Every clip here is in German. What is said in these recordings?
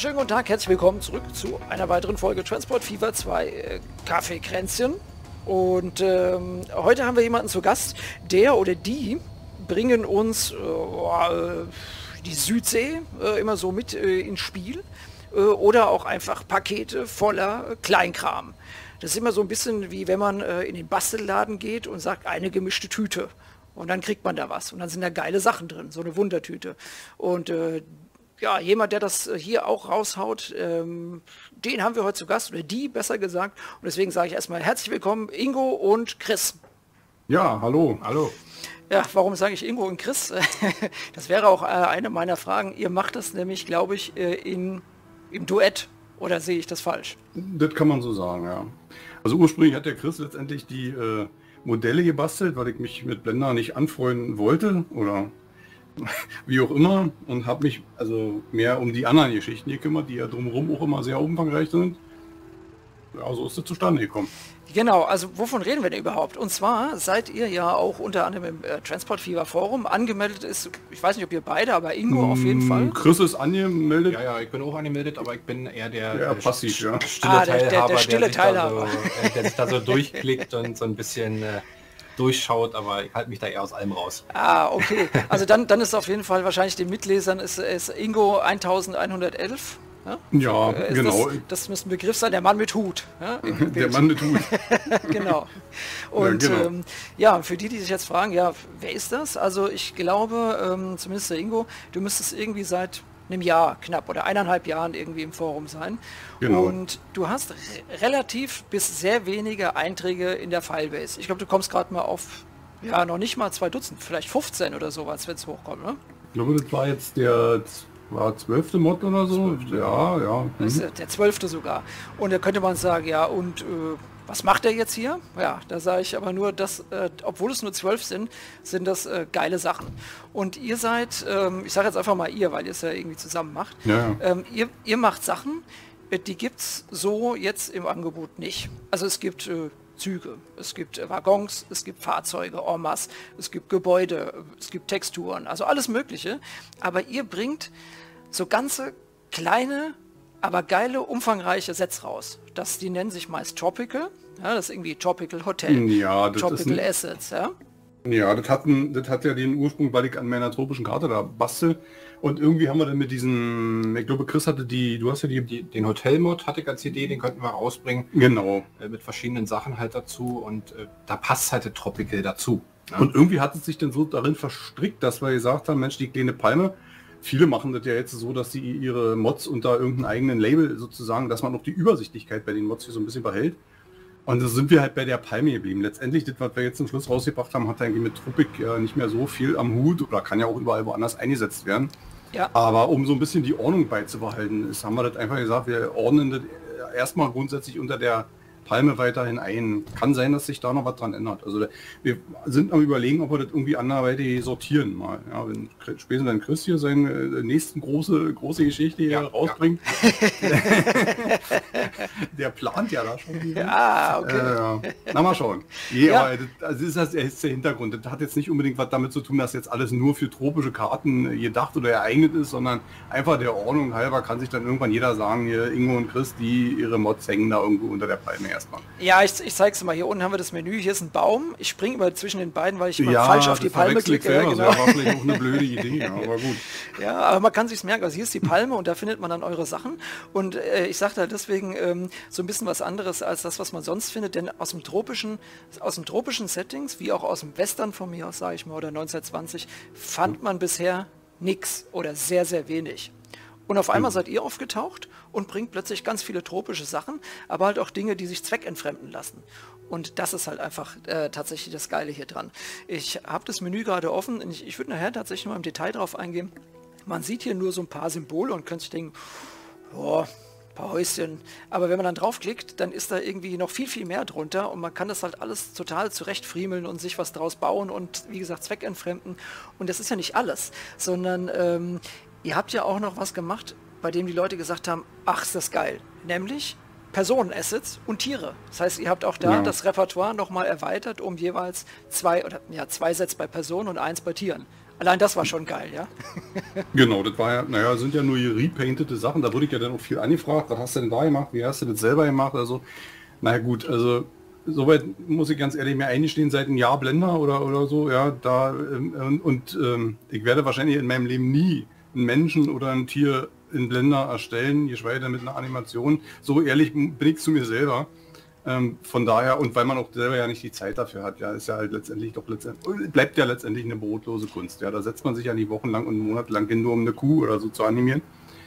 Schönen guten Tag, herzlich willkommen zurück zu einer weiteren Folge Transport Fever 2 Kaffeekränzchen. Und heute haben wir jemanden zu Gast, der oder die bringen uns die Südsee immer so mit ins Spiel oder auch einfach Pakete voller Kleinkram. Das ist immer so ein bisschen wie wenn man in den Bastelladen geht und sagt, eine gemischte Tüte. Und dann kriegt man da was. Und dann sind da geile Sachen drin, so eine Wundertüte. Und ja, jemand, der das hier auch raushaut, den haben wir heute zu Gast, oder die, besser gesagt. Und deswegen sage ich erstmal herzlich willkommen, Ingo und Chris. Ja, hallo. Hallo. Ja, warum sage ich Ingo und Chris? Das wäre auch eine meiner Fragen. Ihr macht das nämlich, glaube ich, im Duett. Oder sehe ich das falsch? Das kann man so sagen, ja. Also ursprünglich hat der Chris letztendlich die Modelle gebastelt, weil ich mich mit Blender nicht anfreunden wollte oder wie auch immer, und habe mich also mehr um die anderen Geschichten gekümmert, die ja drumherum auch immer sehr umfangreich sind. Ja, so ist es zustande gekommen. Genau, also wovon reden wir denn überhaupt? Und zwar seid ihr ja auch unter anderem im Transport Fever Forum angemeldet ist, ich weiß nicht, ob ihr beide, aber Ingo auf jeden Fall. Chris ist angemeldet. Ja, ich bin auch angemeldet, aber ich bin eher der passiv, ja. stille Teilhaber, der stille Teilhaber. Der sich da so durchklickt und so ein bisschen durchschaut, aber ich halte mich da eher aus allem raus. Ah, okay. Also dann ist auf jeden Fall wahrscheinlich den Mitlesern ist Ingo 1111. Ja, genau. Das muss ein Begriff sein, der Mann mit Hut. Ja, der Mann mit Hut. Genau. Und ja, genau. Ja, für die sich jetzt fragen, ja, wer ist das? Also ich glaube, zumindest der Ingo, du müsstest irgendwie seit einem Jahr knapp oder 1,5 Jahren irgendwie im Forum sein. Genau. Und du hast relativ bis sehr wenige Einträge in der Filebase. Ich glaube, du kommst gerade mal auf, ja, noch nicht mal 2 Dutzend, vielleicht 15 oder sowas, wenn es hochkommt, ne? Ich glaube, das war jetzt der 12. Mod oder so. 12. Ja. Das ist der 12. sogar. Und da könnte man sagen, ja, und was macht er jetzt hier? Ja, da sage ich aber nur, dass, obwohl es nur 12 sind, sind das geile Sachen. Und ihr seid, ich sage jetzt einfach mal ihr, weil ihr es ja irgendwie zusammen macht. Ja. Ihr macht Sachen, die gibt es so jetzt im Angebot nicht. Also es gibt Züge, es gibt Waggons, es gibt Fahrzeuge, en masse, es gibt Gebäude, es gibt Texturen, also alles Mögliche. Aber ihr bringt so ganze kleine, aber geile, umfangreiche Sets raus. Die nennen sich meist Tropical, ja, das ist irgendwie Tropical Hotel, ja, das Tropical ist Assets, ja. Ja, das hat ja den Ursprung, weil ich an meiner tropischen Karte da bastel. Und irgendwie haben wir dann mit diesen, ich glaube, Chris hatte du hast ja Den Hotelmod hatte ich als Idee, den könnten wir rausbringen. Genau. Mit verschiedenen Sachen halt dazu und da passt halt der Tropical dazu. Ja. Und irgendwie hat es sich dann so darin verstrickt, dass wir gesagt haben, Mensch, die kleine Palme, viele machen das ja jetzt so, dass sie ihre Mods unter irgendeinem eigenen Label sozusagen, dass man noch die Übersichtlichkeit bei den Mods hier so ein bisschen behält. Und da sind wir halt bei der Palme geblieben. Letztendlich, das, was wir jetzt zum Schluss rausgebracht haben, hat eigentlich mit Tropic nicht mehr so viel am Hut oder kann ja auch überall woanders eingesetzt werden. Ja. Aber um so ein bisschen die Ordnung beizubehalten, haben wir das einfach gesagt, wir ordnen das erstmal grundsätzlich unter der Palme weiterhin ein. Kann sein, dass sich da noch was dran ändert. Also wir sind am Überlegen, ob wir das irgendwie anderweitig sortieren mal. Ja, spätestens wenn Chris hier seine nächsten große Geschichte hier rausbringt. Ja. Der plant ja da schon. Ja, okay. Na, mal schauen. Aber das ist der Hintergrund. Das hat jetzt nicht unbedingt was damit zu tun, dass jetzt alles nur für tropische Karten gedacht oder ereignet ist, sondern einfach der Ordnung halber kann sich dann irgendwann jeder sagen, hier Ingo und Chris, die ihre Mods hängen da irgendwo unter der Palme erstmal. Ja, ich zeig's mal. Hier unten haben wir das Menü. Hier ist ein Baum. Ich springe immer zwischen den beiden, weil ich immer falsch auf die Palme klicke. Ja, genau. Das war vielleicht auch eine blöde Idee, aber gut. Ja, aber man kann sich's merken. Also hier ist die Palme und da findet man dann eure Sachen. Und ich sage da deswegen so ein bisschen was anderes als das, was man sonst findet. Denn aus dem tropischen Settings, wie auch aus dem Western von mir aus, sage ich mal, oder 1920, fand man bisher nichts oder sehr, sehr wenig. Und auf einmal seid ihr aufgetaucht und bringt plötzlich ganz viele tropische Sachen, aber halt auch Dinge, die sich zweckentfremden lassen. Und das ist halt einfach tatsächlich das Geile hier dran. Ich habe das Menü gerade offen und ich würde nachher tatsächlich mal im Detail drauf eingehen. Man sieht hier nur so ein paar Symbole und könnte sich denken, ein paar Häuschen. Aber wenn man dann draufklickt, dann ist da irgendwie noch viel, viel mehr drunter und man kann das halt alles total zurechtfriemeln und sich was draus bauen und wie gesagt zweckentfremden. Und das ist ja nicht alles, sondern ihr habt ja auch noch was gemacht, bei dem die Leute gesagt haben, ach, ist das geil. Nämlich Personenassets und Tiere. Das heißt, ihr habt auch da das Repertoire nochmal erweitert um jeweils 2 Sets bei Personen und 1 bei Tieren. Allein das war schon geil, ja. Genau, das war ja, naja, sind ja nur repaintete Sachen, da wurde ich ja dann auch viel angefragt, was hast du denn da gemacht, wie hast du das selber gemacht, also, naja gut, also, soweit muss ich ganz ehrlich mir eingestehen, seit einem Jahr Blender oder so, ja, ich werde wahrscheinlich in meinem Leben nie einen Menschen oder ein Tier in Blender erstellen, geschweige denn mit einer Animation, so ehrlich bin ich zu mir selber. Von daher, und weil man auch selber ja nicht die Zeit dafür hat, ja, ist ja halt bleibt ja letztendlich eine brotlose Kunst. Ja, da setzt man sich ja nicht wochenlang und monatelang hin, nur um eine Kuh oder so zu animieren.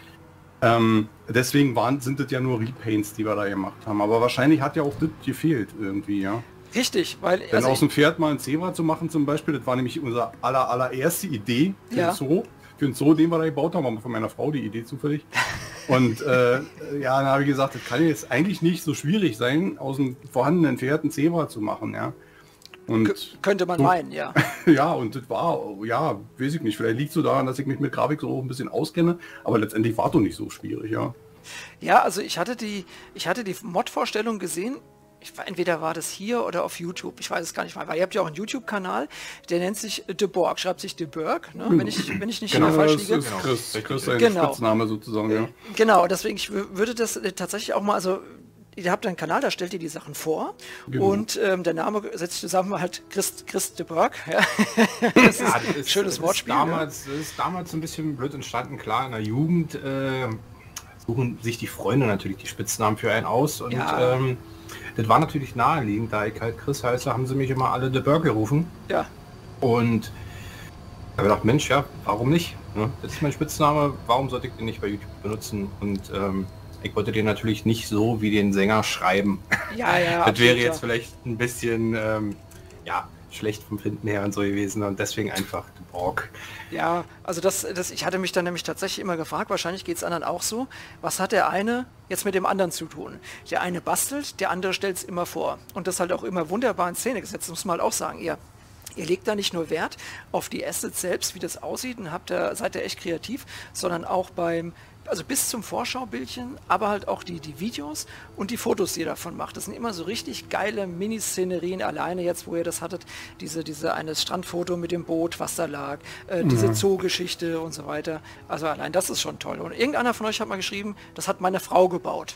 Deswegen sind das ja nur Repaints, die wir da gemacht haben. Aber wahrscheinlich hat ja auch das gefehlt irgendwie, ja. Richtig, weil... Denn aus dem Pferd mal ein Zebra zu machen zum Beispiel, das war nämlich unsere allererste Idee für den Zoo. Für den Zoo, den wir da gebaut haben, war von meiner Frau die Idee zufällig. Und ja, dann habe ich gesagt, das kann jetzt eigentlich nicht so schwierig sein, aus einem vorhandenen Pferd ein Zebra zu machen, ja. Und könnte man meinen, ja. Ja, und das war, ja, weiß ich nicht, vielleicht liegt es so daran, dass ich mich mit Grafik so ein bisschen auskenne, aber letztendlich war es doch nicht so schwierig, ja. Ja, also ich hatte die Mod-Vorstellung gesehen. Entweder war das hier oder auf YouTube, ich weiß es gar nicht mal, weil ihr habt ja auch einen YouTube-Kanal, der nennt sich The Borg, schreibt sich The Berg, ne? wenn ich nicht genau, falsch liege. Chris ein Spitzname sozusagen, ja. Genau, deswegen, ich würde das tatsächlich auch mal, also ihr habt einen Kanal, da stellt ihr die Sachen vor und der Name setzt sich zusammen halt Chris The Berg, ja. Das ist ein schönes Wortspiel. Das ist damals ein bisschen blöd entstanden, klar, in der Jugend suchen sich die Freunde natürlich die Spitznamen für einen aus und das war natürlich naheliegend, da ich halt Chris heiße, haben sie mich immer alle The Berg gerufen. Ja. Und ich habe gedacht, Mensch, ja, warum nicht? Ne? Das ist mein Spitzname, warum sollte ich den nicht bei YouTube benutzen? Und ich wollte den natürlich nicht so wie den Sänger schreiben. Ja, das wäre jetzt vielleicht ein bisschen, schlecht vom Finden her und so gewesen und deswegen einfach The Borg. Ja, also ich hatte mich dann nämlich tatsächlich immer gefragt, wahrscheinlich geht es anderen auch so, was hat der eine jetzt mit dem anderen zu tun? Der eine bastelt, der andere stellt es immer vor. Und das halt auch immer wunderbar in Szene gesetzt, muss man halt auch sagen. Ihr legt da nicht nur Wert auf die Assets selbst, wie das aussieht, und seid ihr echt kreativ, sondern auch also bis zum Vorschaubildchen, aber halt auch die Videos und die Fotos, die ihr davon macht. Das sind immer so richtig geile Miniszenerien, alleine jetzt, wo ihr das hattet, diese eine Strandfoto mit dem Boot, was da lag, diese Zoogeschichte und so weiter. Also allein das ist schon toll. Und irgendeiner von euch hat mal geschrieben, das hat meine Frau gebaut.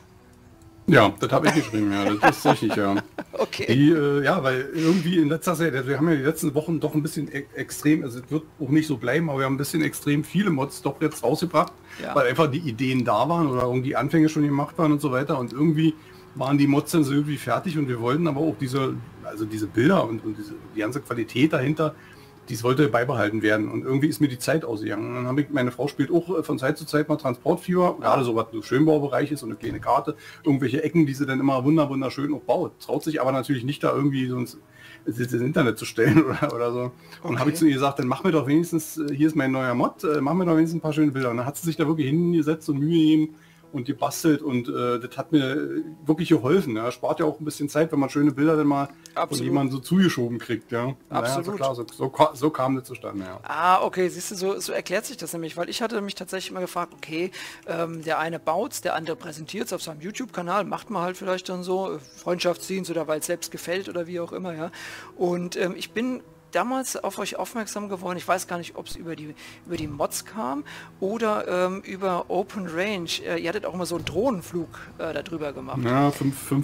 Ja, das habe ich geschrieben, ja, das ist richtig, ja. Okay. Weil irgendwie in letzter Zeit, wir haben ja die letzten Wochen doch ein bisschen extrem, also es wird auch nicht so bleiben, aber wir haben ein bisschen extrem viele Mods doch jetzt rausgebracht, weil einfach die Ideen da waren oder irgendwie Anfänge schon gemacht waren und so weiter und irgendwie waren die Mods dann so irgendwie fertig und wir wollten aber auch diese Bilder und die ganze Qualität dahinter, dies wollte beibehalten werden und irgendwie ist mir die Zeit ausgegangen. Und dann habe ich, meine Frau spielt auch von Zeit zu Zeit mal Transportfieber, gerade so was so Schönbaubereich ist, so eine kleine Karte, irgendwelche Ecken, die sie dann immer wunderschön auch baut. Traut sich aber natürlich nicht da irgendwie sonst ins Internet zu stellen oder so. Und habe ich zu ihr gesagt, dann mach mir doch wenigstens, hier ist mein neuer Mod, mach mir doch wenigstens ein paar schöne Bilder. Und dann hat sie sich da wirklich hingesetzt und Mühe gegeben und gebastelt und das hat mir wirklich geholfen. Ja. Spart ja auch ein bisschen Zeit, wenn man schöne Bilder dann mal von jemandem so zugeschoben kriegt. Ja. Absolut. Naja, so klar, so kam das zustande. Ja. Ah, okay, siehst du, so erklärt sich das nämlich, weil ich hatte mich tatsächlich immer gefragt, okay, der eine baut's, der andere präsentiert's auf seinem YouTube-Kanal, macht man halt vielleicht dann so, Freundschaftsdienst oder weil es selbst gefällt oder wie auch immer, ja. Und ich bin damals auf euch aufmerksam geworden. Ich weiß gar nicht, ob es über die Mods kam oder über Open Range. Ihr hattet auch immer so einen Drohnenflug darüber gemacht. Ja,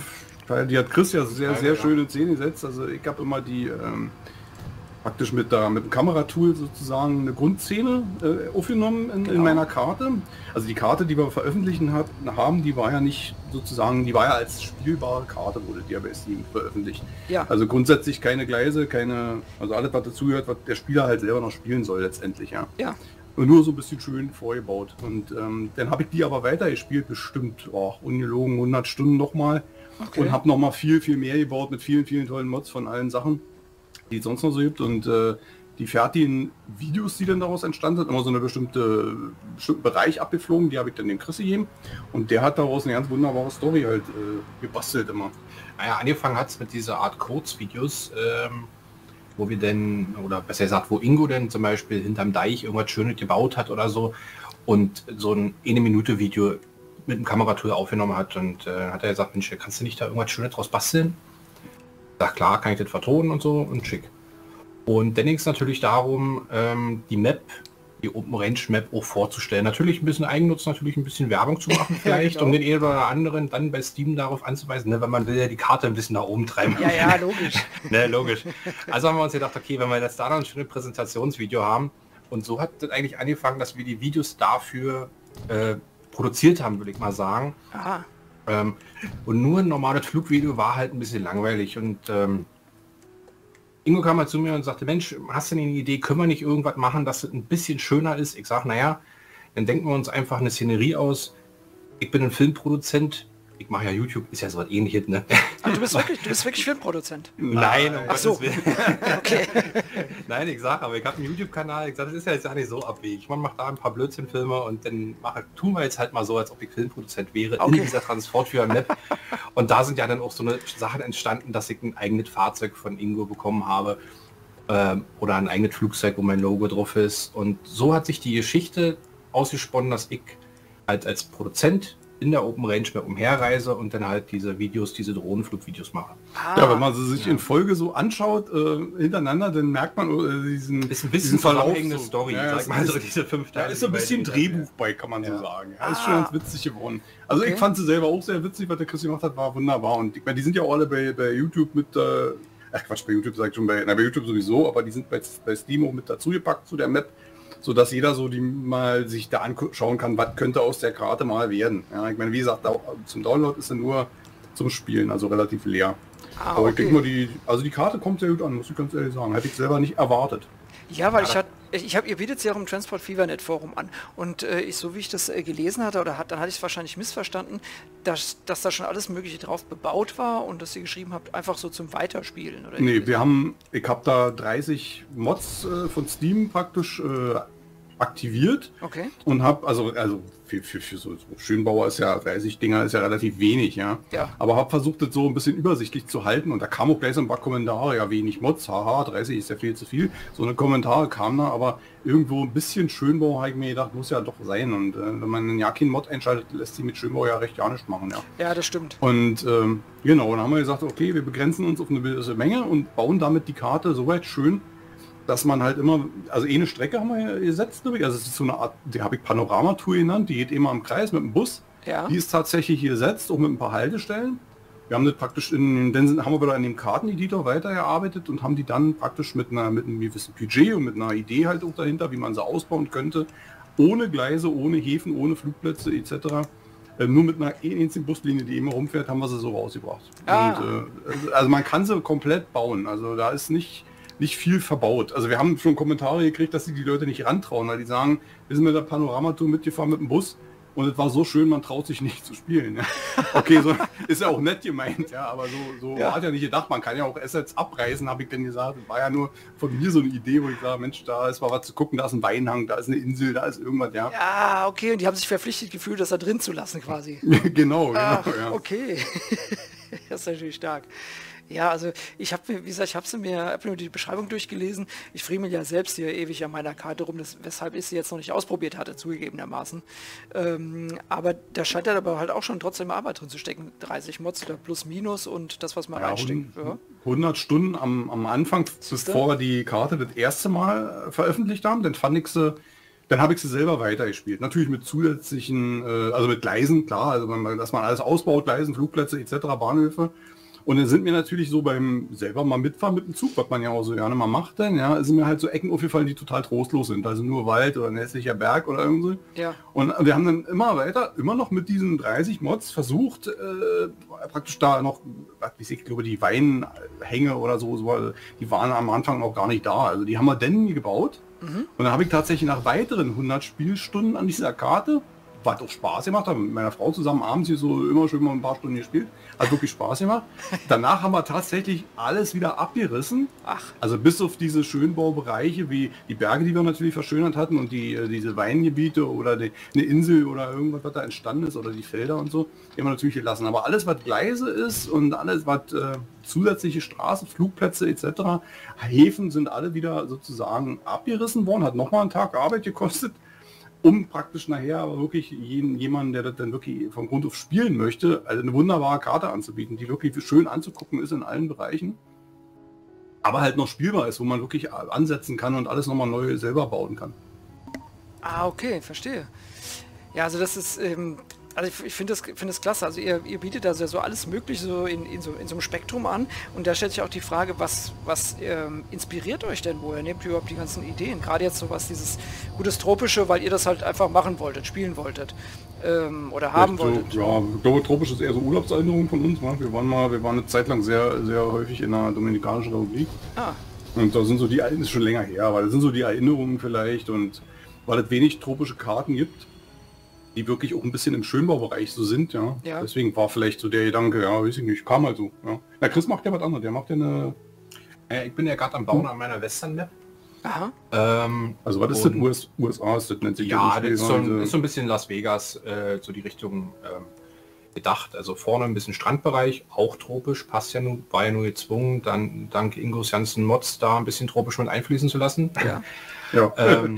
weil die hat Chris ja sehr schön in Szene gesetzt. Also ich habe immer die praktisch mit dem Kameratool sozusagen eine Grundszene aufgenommen in meiner Karte. Also die Karte, die wir veröffentlichen haben, die war ja nicht sozusagen, die war ja als spielbare Karte, wurde die ja bei Steam veröffentlicht. Ja. Also grundsätzlich keine Gleise, also alles, was dazugehört, was der Spieler halt selber noch spielen soll letztendlich, ja. Ja. Und nur so ein bisschen schön vorgebaut. Und dann habe ich die aber weitergespielt, bestimmt, ungelogen 100 Stunden nochmal. Okay. Und habe nochmal viel mehr gebaut mit vielen tollen Mods von allen Sachen, die es sonst noch so gibt. Und die fertigen Videos, die dann daraus entstanden sind, immer so eine bestimmten Bereich abgeflogen, die habe ich dann dem Chris gegeben. Und der hat daraus eine ganz wunderbare Story halt gebastelt immer. Naja, angefangen hat es mit dieser Art Kurzvideos, wo wir denn, oder besser gesagt, wo Ingo denn zum Beispiel hinterm Deich irgendwas Schönes gebaut hat oder so und so ein 1-Minute-Video mit dem Kameratool aufgenommen hat und hat er gesagt, Mensch, kannst du nicht da irgendwas Schönes draus basteln? Sag klar, kann ich das vertonen und so und schick. Und dann ging es natürlich darum, die Open Range Map auch vorzustellen. Natürlich ein bisschen Eigennutz, natürlich ein bisschen Werbung zu machen vielleicht, genau. um den einen oder anderen dann bei Steam darauf anzuweisen, ne, weil man will ja die Karte ein bisschen nach oben treiben. Ja, logisch. Ne, logisch. Also haben wir uns gedacht, okay, wenn wir jetzt da noch ein schönes Präsentationsvideo haben, und so hat das eigentlich angefangen, dass wir die Videos dafür produziert haben, würde ich mal sagen. Aha. Und nur ein normales Flugvideo war halt ein bisschen langweilig und Ingo kam mal zu mir und sagte, Mensch, hast du denn eine Idee, können wir nicht irgendwas machen, dass es ein bisschen schöner ist? Ich sage, naja, dann denken wir uns einfach eine Szenerie aus. Ich bin ein Filmproduzent, ich mache ja YouTube, ist ja so was Ähnliches, ne? Ach, du bist wirklich Filmproduzent? Nein, um Ach so. Gottes Willen. Okay. Nein, ich sage, aber ich habe einen YouTube-Kanal, ich sage, das ist ja jetzt gar nicht so abwegig. Man macht da ein paar Blödsinnfilme und dann tun wir jetzt halt mal so, als ob ich Filmproduzent wäre in dieser Transportführer-Map. Und da sind ja dann auch so eine Sachen entstanden, dass ich ein eigenes Fahrzeug von Ingo bekommen habe oder ein eigenes Flugzeug, wo mein Logo drauf ist. Und so hat sich die Geschichte ausgesponnen, dass ich halt als Produzent in der Open Range Map umherreise und dann halt diese Videos, diese Drohnenflugvideos mache. Ja, wenn man sie sich in Folge so anschaut, hintereinander, dann merkt man diesen, Ist ein bisschen diesen Verlauf. zusammenhängende Story, Ja, sag mal, so diese 5 Da Teile. ist so ein bisschen Drehbuch bei, kann man so sagen. Ja, ist schon ganz witzig geworden. Also ich fand sie selber auch sehr witzig, was der Chris gemacht hat, war wunderbar. Und ich meine, die sind ja auch alle bei YouTube mit, ach Quatsch, bei YouTube sag ich schon, bei YouTube sowieso, aber die sind bei Steam auch mit dazu gepackt zu der Map, so dass jeder so die mal sich da anschauen kann, was könnte aus der Karte mal werden. Ja, ich meine, wie gesagt, zum Download ist sie nur zum Spielen, also relativ leer. Aber ich denke mal, die Karte kommt sehr gut an, muss ich ganz ehrlich sagen. Hätte ich selber nicht erwartet. Ja, weil ihr bietet sie auch im Transport FeverNet Forum an. Und so wie ich das gelesen hatte, dann hatte ich es wahrscheinlich missverstanden, dass da schon alles Mögliche drauf bebaut war und dass ihr geschrieben habt, einfach so zum Weiterspielen. Oder Nee, ich habe da 30 Mods von Steam praktisch aktiviert. Okay. Und habe, also für so Schönbauer ist ja 30 Dinger ist ja relativ wenig, ja. Aber habe versucht, das so ein bisschen übersichtlich zu halten und da kam auch gleich so ein paar Kommentare, ja wenig Mods, haha, 30 ist ja viel zu viel. So eine Kommentare kamen da, aber irgendwo ein bisschen Schönbau habe ich mir gedacht, muss ja doch sein. Und wenn man einen keinen Mod einschaltet, lässt sich mit Schönbau ja recht gar nicht machen, ja. Ja, das stimmt. Und genau, dann haben wir gesagt, okay, wir begrenzen uns auf eine gewisse Menge und bauen damit die Karte so weit schön, dass man halt immer, also eine Strecke haben wir gesetzt, also es ist so eine Art, die habe ich Panoramatour genannt, die geht immer im Kreis mit dem Bus. Ja. Die ist tatsächlich hier gesetzt, auch mit ein paar Haltestellen. Wir haben das praktisch haben wir wieder in dem Karteneditor weitergearbeitet und haben die dann praktisch mit einem gewissen Budget und mit einer Idee halt auch dahinter, wie man sie ausbauen könnte, ohne Gleise, ohne Häfen, ohne Flugplätze etc. Nur mit einer einzigen Buslinie, die immer rumfährt, haben wir sie so rausgebracht. Und, also man kann sie komplett bauen, also da ist nicht viel verbaut. Also wir haben schon Kommentare gekriegt, dass sie die Leute nicht rantrauen, weil die sagen, wir sind mit der Panoramatour mitgefahren mit dem Bus und es war so schön, man traut sich nicht zu spielen. Ja. Okay, so ist ja auch nett gemeint, ja, aber so hat ja nicht gedacht, man kann ja auch Assets abreißen, habe ich denn gesagt. Das war ja nur von mir so eine Idee, wo ich sage, Mensch, da ist mal was zu gucken, da ist ein Weinhang, da ist eine Insel, da ist irgendwas, ja. Ja, okay, und die haben sich verpflichtet gefühlt, das da drin zu lassen quasi. Genau, Ach, ja. Okay. Das ist natürlich stark. Ja, also ich habe mir, wie gesagt, ich habe nur die Beschreibung durchgelesen. Ich friemel ja selbst hier ewig an meiner Karte rum, weshalb ich sie jetzt noch nicht ausprobiert hatte, zugegebenermaßen. Aber da scheint ja aber halt auch schon trotzdem Arbeit drin zu stecken. 30 Mods oder plus minus und das, was man reinsteckt. 100 Stunden am Anfang, bevor wir die Karte das erste Mal veröffentlicht haben, dann habe ich sie selber weitergespielt. Natürlich mit zusätzlichen, also mit Gleisen, klar, also dass man alles ausbaut, Gleisen, Flugplätze etc., Bahnhöfe. Und dann sind mir natürlich so beim selber mal mitfahren mit dem Zug, was man ja auch so gerne mal macht, dann sind mir halt so Ecken aufgefallen, die total trostlos sind. Also nur Wald oder ein hässlicher Berg oder irgendwie. Ja. Und wir haben dann immer noch mit diesen 30 Mods versucht, praktisch da noch, ich glaube die Weinhänge oder so, die waren am Anfang noch gar nicht da. Also die haben wir dann gebaut. Und dann habe ich tatsächlich nach weiteren 100 Spielstunden an dieser Karte, was auch Spaß gemacht, habe mit meiner Frau zusammen abends hier so immer schön mal ein paar Stunden gespielt, hat wirklich Spaß gemacht. Danach haben wir tatsächlich alles wieder abgerissen. Ach. Also bis auf diese Schönbaubereiche wie die Berge, die wir natürlich verschönert hatten und diese Weingebiete oder eine Insel oder irgendwas, was da entstanden ist oder die Felder und so, die haben wir natürlich gelassen. Aber alles, was Gleise ist und alles, was zusätzliche Straßen, Flugplätze etc., Häfen sind alle wieder sozusagen abgerissen worden, hat nochmal einen Tag Arbeit gekostet, um praktisch nachher aber wirklich jemanden, der das dann wirklich von Grund auf spielen möchte, also eine wunderbare Karte anzubieten, die wirklich schön anzugucken ist in allen Bereichen. aber halt noch spielbar ist, wo man wirklich ansetzen kann und alles nochmal neu selber bauen kann. Ah, okay, verstehe. Ja, also das ist, also ich finde das klasse. Also ihr bietet da so alles Mögliche so in so einem Spektrum an. Und da stellt sich auch die Frage, was inspiriert euch denn? Woher nehmt ihr überhaupt die ganzen Ideen? Gerade jetzt sowas, dieses gutes Tropische, weil ihr das halt einfach machen wolltet, spielen wolltet. Oder haben wolltet. So, ja, ich glaube, tropisch ist eher so Urlaubserinnerung von uns. Ne? Wir waren eine Zeit lang sehr, sehr häufig in der Dominikanischen Republik. Ah. Und da sind so die, das ist schon länger her, aber das sind so die Erinnerungen vielleicht. Und weil es wenig tropische Karten gibt, die wirklich auch ein bisschen im Schönbaubereich so sind, ja. Deswegen war vielleicht so der Gedanke, ja, weiß ich nicht, kam halt so. Ja. Na, Chris macht ja was anderes, der macht ja eine... Ich bin ja gerade am Bauen an meiner Western-Map. Aha. Also was ist das? USA ist das, nennt sich ja, das ist so ein bisschen Las Vegas, so die Richtung gedacht. Also vorne ein bisschen Strandbereich, auch tropisch, passt ja nun, war ja nur gezwungen, dann dank Ingos ganzen Mods da ein bisschen tropisch mit einfließen zu lassen. Ja. Ja.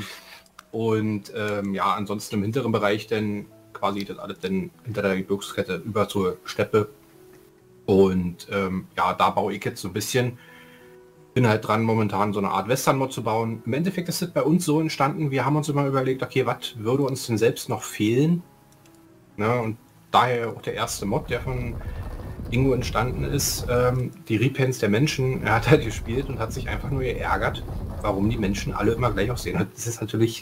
Und ja, ansonsten im hinteren Bereich dann quasi das alles dann hinter der Gebirgskette über zur Steppe. Und ja, da baue ich jetzt so ein bisschen. Bin halt dran, momentan so eine Art Western-Mod zu bauen. Im Endeffekt ist es bei uns so entstanden, wir haben uns immer überlegt, okay, was würde uns denn selbst noch fehlen? Ne, und daher auch der erste Mod, der von Ingo entstanden ist, die Repens der Menschen. Er hat halt gespielt und hat sich einfach nur geärgert, warum die Menschen alle immer gleich aussehen. Das ist natürlich...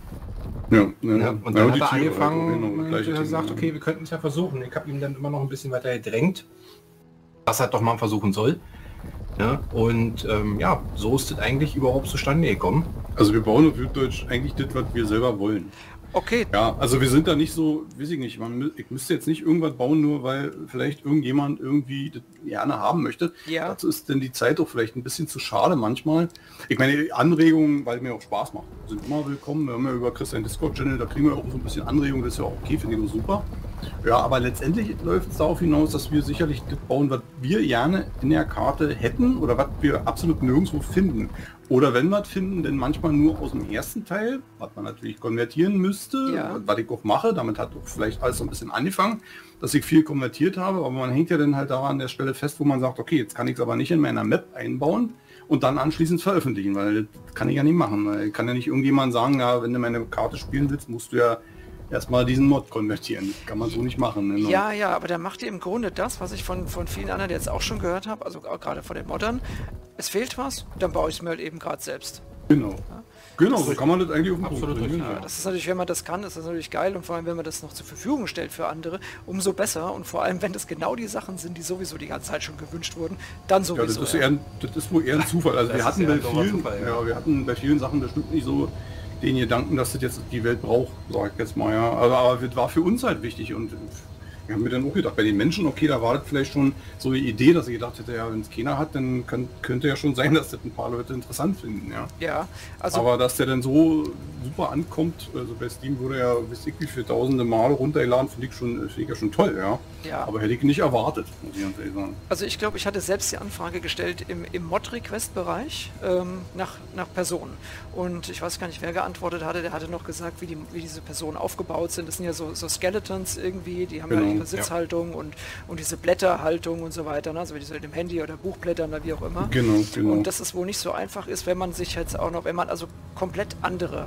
Ja, und dann hat er angefangen und gesagt, okay, wir könnten es ja versuchen. Ich habe ihm dann immer noch ein bisschen weiter gedrängt, dass er doch mal versuchen soll. Ja, und ja, so ist es eigentlich überhaupt zustande gekommen. Also wir bauen auf Süddeutsch eigentlich das, was wir selber wollen. Okay. Ja, also wir sind da nicht so, weiß ich nicht, ich müsste jetzt nicht irgendwas bauen, nur weil vielleicht irgendjemand irgendwie das gerne haben möchte. Ja. Dazu ist denn die Zeit auch vielleicht ein bisschen zu schade manchmal. Ich meine, Anregungen, weil mir auch Spaß macht, sind immer willkommen. Wir haben ja über Christian Discord-Channel, da kriegen wir auch so ein bisschen Anregungen, das ist ja auch okay, finde ich auch super. Ja, aber letztendlich läuft es darauf hinaus, dass wir sicherlich das bauen, was wir gerne in der Karte hätten oder was wir absolut nirgendwo finden. Oder wenn wir es finden, denn manchmal nur aus dem ersten Teil, was man natürlich konvertieren müsste, ja, was ich auch mache. Damit hat auch vielleicht alles so ein bisschen angefangen, dass ich viel konvertiert habe, aber man hängt ja dann halt daran an der Stelle fest, wo man sagt, okay, jetzt kann ich es aber nicht in meiner Map einbauen und dann anschließend veröffentlichen, weil das kann ich ja nicht machen. Weil kann ja nicht irgendjemand sagen, ja, wenn du meine Karte spielen willst, musst du ja erstmal diesen Mod konvertieren. Das kann man so nicht machen. Ne? Ja, ja, aber da macht ihr im Grunde das, was ich von vielen anderen jetzt auch schon gehört habe, also auch gerade von den Moddern. Es fehlt was, dann baue ich es mir halt eben gerade selbst. Genau. Ja. Genau, so kann man das eigentlich auf den Absolut Punkt bringen. Ja, das ist natürlich, wenn man das kann, ist das natürlich geil und vor allem, wenn man das noch zur Verfügung stellt für andere, umso besser und vor allem, wenn das genau die Sachen sind, die sowieso die ganze Zeit schon gewünscht wurden, dann Ja, sowieso. das ist wohl eher ein Zufall. Also Das wir hatten ist bei eher ein doofer vielen, Zufall, ja. wir hatten bei vielen Sachen bestimmt nicht so den Gedanken, dass das jetzt die Welt braucht, sag ich jetzt mal, ja. Aber das war für uns halt wichtig und wir haben mir dann auch gedacht, bei den Menschen, okay, da war das vielleicht schon so eine Idee, dass ich gedacht hätte, ja, wenn es keiner hat, dann könnte ja schon sein, dass das ein paar Leute interessant finden, ja. Ja, also Aber dass der dann so super ankommt, also bei Steam wurde ja, weiß ich wie viele tausende Male runtergeladen, finde ich ja schon toll, ja. Ja. Aber hätte ich nicht erwartet, muss ich ganz ehrlich sagen. Also ich glaube, ich hatte selbst die Anfrage gestellt im Mod-Request-Bereich nach Personen. Und ich weiß gar nicht, wer geantwortet hatte. Der hatte noch gesagt, wie diese Personen aufgebaut sind. Das sind ja so Skeletons irgendwie, die haben ja ihre Sitzhaltung und diese Blätterhaltung und so weiter. Ne? Also wie die so in dem Handy oder Buchblättern oder wie auch immer. Genau. Und dass es wohl nicht so einfach ist, wenn man sich jetzt auch noch, wenn man also komplett andere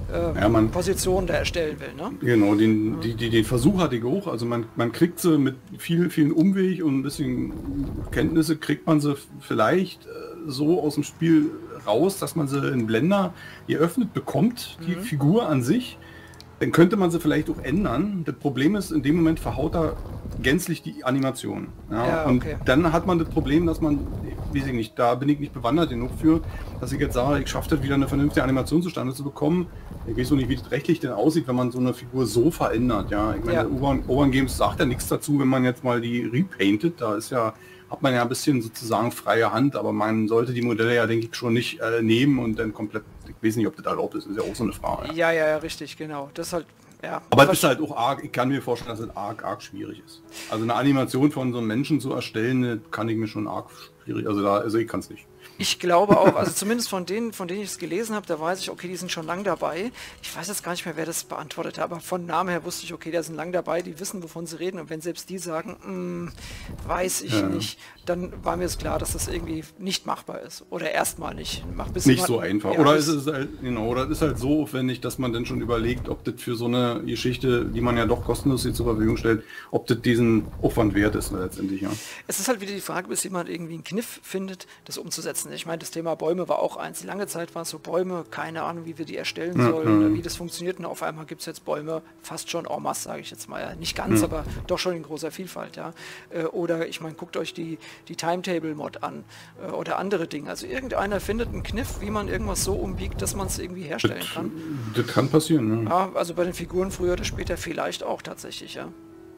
Positionen da erstellen will. Ne? Genau, den Versuch hatte ich auch. Also man kriegt sie mit vielen Umweg und ein bisschen Kenntnisse, kriegt man sie vielleicht so aus dem Spiel raus, dass man sie in Blender geöffnet bekommt, die Figur an sich. Dann könnte man sie vielleicht auch ändern. Das Problem ist, in dem Moment verhaut er gänzlich die Animation. Ja, und okay. dann hat man das Problem, dass man, weiß ich nicht, da bin ich nicht bewandert genug für, dass ich jetzt sage, ich schaffe das wieder eine vernünftige Animation zustande zu bekommen. Ich weiß so nicht, wie das rechtlich denn aussieht, wenn man so eine Figur so verändert. Ja, ich meine, Urban Games sagt ja nichts dazu, wenn man jetzt mal die repaintet. Da ist ja, hat man ja ein bisschen sozusagen freie Hand, aber man sollte die Modelle ja, denke ich, schon nicht nehmen und dann komplett, ich weiß nicht, ob das erlaubt ist ja auch so eine Frage. Ja, richtig, genau. Das ist halt, ja. Aber es ist halt auch arg, ich kann mir vorstellen, dass es arg schwierig ist. Also eine Animation von so einem Menschen zu erstellen, kann ich mir schon arg schwierig, also ich kann es nicht. Ich glaube auch, also zumindest von denen ich es gelesen habe, da weiß ich, okay, die sind schon lang dabei. Ich weiß jetzt gar nicht mehr, wer das beantwortet hat, aber von Namen her wusste ich, okay, die sind lang dabei, die wissen, wovon sie reden. Und wenn selbst die sagen, weiß ich nicht, dann war mir es klar, dass das irgendwie nicht machbar ist. Oder erstmal nicht. Nicht so einfach. Ja, oder ist es halt, oder ist halt so aufwendig, dass man dann schon überlegt, ob das für so eine Geschichte, die man ja doch kostenlos hier zur Verfügung stellt, ob das diesen Aufwand wert ist letztendlich, ja. Es ist halt wieder die Frage, bis jemand irgendwie einen Kniff findet, das umzusetzen. Ich meine, das Thema Bäume war auch eins. Lange Zeit waren es so Bäume, keine Ahnung, wie wir die erstellen sollen, wie das funktioniert. Und auf einmal gibt es jetzt Bäume, fast schon en masse, sage ich jetzt mal. Ja, nicht ganz, aber doch schon in großer Vielfalt. Ja. Oder ich meine, guckt euch die Timetable-Mod an oder andere Dinge. Also irgendeiner findet einen Kniff, wie man irgendwas so umbiegt, dass man es irgendwie herstellen kann. Das kann passieren, ja. Ja, also bei den Figuren früher oder später vielleicht auch tatsächlich, ja.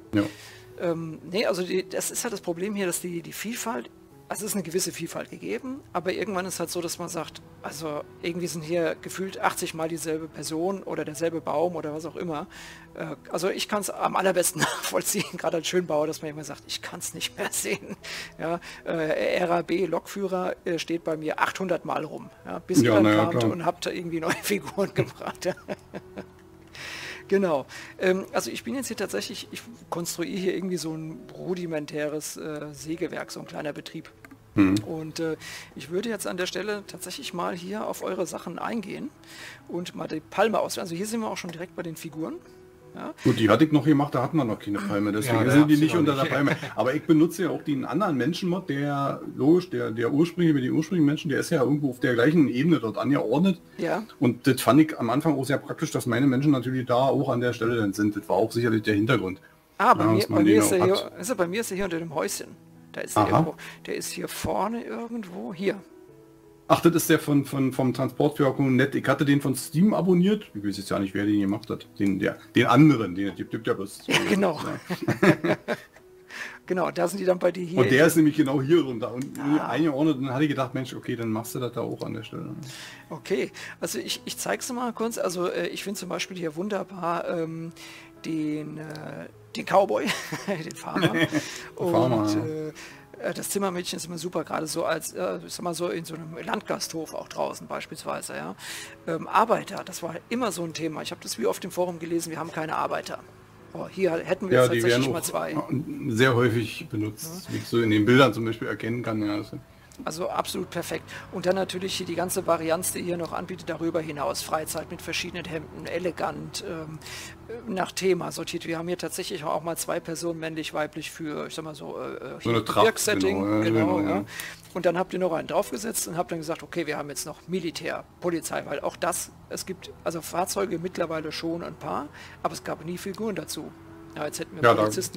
Nee, also das ist halt das Problem hier, dass die Vielfalt, also es ist eine gewisse Vielfalt gegeben, aber irgendwann ist halt so, dass man sagt, also irgendwie sind hier gefühlt 80 Mal dieselbe Person oder derselbe Baum oder was auch immer. Also ich kann es am allerbesten nachvollziehen, gerade als Schönbauer, dass man immer sagt, ich kann es nicht mehr sehen. Ja, RAB Lokführer steht bei mir 800 Mal rum, ja, bis ihr dann kamt und habt da irgendwie neue Figuren gebracht. Ja. Genau. Also ich bin jetzt hier tatsächlich, ich konstruiere hier irgendwie so ein rudimentäres Sägewerk, so ein kleiner Betrieb. Und ich würde jetzt an der Stelle tatsächlich mal hier auf eure Sachen eingehen und mal die Palme auswählen. Also hier sind wir auch schon direkt bei den Figuren. Ja. Gut, die hatte ich noch gemacht, da hatten wir noch keine Palme, deswegen sind die nicht unter der Palme. Aber ich benutze ja auch den anderen Menschenmod, der logisch, der ursprüngliche mit den ursprünglichen Menschen, der ist ja irgendwo auf der gleichen Ebene dort angeordnet. Ja. Und das fand ich am Anfang auch sehr praktisch, dass meine Menschen natürlich da auch an der Stelle dann sind. Das war auch sicherlich der Hintergrund. Bei mir ist er hier unter dem Häuschen. Da ist er irgendwo. Der ist hier vorne irgendwo. Hier. Ach, das ist der vom Transportführer Net. Ich hatte den von Steam abonniert. Ich weiß jetzt ja nicht, wer den gemacht hat. Den anderen, den gibt ja bloß. Ja, genau. Ja. Genau, da sind die dann bei dir hier. Und der ist nämlich genau hier runter. Und eingeordnet, dann hatte ich gedacht, Mensch, okay, dann machst du das da auch an der Stelle. Okay, also ich zeige es mal kurz. Also ich finde zum Beispiel hier wunderbar den Cowboy, den Farmer. Das Zimmermädchen ist immer super, gerade so als, ich sag mal so in so einem Landgasthof auch draußen beispielsweise, ja. Arbeiter, das war immer so ein Thema. Ich habe das wie oft im Forum gelesen, wir haben keine Arbeiter. Oh, hier hätten wir tatsächlich mal zwei. Sehr häufig benutzt, wie ich so in den Bildern zum Beispiel erkennen kann. Ja. Also absolut perfekt. Und dann natürlich hier die ganze Varianz, die ihr noch anbietet, darüber hinaus. Freizeit mit verschiedenen Hemden, elegant, nach Thema sortiert. Wir haben hier tatsächlich auch mal 2 Personen, männlich, weiblich, für, ich sag mal so eine Tracht-Setting. Genau. Ja. Und dann habt ihr noch einen draufgesetzt und habt dann gesagt, okay, wir haben jetzt noch Militär, Polizei, weil auch das, es gibt also Fahrzeuge mittlerweile schon ein paar, aber es gab nie Figuren dazu. Ja, jetzt hätten wir Polizisten,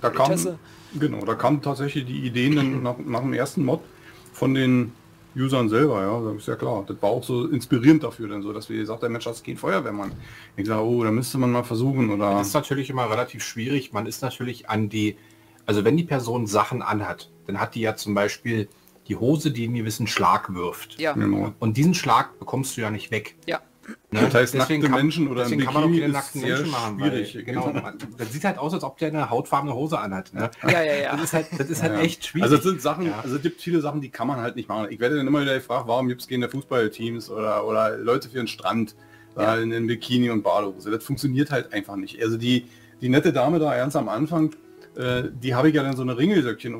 da kamen tatsächlich die Ideen dann nach dem ersten Mod von den Usern selber, ja, das ist ja klar. Das war auch so inspirierend dafür, dann so, dass wir gesagt haben, Mensch, das geht Feuerwehrmann. Ich sage, da müsste man mal versuchen, oder... Das ist natürlich immer relativ schwierig. Man ist natürlich also wenn die Person Sachen anhat, dann hat die ja zum Beispiel die Hose, die einen gewissen Schlag wirft. Ja. Genau. Und diesen Schlag bekommst du ja nicht weg. Ja. Ne? Das heißt, nackte Menschen oder deswegen kann man auch keine nackten Menschen machen. Schwierig. Weil, genau. Das sieht halt aus, als ob der eine hautfarbene Hose anhat. Ne? Ja. Das ist halt echt schwierig. Also es sind Sachen, also es gibt viele Sachen, die kann man halt nicht machen. Ich werde dann immer wieder gefragt, warum gibt es keine Fußballteams oder Leute für den Strand in Bikini und Badehose. Das funktioniert halt einfach nicht. Also die nette Dame da ganz am Anfang, die habe ich ja dann so eine Ringelsöckchen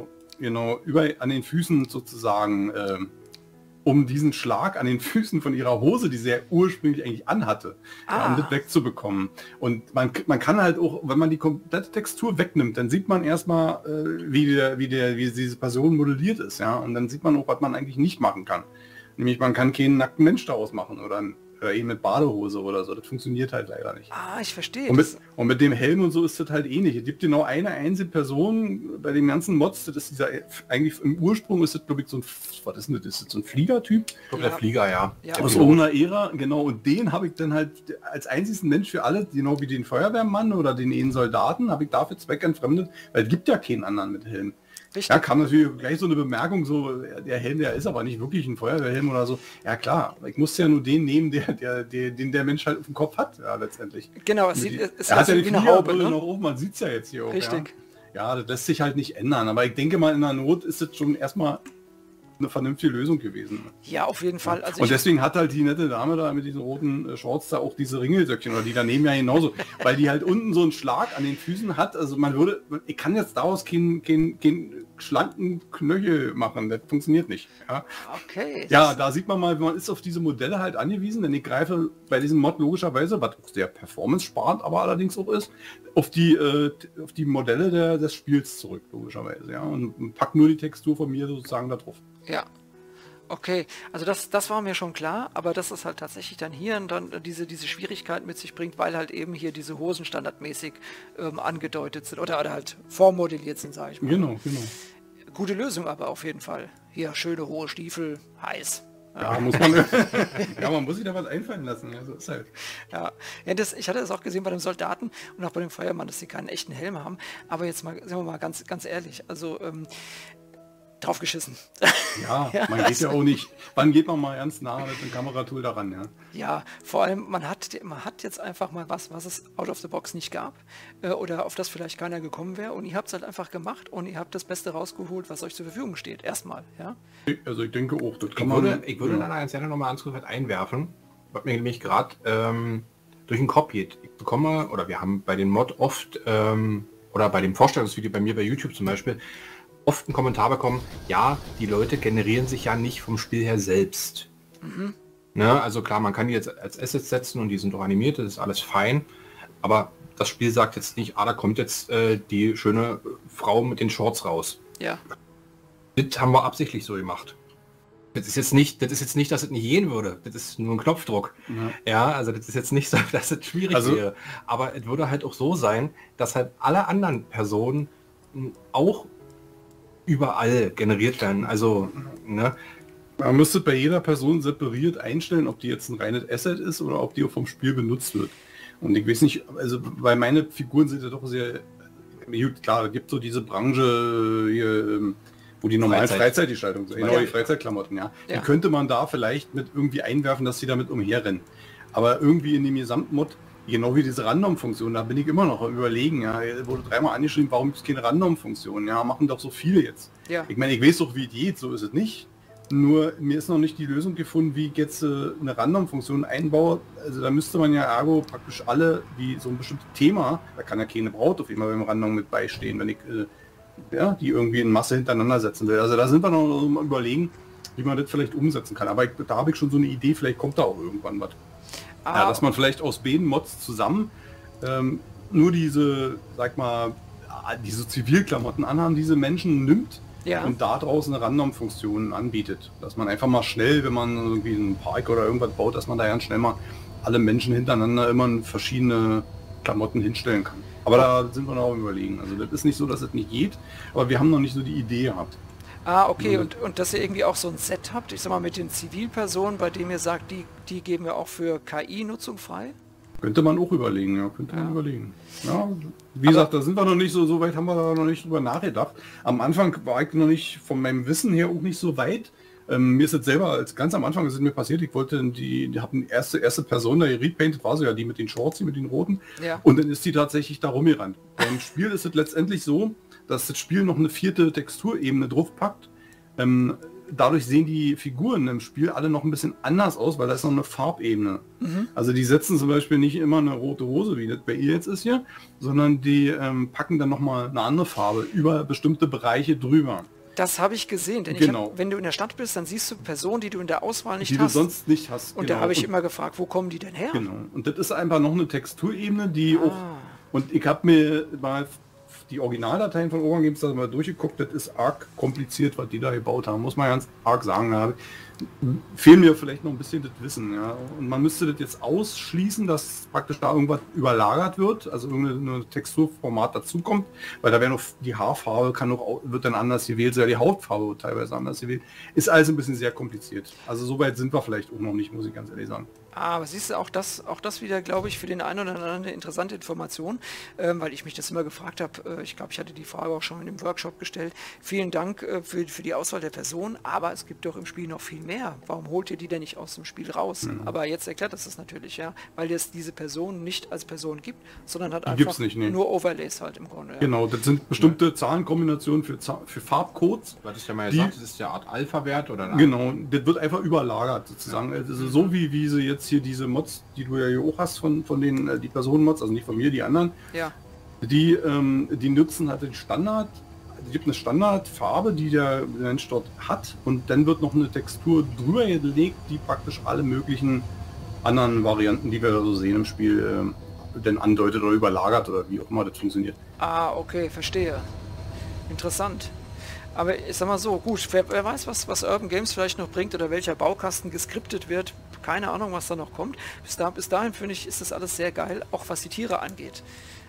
an den Füßen sozusagen, um diesen Schlag an den Füßen von ihrer Hose, die sie ja ursprünglich eigentlich anhatte, um das wegzubekommen. Und man kann halt auch, wenn man die komplette Textur wegnimmt, dann sieht man erstmal, wie diese Person modelliert ist, ja. Und dann sieht man auch, was man eigentlich nicht machen kann. Nämlich man kann keinen nackten Mensch daraus machen oder eben mit Badehose oder so. Das funktioniert halt leider nicht. Ich verstehe. Und mit dem Helm und so ist das halt ähnlich. Es gibt genau eine einzige Person bei den ganzen Mods, das ist eigentlich im Ursprung ist das, glaube ich, so ein, was ist denn das? Ist das so ein Fliegertyp? Ich glaube, der Flieger, ja. Aus irgendeiner Ära, genau. Und den habe ich dann halt als einzigen Mensch für alle, genau wie den Feuerwehrmann oder den einen Soldaten, habe ich dafür zweckentfremdet, weil es gibt ja keinen anderen mit Helm. Richtig. Ja, kam natürlich gleich so eine Bemerkung, so der Helm, der ist aber nicht wirklich ein Feuerwehrhelm oder so. Ja klar, ich musste ja nur den nehmen, den der Mensch halt auf dem Kopf hat, ja, letztendlich. Genau, es hat ja die Haube, ne? Noch oben, man sieht es ja jetzt hier auch. Richtig. Ja, das lässt sich halt nicht ändern, aber ich denke mal, in der Not ist es schon erstmal eine vernünftige Lösung gewesen. Ja, auf jeden Fall. Also und deswegen hat halt die nette Dame da mit diesen roten Shorts da auch diese Ringelsöckchen oder die daneben ja genauso, weil die halt unten so einen Schlag an den Füßen hat. Also ich kann jetzt daraus keinen schlanken Knöchel machen, das funktioniert nicht. Ja, okay. Ja, da sieht man mal, man ist auf diese Modelle halt angewiesen, denn ich greife bei diesem Mod logischerweise, was auch sehr Performance spart, aber allerdings auch ist, auf die Modelle des Spiels zurück, logischerweise. Ja, und pack nur die Textur von mir sozusagen da drauf. Ja, okay. Also das war mir schon klar, aber dass es halt tatsächlich dann hier dann diese Schwierigkeit mit sich bringt, weil halt eben hier diese Hosen standardmäßig angedeutet sind oder halt vormodelliert sind, sage ich mal. Genau. Gute Lösung aber auf jeden Fall. Hier, schöne hohe Stiefel, heiß. Ja, muss man. Ja, man muss sich da was einfallen lassen. Ja, so ist halt. Ja, ich hatte das auch gesehen bei den Soldaten und auch bei dem Feuermann, dass sie keinen echten Helm haben. Aber jetzt mal, sagen wir mal ganz ehrlich, also drauf geschissen. Ja, man geht ja auch nicht. Wann geht man mal ganz nah mit dem Kameratool daran, ja? Ja, vor allem, man hat jetzt einfach mal was es out of the box nicht gab oder auf das vielleicht keiner gekommen wäre und ihr habt es halt einfach gemacht und ihr habt das Beste rausgeholt, was euch zur Verfügung steht. Erstmal, ja? Also ich denke auch, das kann ich würde dann ganz gerne nochmal Ansrufheit einwerfen, was mir nämlich gerade durch den Kopf geht. Ich bekomme, oder wir haben bei den Mod oft, oder bei dem Vorstellungsvideo bei mir bei YouTube zum Beispiel, oft einen Kommentar bekommen, ja, die Leute generieren sich ja nicht vom Spiel her selbst. Ne, also klar, man kann die jetzt als Assets setzen und die sind doch animiert, das ist alles fein, aber das Spiel sagt jetzt nicht, da kommt jetzt die schöne Frau mit den Shorts raus. Ja. Das haben wir absichtlich so gemacht. Das ist jetzt nicht, dass es nicht gehen würde. Das ist nur ein Knopfdruck. Ja, also das ist jetzt nicht so, dass es schwierig wäre. Aber es würde halt auch so sein, dass halt alle anderen Personen auch überall generiert werden. Also, ne? Man müsste bei jeder Person separiert einstellen, ob die jetzt ein reines Asset ist oder ob die auch vom Spiel benutzt wird. Und ich weiß nicht, also weil meine Figuren sind ja doch sehr, klar, es gibt so diese Branche hier, wo die normalen Freizeitgestaltung sind, genau, die Freizeitklamotten, ja. Die könnte man da vielleicht mit irgendwie einwerfen, dass sie damit umherrennen. Aber irgendwie in dem Gesamtmod, genau wie diese Random-Funktion, da bin ich immer noch am Überlegen, ja, wurde dreimal angeschrieben, warum gibt es keine Random-Funktion? Ja, machen doch so viele jetzt. Ja. Ich meine, ich weiß doch, wie es geht, so ist es nicht. Nur mir ist noch nicht die Lösung gefunden, wie ich jetzt eine Random-Funktion einbaue. Also da müsste man ja ergo praktisch alle, die so ein bestimmtes Thema, da kann ja keine Braut auf immer beim Random mit beistehen, wenn ich die irgendwie in Masse hintereinander setzen will. Also da sind wir noch mal überlegen, wie man das vielleicht umsetzen kann. Aber da habe ich schon so eine Idee, vielleicht kommt da auch irgendwann was. Ja, dass man vielleicht aus beiden Mods zusammen nur diese, sag mal, diese Zivilklamotten anhaben, diese Menschen nimmt und da draußen eine Random-Funktion anbietet. Dass man einfach mal schnell, wenn man irgendwie einen Park oder irgendwas baut, dass man da ganz schnell mal alle Menschen hintereinander immer verschiedene Klamotten hinstellen kann. Aber da sind wir noch am Überlegen. Also das ist nicht so, dass es nicht geht, aber wir haben noch nicht so die Idee gehabt. Okay, und dass ihr irgendwie auch so ein Set habt, ich sag mal mit den Zivilpersonen, bei dem ihr sagt, die geben wir auch für KI-Nutzung frei? Könnte man auch überlegen, ja, Ja, wie gesagt, da sind wir noch nicht so weit, haben wir da noch nicht drüber nachgedacht. Am Anfang war ich noch nicht, von meinem Wissen her auch nicht so weit. Mir ist jetzt selber, ganz am Anfang ist es mir passiert, ich wollte, die haben die erste Person da repainted, war so ja die mit den Shorts, die mit den roten. Ja. Und dann ist die tatsächlich da rumgerannt. Beim Spiel ist es letztendlich so, dass das Spiel noch eine 4. Texturebene draufpackt. Dadurch sehen die Figuren im Spiel alle noch ein bisschen anders aus, weil da ist noch eine Farbebene. Also die setzen zum Beispiel nicht immer eine rote Hose, wie das bei ihr jetzt ist hier, sondern die packen dann nochmal eine andere Farbe über bestimmte Bereiche drüber. Das habe ich gesehen, denn wenn du in der Stadt bist, dann siehst du Personen, die du in der Auswahl nicht hast. Die du sonst nicht hast. Und da habe ich immer gefragt, wo kommen die denn her? Genau. Und das ist einfach noch eine Texturebene, die auch... Und ich habe mir mal die Originaldateien von Organ Games da mal durchgeguckt, das ist arg kompliziert, was die da gebaut haben, muss man ganz arg sagen. Da fehlen mir vielleicht noch ein bisschen das Wissen. Ja. Und man müsste das jetzt ausschließen, dass praktisch da irgendwas überlagert wird, also irgendein Texturformat dazukommt, weil da wäre noch die Haarfarbe wird dann anders gewählt, sogar die Hautfarbe wird teilweise anders gewählt. Ist alles ein bisschen sehr kompliziert. Also so weit sind wir vielleicht auch noch nicht, muss ich ganz ehrlich sagen. Aber siehst du, auch das wieder, glaube ich, für den einen oder anderen eine interessante Information, weil ich mich das immer gefragt habe, ich glaube, ich hatte die Frage auch schon in dem Workshop gestellt. Vielen Dank für die Auswahl der Person, aber es gibt doch im Spiel noch viel mehr. Warum holt ihr die denn nicht aus dem Spiel raus? Aber jetzt erklärt das natürlich, ja, weil es diese Person nicht als Person gibt, sondern hat einfach nicht, nee. nur Overlays halt im Grunde. Ja. Genau, das sind bestimmte Zahlenkombinationen für Farbcodes. Du hattest ja mal gesagt, das ist ja Art Alpha-Wert oder ein Genau, das wird einfach überlagert sozusagen. Also so wie sie jetzt hier diese Mods, die du ja hier auch hast von den die Personenmods, also nicht von mir, die anderen, Ja. die nutzen halt den Standard. Es gibt eine Standardfarbe, die der Mensch dort hat, und dann wird noch eine Textur drüber gelegt, die praktisch alle möglichen anderen Varianten, die wir da so sehen im Spiel, dann andeutet oder überlagert oder wie auch immer das funktioniert. Ah, okay, verstehe. Interessant. Aber ich sag mal so, gut, wer weiß, was Urban Games vielleicht noch bringt oder welcher Baukasten geskriptet wird. Keine Ahnung, was da noch kommt. Bis dahin finde ich, ist das alles sehr geil, auch was die Tiere angeht.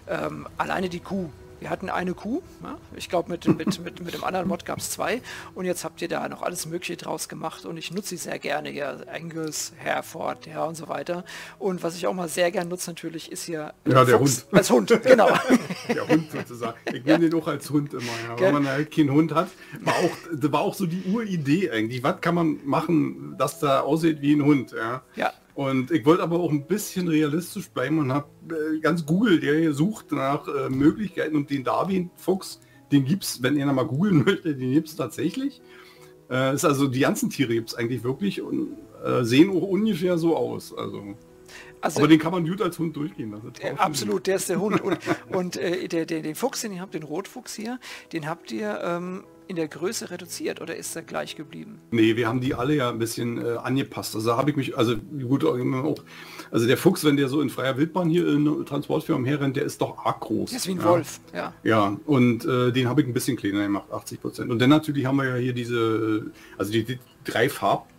Alleine die Kuh. Wir hatten eine Kuh, ja? Ich glaube mit dem anderen Mod gab es 2, und jetzt habt ihr da noch alles Mögliche draus gemacht, und ich nutze sie sehr gerne, ja, Angus, Hereford, ja, und so weiter. Und was ich auch mal sehr gerne nutze natürlich, ist hier der Hund. Als Hund, genau. Der Hund sozusagen. Ich nehme den auch als Hund immer, ja. Wenn man halt keinen Hund hat. War auch so die Uridee eigentlich. Was kann man machen, dass da aussieht wie ein Hund? Ja. Ja. Und ich wollte aber auch ein bisschen realistisch bleiben und habe ganz Google, der hier sucht nach Möglichkeiten, und den Darwin-Fuchs, den gibt's, wenn einer mal googeln möchte, den gibt's tatsächlich. Ist also, die ganzen Tiere gibt's eigentlich wirklich und sehen auch ungefähr so aus. Also aber den kann man gut als Hund durchgehen lassen. Absolut, der ist der Hund. Und den Fuchs, den ihr habt, den Rotfuchs hier, den habt ihr in der Größe reduziert, oder ist er gleich geblieben? Nee, wir haben die alle ja ein bisschen angepasst. Also habe ich mich, also gut, auch, also der Fuchs, wenn der so in freier Wildbahn hier in Transportfirmen herrennt, der ist doch arg groß. Der ist wie ein Wolf, ja. Ja, und den habe ich ein bisschen kleiner gemacht, 80%. Und dann natürlich haben wir ja hier diese, also die drei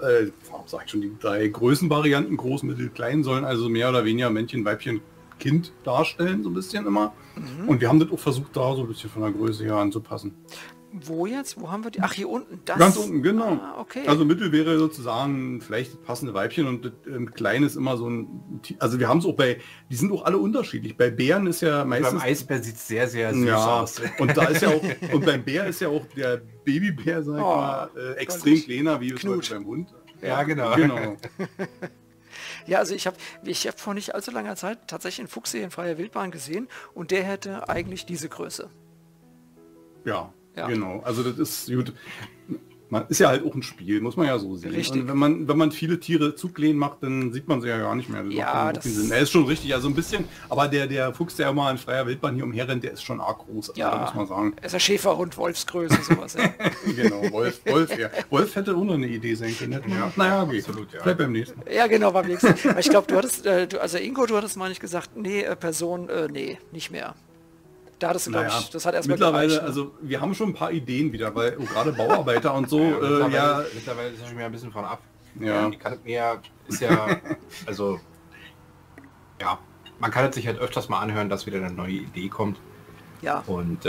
die drei Größenvarianten, groß, mittel, klein, sollen also mehr oder weniger Männchen, Weibchen, Kind darstellen, so ein bisschen immer. Und wir haben das auch versucht, da so ein bisschen von der Größe her anzupassen. Wo jetzt? Wo haben wir die? Ach, hier unten. Das? Ganz unten, genau. Ah, okay. Also Mittel wäre sozusagen vielleicht das passende Weibchen, und klein ist immer so ein... Also wir haben es auch die sind auch alle unterschiedlich. Bei Bären ist ja meistens... Beim Eisbär sieht es sehr, sehr süß aus. Und da ist ja auch, und beim Bär ist ja auch der Babybär, sag ich mal, extrem kleiner, wie es beim Hund. Ja, genau. Ja, also ich hab vor nicht allzu langer Zeit tatsächlich einen Fuchs hier in freier Wildbahn gesehen, und der hätte eigentlich diese Größe. Ja. Genau, also das ist gut. Man ist ja halt auch ein Spiel, muss man ja so sehen. Richtig. Und wenn man viele Tiere zu klein macht, dann sieht man sie ja gar nicht mehr. Das Sinn. Er ist schon richtig, also ein bisschen, aber der Fuchs, der immer in freier Wildbahn hier umherrennt, der ist schon arg groß, also, muss man sagen. Er ist ein Schäferhund, Wolfsgröße, sowas. Ja. Genau, Wolf, ja. Wolf hätte auch noch eine Idee sein können. Ja. Naja, okay. Absolut, ja. Vielleicht beim nächsten. Ja, genau, beim nächsten. Ich glaube, du hattest, also Ingo, du hattest mal nicht gesagt, nee, Person, nee, nicht mehr. Da hattest du, glaube ich, das hat erstmal mittlerweile, gereicht, ne? Also wir haben schon ein paar Ideen wieder, weil gerade Bauarbeiter und so, mittlerweile ist es schon ein bisschen von ab. Ja. Die kann mir ist ja, also ja, man kann es sich halt öfters mal anhören, dass wieder eine neue Idee kommt. Ja. Und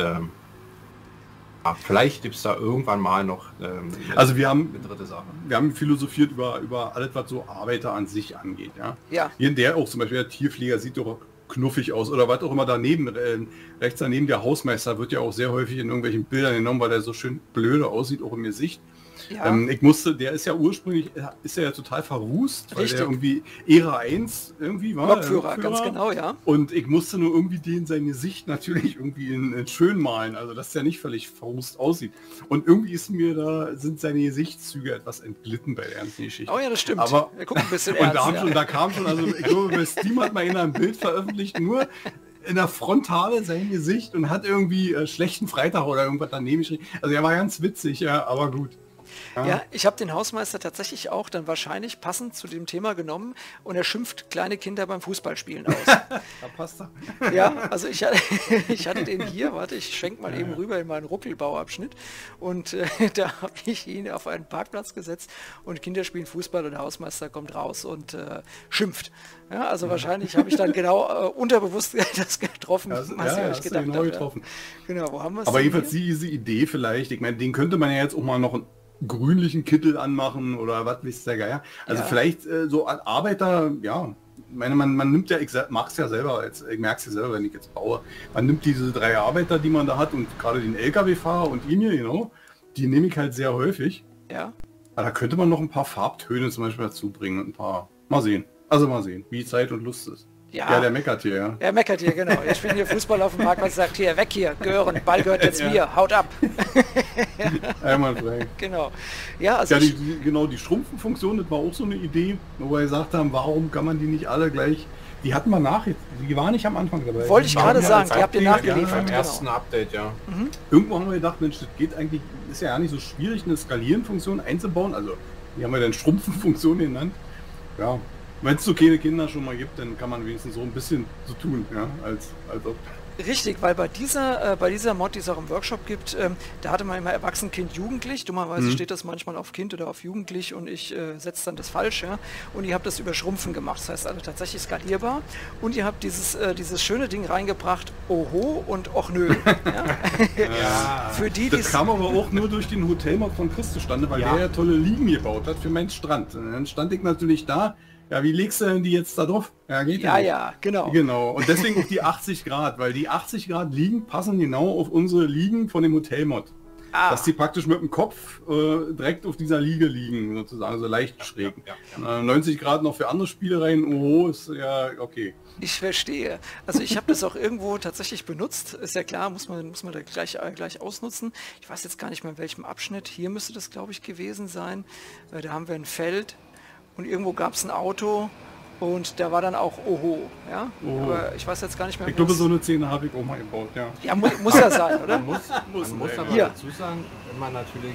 vielleicht gibt es da irgendwann mal noch also wir haben eine dritte Sache. Wir haben philosophiert über alles, was so Arbeiter an sich angeht. Ja. Hier der auch zum Beispiel, der Tierpfleger sieht doch knuffig aus, oder was auch immer daneben, rechts daneben der Hausmeister wird ja auch sehr häufig in irgendwelchen Bildern genommen, weil der so schön blöde aussieht, auch im Gesicht. Ja. Der ist ja ursprünglich, ist ja total verrußt, weil der irgendwie Ära 1 irgendwie war. Lokführer, ganz genau, ja. Und ich musste nur irgendwie sein Gesicht natürlich irgendwie in schön malen, also dass der nicht völlig verrußt aussieht. Und irgendwie sind seine Gesichtszüge etwas entglitten bei der ganzen Geschichte. Oh ja, das stimmt. Aber er guckt ein bisschen und ernst, da kam schon, also ich glaube, bei Steam hat mal einer ein Bild veröffentlicht, nur in der Frontale sein Gesicht, und hat irgendwie schlechten Freitag oder irgendwas daneben geschrieben. Also er war ganz witzig, ja, aber gut. Ja, ich habe den Hausmeister tatsächlich auch dann wahrscheinlich passend zu dem Thema genommen, und er schimpft kleine Kinder beim Fußballspielen aus. Da passt er. Ja, also ich hatte den hier, warte, ich schwenke mal eben rüber in meinen Ruckelbauabschnitt, und da habe ich ihn auf einen Parkplatz gesetzt, und Kinder spielen Fußball, und der Hausmeister kommt raus und schimpft. Ja, also wahrscheinlich habe ich dann genau unterbewusst das getroffen, was ich euch gedacht habe. Getroffen. Genau, wo haben wir es? Aber jedenfalls diese Idee vielleicht, ich meine, den könnte man ja jetzt auch mal noch grünlichen Kittel anmachen oder was wisst der Geier. Also Ja. vielleicht so als Arbeiter, ja, ich meine, man nimmt ja, ich mach's ja selber, ich merke es ja selber, wenn ich jetzt baue, man nimmt diese 3 Arbeiter, die man da hat und gerade den LKW-Fahrer und ihn hier, genau, die nehme ich halt sehr häufig. Ja. Aber da könnte man noch ein paar Farbtöne zum Beispiel dazu bringen und ein paar, mal sehen, wie Zeit und Lust ist. Ja. Der meckert hier, ja. Er meckert hier, genau. Ich bin hier Fußball auf dem Marktplatz, sagt hier, weg hier, Gören, Ball gehört jetzt Ja. mir, haut ab. Einmal frei. Genau. Ja, also Ja, ich, genau, die Schrumpfenfunktion, das war auch so eine Idee, wo wir gesagt haben, warum kann man die nicht alle gleich, die hatten wir die waren nicht am Anfang dabei. wollte ich Die waren gerade ja sagen, als die habt ihr Update, nachgeliefert. Beim Genau. ersten Update, ja. Irgendwo haben wir gedacht, Mensch, das geht eigentlich, ist ja nicht so schwierig, eine Skalierenfunktion einzubauen, also die haben wir dann Schrumpfenfunktion genannt. Ja, wenn es so keine Kinder schon mal gibt, dann kann man wenigstens so ein bisschen so tun, ja, als ob. Richtig, weil bei dieser Mod, die es auch im Workshop gibt, da hatte man immer Erwachsen, Kind, Jugendlich. Dummerweise steht das manchmal auf Kind oder auf Jugendlich und ich setze dann das falsch, ja. Und ihr habt das über Schrumpfen gemacht, das heißt also tatsächlich skalierbar. Und ihr habt dieses schöne Ding reingebracht, Oho und Och nö. Ja? Ja. Für die, Das kam aber auch nur durch den Hotelmod von Chris zustande, weil Ja. der ja tolle Liegen gebaut hat für meinen Strand. Und dann stand ich natürlich da, ja, wie legst du denn die jetzt da drauf? Ja, geht ja, nicht. ja, genau. Genau, und deswegen auch die 80 Grad, weil die 80 Grad Liegen passen genau auf unsere Liegen von dem Hotelmod. Ah. Dass die praktisch mit dem Kopf direkt auf dieser Liege liegen, sozusagen, so leicht schräg. ja. 90 Grad noch für andere Spielereien, oho, ist ja okay. Ich verstehe. Also ich habe das auch irgendwo tatsächlich benutzt. Ist ja klar, muss man da gleich ausnutzen. Ich weiß jetzt gar nicht mehr in welchem Abschnitt. Hier müsste das, glaube ich, gewesen sein. Da haben wir ein Feld und irgendwo gab es ein Auto und da war dann auch Oho. Ja? Oho. Aber ich weiß jetzt gar nicht mehr. Ich glaube, was- so eine Szene habe ich auch mal gebaut, ja. ja, muss ja sein, oder? Man muss aber Hier. dazu sagen, wenn man natürlich...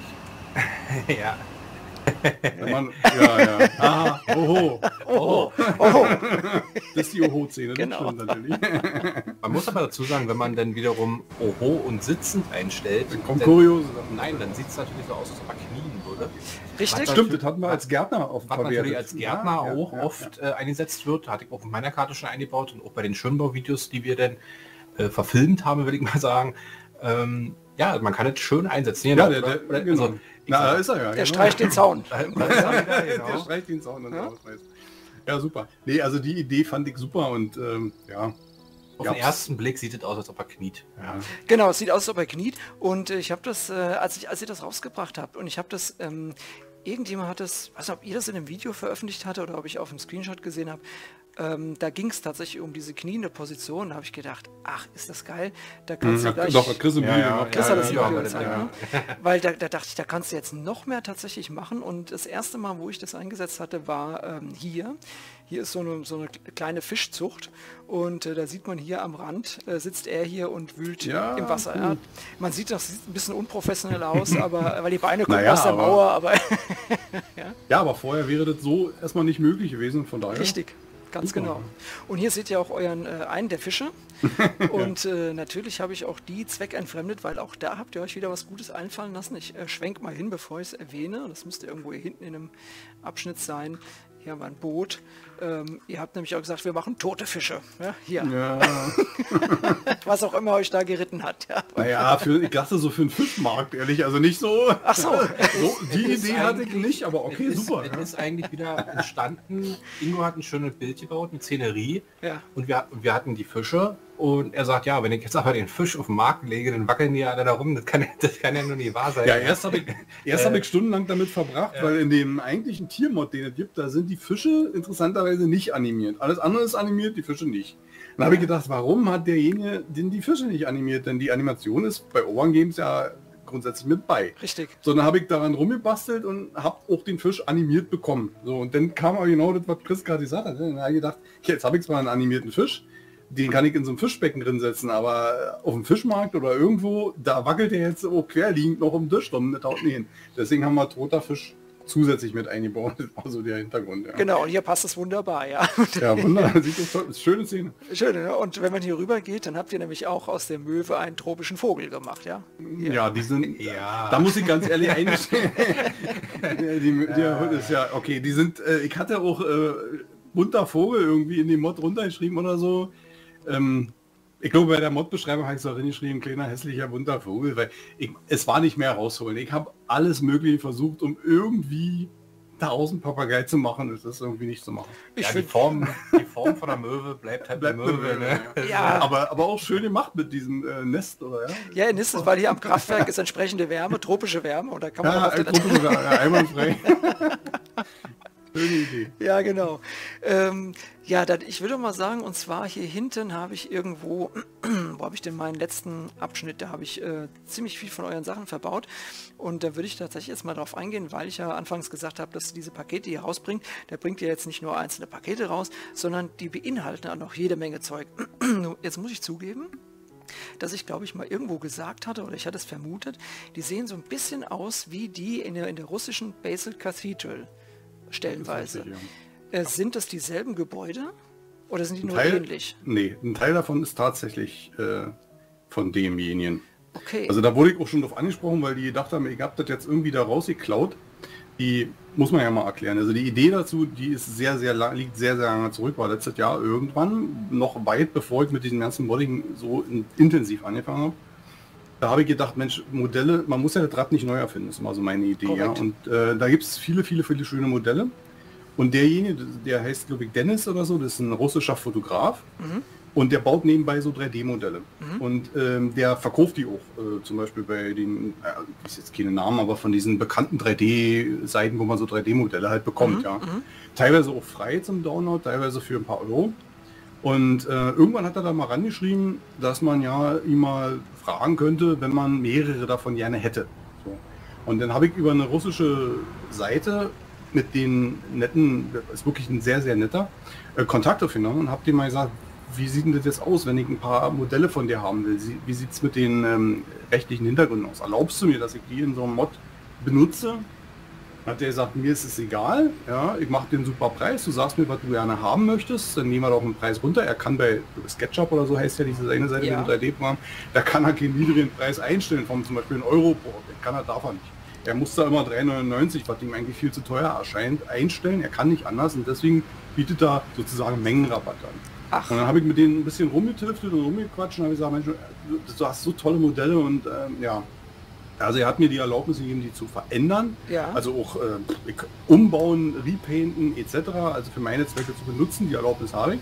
ja. Wenn man, ja. Aha, oho. Oho. Oho. Das ist die Oho-Szene, Genau. das stimmt natürlich. Man muss aber dazu sagen, wenn man dann wiederum Oho und sitzend einstellt, Dann kommt dann, kuriose Sachen. nein, dann sieht es natürlich so aus, als ob er knien würde. Richtig? Stimmt, das hatten wir als Gärtner oft Was natürlich als Gärtner Ja, auch ja, oft eingesetzt wird, hatte ich auch in meiner Karte schon eingebaut und auch bei den Schönbauvideos, die wir dann verfilmt haben, würde ich mal sagen. Ja, man kann es schön einsetzen. Ja, Genau, der, genau. also, Na, da ist er ja. Der streicht den Zaun. Der genau. streicht den Zaun und rausschmeißt. Ja, super. Nee, also die Idee fand ich super und ja. Auf den ersten Blick sieht es aus, als ob er kniet. Ja. Genau, es sieht aus, als ob er kniet. Und ich habe das, als ihr das rausgebracht habt, und ich habe das, irgendjemand hat das, weiß nicht, ob ihr das in einem Video veröffentlicht hatte oder ob ich auf einem Screenshot gesehen habe, da ging es tatsächlich um diese kniende Position. Da habe ich gedacht, ach, ist das geil. Da kannst du gleich... Doch, Chris im Ja, Video ja, gemacht. Chris hat das ja, Video ja, gezeigt, ja. ne? Weil da dachte ich, da kannst du jetzt noch mehr tatsächlich machen. Und das erste Mal, wo ich das eingesetzt hatte, war hier. Hier ist so eine kleine Fischzucht und da sieht man hier am Rand, sitzt er hier und wühlt Ja, im Wasser. cool. Ja. Man sieht, das sieht ein bisschen unprofessionell aus, aber weil die Beine kommen Naja, aus der aber- Mauer, aber Ja, aber vorher wäre das so erstmal nicht möglich gewesen, von daher. richtig. Ganz Super. genau. Und hier seht ihr auch euren einen der Fische. Und natürlich habe ich auch die zweckentfremdet, weil auch da habt ihr euch wieder was Gutes einfallen lassen. Ich schwenk mal hin, bevor ich es erwähne. Das müsste irgendwo hier hinten in einem Abschnitt sein. Hier haben wir ein Boot. Ihr habt nämlich auch gesagt, wir machen tote Fische. Ja, hier. Ja, Was auch immer euch da geritten hat. Ja. naja, ich dachte so für einen Fischmarkt, ehrlich, also nicht so. Ach so. So, die Es ist Idee hatte ich eigentlich- nicht, aber okay, es ist, super. Es ist eigentlich wieder entstanden. Ingo hat ein schönes Bild gebaut, eine Szenerie. Ja. Und wir hatten die Fische. Und er sagt, ja, wenn ich jetzt aber den Fisch auf den Markt lege, dann wackeln die ja alle da rum. Das kann ja nur nie wahr sein. Ja, erst habe ich stundenlang damit verbracht, weil in dem eigentlichen Tiermod, den es gibt, da sind die Fische interessanterweise nicht animiert. Alles andere ist animiert, die Fische nicht. Dann habe ich gedacht, warum hat derjenige denn die Fische nicht animiert? Denn die Animation ist bei Ovan Games ja grundsätzlich mit bei. Richtig. So, dann habe ich daran rumgebastelt und habe auch den Fisch animiert bekommen. So, und dann kam aber genau das, was Chris gerade gesagt hat. Dann habe ich gedacht, jetzt habe ich zwar einen animierten Fisch, den kann ich in so einem Fischbecken drin setzen, aber auf dem Fischmarkt oder irgendwo, da wackelt der jetzt so querliegend noch um den Tisch rum, das haut nicht hin. Deswegen haben wir toter Fisch zusätzlich mit eingebaut. Das war so der Hintergrund. Ja, Genau, und hier passt es wunderbar, ja. ja wunderbar. Sieht doch toll. Ist eine schöne Szene. Schön, ne? Und wenn man hier rüber geht, dann habt ihr nämlich auch aus der Möwe einen tropischen Vogel gemacht, ja? Ja, die sind, Ja. da muss ich ganz ehrlich eingestehen. Die ist ja, okay, die sind, ich hatte auch bunter Vogel irgendwie in den Mod runtergeschrieben oder so. Ich glaube, bei der Mod-Beschreibung habe ich es auch hingeschrieben, kleiner, hässlicher, bunter Vogel, weil es war nicht mehr rausholen. Ich habe alles Mögliche versucht, um irgendwie daraus einen Papagei zu machen. Das ist irgendwie nicht zu machen. Ja, die Form von der Möwe bleibt halt Bleibt eine Möwe. Ne? Ja. Aber auch schön gemacht mit diesem Nest, oder? Ja, in Nist, weil hier am Kraftwerk ist entsprechende Wärme, tropische Wärme und da kann man Ja, auch auf den einwandfrei. Schöne Idee. Ja, genau. Ja, ich würde mal sagen, und zwar hier hinten habe ich irgendwo, wo habe ich denn meinen letzten Abschnitt, da habe ich ziemlich viel von euren Sachen verbaut und da würde ich tatsächlich jetzt mal drauf eingehen, weil ich ja anfangs gesagt habe, dass diese Pakete hier rausbringt, der bringt ja jetzt nicht nur einzelne Pakete raus, sondern die beinhalten auch noch jede Menge Zeug. Jetzt muss ich zugeben, dass ich, glaube ich, mal irgendwo gesagt hatte, oder ich hatte es vermutet, die sehen so ein bisschen aus wie die in der russischen Basel Cathedral. Stellenweise. Sind das dieselben Gebäude oder sind die nur ähnlich? Nee, ein Teil davon ist tatsächlich von demjenigen. Okay. Also da wurde ich auch schon drauf angesprochen, weil die gedacht haben, ich habe das jetzt irgendwie da rausgeklaut. Die muss man ja mal erklären. Also die Idee dazu, die ist liegt sehr, sehr lange zurück, war letztes Jahr irgendwann, noch weit bevor ich mit diesem ganzen Modding so intensiv angefangen habe. Da habe ich gedacht, Mensch, Modelle, man muss ja das Rad nicht neu erfinden, das ist mal so meine Idee. Ja? Und da gibt es viele, viele, viele schöne Modelle. Und derjenige, der heißt, glaube ich, Dennis oder so, das ist ein russischer Fotograf. Und der baut nebenbei so 3D-Modelle. Und der verkauft die auch, zum Beispiel bei den, ich weiß jetzt keine Namen, aber von diesen bekannten 3D-Seiten, wo man so 3D-Modelle halt bekommt. Ja. Teilweise auch frei zum Download, teilweise für ein paar Euro. Und irgendwann hat er da mal rangeschrieben, dass man ja ihn mal fragen könnte, wenn man mehrere davon gerne hätte. So. Und dann habe ich über eine russische Seite mit den netten, das ist wirklich ein sehr, sehr netter, Kontakt aufgenommen und habe dem mal gesagt, wie sieht denn das jetzt aus, wenn ich ein paar Modelle von dir haben will? Wie sieht es mit den rechtlichen Hintergründen aus? Erlaubst du mir, dass ich die in so einem Mod benutze? Hat der gesagt, mir ist es egal, ja, ich mache den super Preis, du sagst mir, was du gerne haben möchtest, dann nehmen wir doch einen Preis runter. Er kann bei SketchUp oder so heißt ja diese eine Seite mit dem 3D-Programm, da kann er keinen niedrigen Preis einstellen, von zum Beispiel 1 Euro pro Objekt, darf er nicht. Er muss da immer 3,99, was ihm eigentlich viel zu teuer erscheint, einstellen, er kann nicht anders und deswegen bietet er sozusagen Mengenrabatt an. Ach. Und dann habe ich mit denen ein bisschen rumgeteleftet und rumgequatscht und habe gesagt, Mensch, du hast so tolle Modelle und ja. Also er hat mir die Erlaubnis gegeben, die zu verändern, ja. Also auch umbauen, repainten etc., also für meine Zwecke zu benutzen, die Erlaubnis habe ich.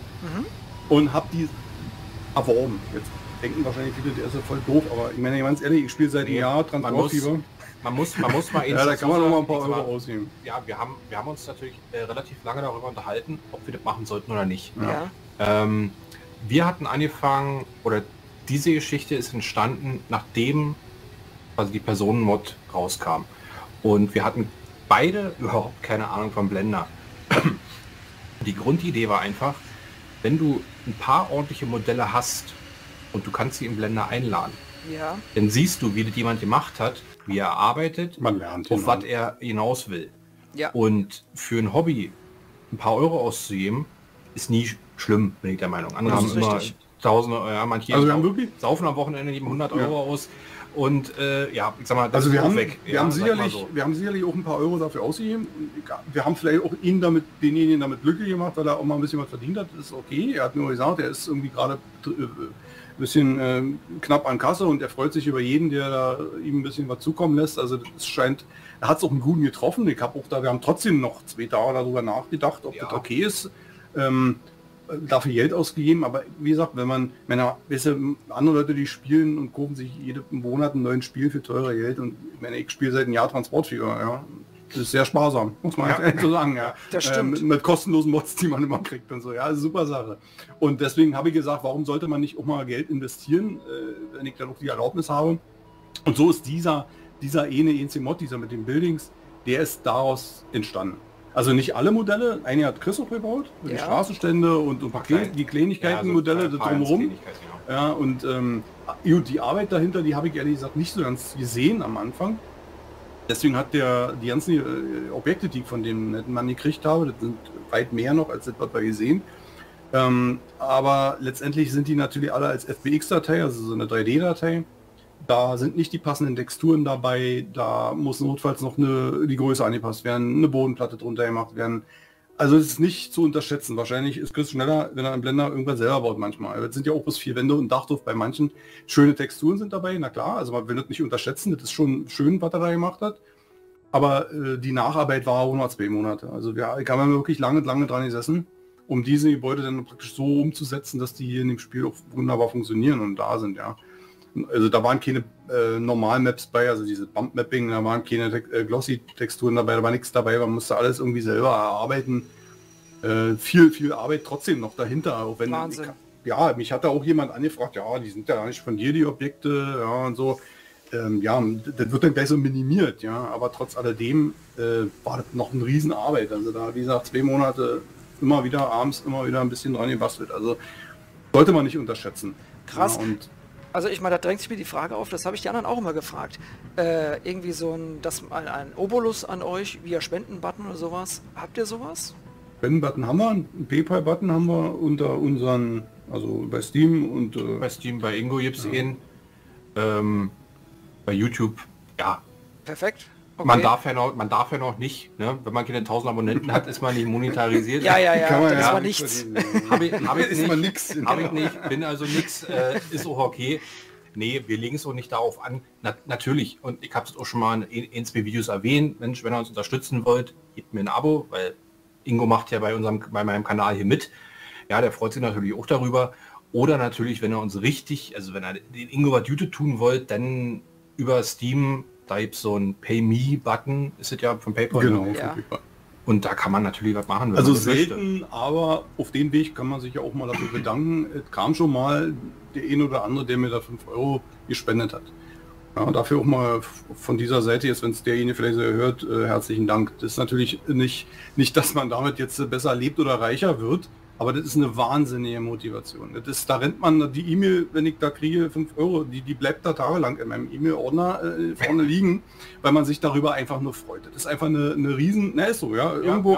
Und habe die erworben. Jetzt denken wahrscheinlich viele, der ist ja voll doof, aber ich meine ganz ehrlich, ich spiele seit einem Jahr Transportfieber. Man muss mal ja, da kann man noch mal ein paar Euro ausgeben. Ja, wir haben uns natürlich relativ lange darüber unterhalten, ob wir das machen sollten oder nicht. Ja. Wir hatten angefangen, oder diese Geschichte ist entstanden, nachdem also die Personenmod rauskam. Und wir hatten beide überhaupt keine Ahnung vom Blender. Die Grundidee war einfach, wenn du ein paar ordentliche Modelle hast und du kannst sie im Blender einladen, ja. Dann siehst du, wie das jemand gemacht hat, wie er arbeitet, man lernt auf was er hinaus will. Ja. Und für ein Hobby ein paar Euro auszugeben, ist nie schlimm, bin ich der Meinung. Andere haben immer Tausende, ja, manche also wir haben wirklich saufen am Wochenende geben 100 Euro aus. Und ja, ich sag mal, das also ist weg. Wir haben sicherlich auch ein paar Euro dafür ausgegeben. Wir haben vielleicht auch denjenigen damit glücklich gemacht, weil er auch mal ein bisschen was verdient hat. Das ist okay. Er hat nur gesagt, er ist irgendwie gerade ein bisschen knapp an Kasse und er freut sich über jeden, der da ihm ein bisschen was zukommen lässt. Also es scheint, er hat es auch einen guten getroffen. Wir haben trotzdem noch 2 Tage darüber nachgedacht, ob das okay ist. Dafür Geld ausgegeben, aber wie gesagt, wenn andere Leute, die spielen und kaufen sich jeden Monat ein neues Spiel für teure Geld und ich spiele seit einem Jahr Transportfieber, ja. Das ist sehr sparsam, muss man einfach so sagen, ja. Das stimmt. Mit kostenlosen Mods, die man immer kriegt und so, ja, ist eine super Sache. Und deswegen habe ich gesagt, warum sollte man nicht auch mal Geld investieren, wenn ich dann auch die Erlaubnis habe. Und so ist dieser ENC-Mod, dieser mit den Buildings, der ist daraus entstanden. Also nicht alle Modelle, einige hat Chris auch gebaut, die Straßenstände und ein paar die Kleinigkeiten-Modelle da drumherum. Ja, und die Arbeit dahinter, die habe ich ehrlich gesagt nicht so ganz gesehen am Anfang. Deswegen hat die ganzen Objekte, die ich von dem netten Mann gekriegt habe, das sind weit mehr noch als das, was wir gesehen. Aber letztendlich sind die natürlich alle als FBX-Datei, also so eine 3D-Datei. Da sind nicht die passenden Texturen dabei, da muss notfalls noch die Größe angepasst werden, eine Bodenplatte drunter gemacht werden. Also es ist nicht zu unterschätzen. Wahrscheinlich ist Chris schneller, wenn er einen Blender irgendwann selber baut manchmal. Es sind ja auch bloß 4 Wände und ein Dach drauf bei manchen. Schöne Texturen sind dabei, na klar. Also man will das nicht unterschätzen. Das ist schon schön, was er da gemacht hat. Aber die Nacharbeit war auch noch 2 Monate. Also wir haben wirklich lange dran gesessen, um diese Gebäude dann praktisch so umzusetzen, dass die hier in dem Spiel auch wunderbar funktionieren und da sind, ja. Also da waren keine normalen Maps bei, also diese Bump-Mapping, da waren keine Glossy-Texturen dabei, da war nichts dabei, man musste alles irgendwie selber erarbeiten. Viel Arbeit trotzdem noch dahinter. Auch wenn mich hat da auch jemand angefragt, ja, die sind ja nicht von dir, die Objekte, ja, und so. Das wird dann gleich so minimiert, ja, aber trotz alledem war das noch eine Riesenarbeit. Also da, wie gesagt, 2 Monate immer wieder abends, immer wieder ein bisschen dran gebastelt. Also sollte man nicht unterschätzen. Krass. Ja, und also ich meine, da drängt sich mir die Frage auf, das habe ich die anderen auch immer gefragt. Irgendwie so ein Obolus an euch, via Spendenbutton oder sowas. Habt ihr sowas? Spendenbutton haben wir, einen PayPal-Button haben wir unter unseren, also bei Steam und... bei Steam, bei Ingo gibt es ihn. Bei YouTube, ja. Perfekt. Okay. Man darf ja noch nicht, ne? Wenn man keine 1000 Abonnenten hat, ist man nicht monetarisiert. Ja, das ist mal nichts. Habe ich nicht, bin also nichts, ist auch okay. Nee, wir legen es auch nicht darauf an. Natürlich, und ich habe es auch schon mal in 2 Videos erwähnt, Mensch, wenn ihr uns unterstützen wollt, gebt mir ein Abo, weil Ingo macht ja bei meinem Kanal hier mit. Ja, der freut sich natürlich auch darüber. Oder natürlich, wenn er uns richtig, also wenn er den Ingo was Gutes tun wollt, dann über Steam, da gibt es so ein Pay-Me-Button, ist es ja von PayPal. Genau, ja. von PayPal. Und da kann man natürlich was machen. Wenn Also man das selten, möchte. aber auf den Weg kann man sich ja auch mal dafür bedanken. Es kam schon mal der ein oder andere, der mir da 5 Euro gespendet hat. Ja, dafür auch mal von dieser Seite jetzt, wenn es derjenige vielleicht so hört, herzlichen Dank. Das ist natürlich nicht, dass man damit jetzt besser lebt oder reicher wird, aber das ist eine wahnsinnige Motivation. Da rennt man die E-Mail, wenn ich da kriege, 5 Euro, die bleibt da tagelang in meinem E-Mail-Ordner vorne liegen, weil man sich darüber einfach nur freut. Das ist einfach eine riesen, ist so, ja, irgendwo,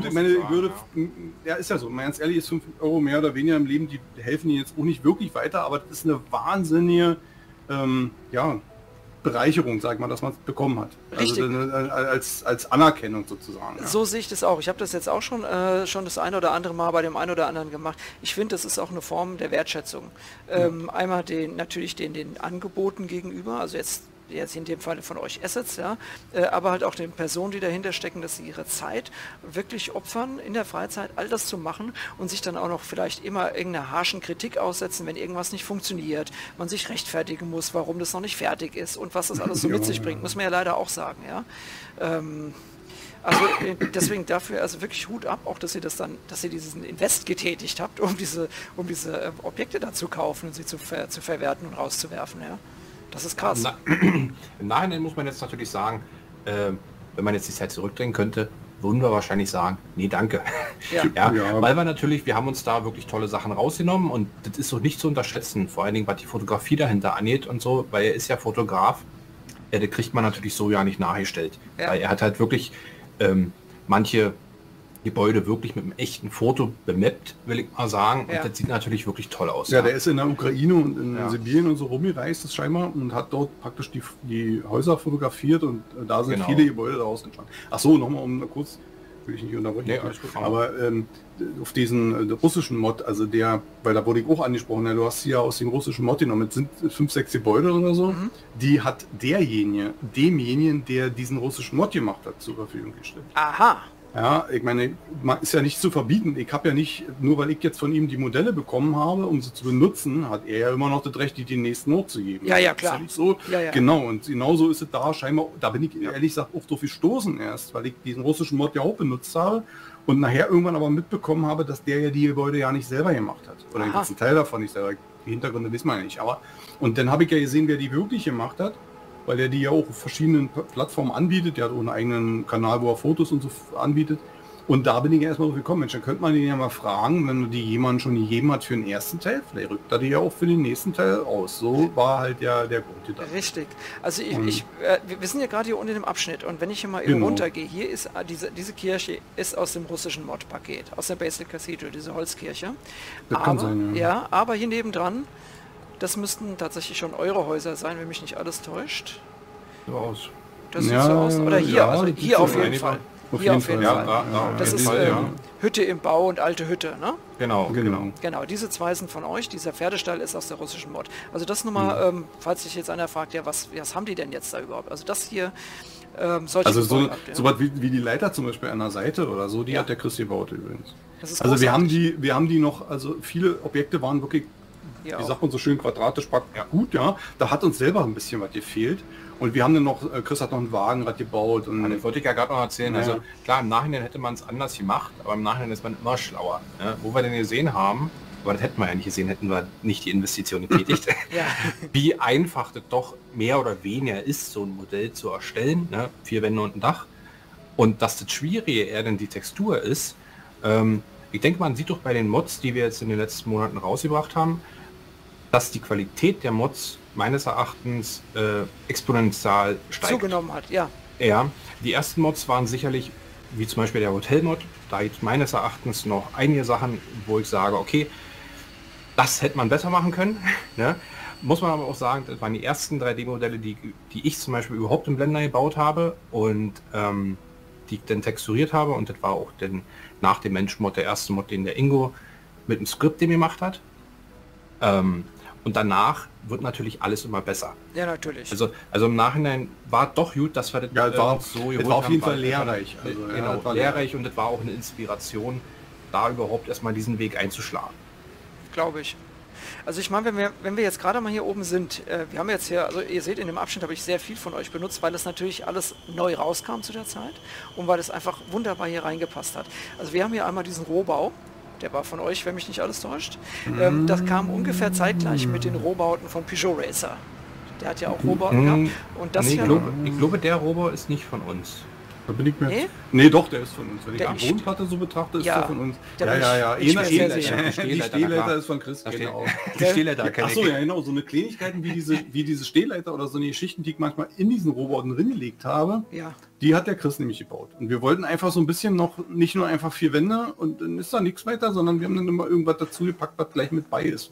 ist ja so, ganz ehrlich, ist 5 Euro mehr oder weniger im Leben, die helfen Ihnen jetzt auch nicht wirklich weiter, aber das ist eine wahnsinnige, Bereicherung, sag mal, dass man es bekommen hat. Richtig. Also als Anerkennung sozusagen. Ja. So sehe ich das auch. Ich habe das jetzt auch schon das eine oder andere Mal bei dem einen oder anderen gemacht. Ich finde, das ist auch eine Form der Wertschätzung. Einmal natürlich den Angeboten gegenüber, also jetzt in dem Fall von euch Assets, ja, aber halt auch den Personen, die dahinter stecken, dass sie ihre Zeit wirklich opfern, in der Freizeit all das zu machen und sich dann auch noch vielleicht immer irgendeiner harschen Kritik aussetzen, wenn irgendwas nicht funktioniert, man sich rechtfertigen muss, warum das noch nicht fertig ist und was das alles so mit sich bringt, muss man ja leider auch sagen, ja. Also deswegen dafür also wirklich Hut ab, auch dass ihr diesen Invest getätigt habt, um diese Objekte da zu kaufen und sie zu verwerten und rauszuwerfen, ja. Das ist krass. Im Nachhinein muss man jetzt natürlich sagen, wenn man jetzt die Zeit zurückdrehen könnte, würden wir wahrscheinlich sagen, nee, danke. Ja. Weil wir haben uns da wirklich tolle Sachen rausgenommen und das ist so nicht zu unterschätzen, vor allen Dingen, was die Fotografie dahinter angeht und so, weil er ist ja Fotograf, das kriegt man natürlich so ja nicht nachgestellt. Ja. Weil er hat halt wirklich manche Gebäude wirklich mit einem echten Foto bemappt, will ich mal sagen. Und das sieht natürlich wirklich toll aus. Ja, der ist in der Ukraine und in Sibirien und so rumgereist, das scheinbar, und hat dort praktisch die Häuser fotografiert und da sind viele Gebäude daraus entstanden. Ach so, nochmal um kurz, will ich nicht unterbrechen, aber auf diesen russischen Mod, also weil da wurde ich auch angesprochen, du hast hier aus dem russischen Mod genommen, es sind 5, 6 Gebäude oder so, die hat demjenigen, der diesen russischen Mod gemacht hat, zur Verfügung gestellt. Aha. Ja, ich meine, ist ja nicht zu verbieten. Ich habe ja nicht, nur weil ich jetzt von ihm die Modelle bekommen habe, um sie zu benutzen, hat er ja immer noch das Recht, die den nächsten hochzugeben. Ja, klar. Ist ja nicht so. Ja. Genau, und genauso ist es da scheinbar, da bin ich ehrlich gesagt auch drauf gestoßen erst, weil ich diesen russischen Mod ja auch benutzt habe und nachher irgendwann aber mitbekommen habe, dass der ja die Gebäude ja nicht selber gemacht hat. Oder einen Teil davon nicht selber. Die Hintergründe wissen wir ja nicht. Aber, und dann habe ich ja gesehen, wer die wirklich gemacht hat, weil er die ja auch auf verschiedenen Plattformen anbietet. Der hat auch einen eigenen Kanal, wo er Fotos und so anbietet. Und da bin ich erstmal drauf gekommen, Mensch, dann könnte man den ja mal fragen, wenn die jemand schon gegeben hat für den ersten Teil, vielleicht rückt er die ja auch für den nächsten Teil aus. So war halt ja der Grund. Richtig. Also wir sind ja gerade hier unten im Abschnitt und wenn ich hier mal eben runtergehe, hier ist diese Kirche ist aus dem russischen Mod-Paket, aus der Basic Cathedral, diese Holzkirche. Das kann sein, ja, aber hier nebendran, das müssten tatsächlich schon eure Häuser sein, wenn mich nicht alles täuscht. So aus. Das sieht so aus. Oder hier, also hier auf jeden Fall. Auf jeden Fall. Das ist Hütte im Bau und alte Hütte, ne? Genau. Genau, diese zwei sind von euch, dieser Pferdestall ist aus der russischen Mod. Also das nur mal, falls sich jetzt einer fragt, ja, was haben die denn jetzt da überhaupt? Also das hier, solche Also Gebäude so habt ihr. was wie die Leiter zum Beispiel an der Seite oder so, die Ja. hat der Chris gebaut übrigens. Das ist Also wir haben großartig. die noch, also viele Objekte waren wirklich, Hier wie auch. sagt man so schön, quadratisch gut, ja. Da hat uns selber ein bisschen was gefehlt. Und wir haben dann noch, Chris hat noch ein Wagenrad gebaut und Das wollte ich ja gerade noch erzählen. Ja. Also klar, im Nachhinein hätte man es anders gemacht, aber im Nachhinein ist man immer schlauer. Ne? Wo wir denn gesehen haben, aber das hätten wir ja nicht gesehen, hätten wir nicht die Investition getätigt, Ja. wie einfach das doch mehr oder weniger ist, so ein Modell zu erstellen. Ne? 4 Wände und ein Dach. Und dass das Schwierige eher denn die Textur ist. Ich denke, man sieht doch bei den Mods, die wir jetzt in den letzten Monaten rausgebracht haben, dass die Qualität der Mods meines Erachtens exponentiell steigt. Zugenommen hat, ja. Ja, die ersten Mods waren sicherlich, wie zum Beispiel der Hotel-Mod, da gibt es meines Erachtens noch einige Sachen, wo ich sage, okay, das hätte man besser machen können. Ne? Muss man aber auch sagen, das waren die ersten 3D-Modelle, die ich zum Beispiel überhaupt im Blender gebaut habe und die ich dann texturiert habe, und das war auch dann nach dem Mensch-Mod der erste Mod, den der Ingo mit dem Skript dem gemacht hat. Und danach wird natürlich alles immer besser. Ja, natürlich. Also im Nachhinein war doch gut, dass wir das ja, es war, so es geholt war auf jeden haben, Fall weil- lehrreich. Also, ja, genau, es war lehrreich, und das war auch eine Inspiration, da überhaupt erstmal diesen Weg einzuschlagen. Glaube ich. Also ich meine, wenn wir jetzt gerade mal hier oben sind, wir haben jetzt hier, also ihr seht, in dem Abschnitt habe ich sehr viel von euch benutzt, weil das natürlich alles neu rauskam zu der Zeit und weil es einfach wunderbar hier reingepasst hat. Also wir haben hier einmal diesen Rohbau, der war von euch, wenn mich nicht alles täuscht. Das kam ungefähr zeitgleich mit den Rohbauten von Peugeot Racer. Der hat ja auch Rohbauten gehabt. Und das Nee, hier... ich glaube, der Robo ist nicht von uns. Da bin ich mir Nee? nee, doch, der ist von uns. Wenn ich Der die ist- Bodenplatte so betrachte, ist Ja, der von uns. da Ja, bin ja, ja. ich mir sehr Die sicher. Die Stehleiter Stehleiter ist von Chris, Da steht, genau. die Stehleiter kenne Ach so, ich. ja genau, so eine Kleinigkeiten wie diese Stehleiter oder so eine Geschichten, die ich manchmal in diesen Rohbauten drin gelegt habe, Ja, die hat der Chris nämlich gebaut. Und wir wollten einfach so ein bisschen noch, nicht nur einfach 4 Wände und dann ist da nichts weiter, sondern wir haben dann immer irgendwas dazu gepackt, was gleich mit bei ist.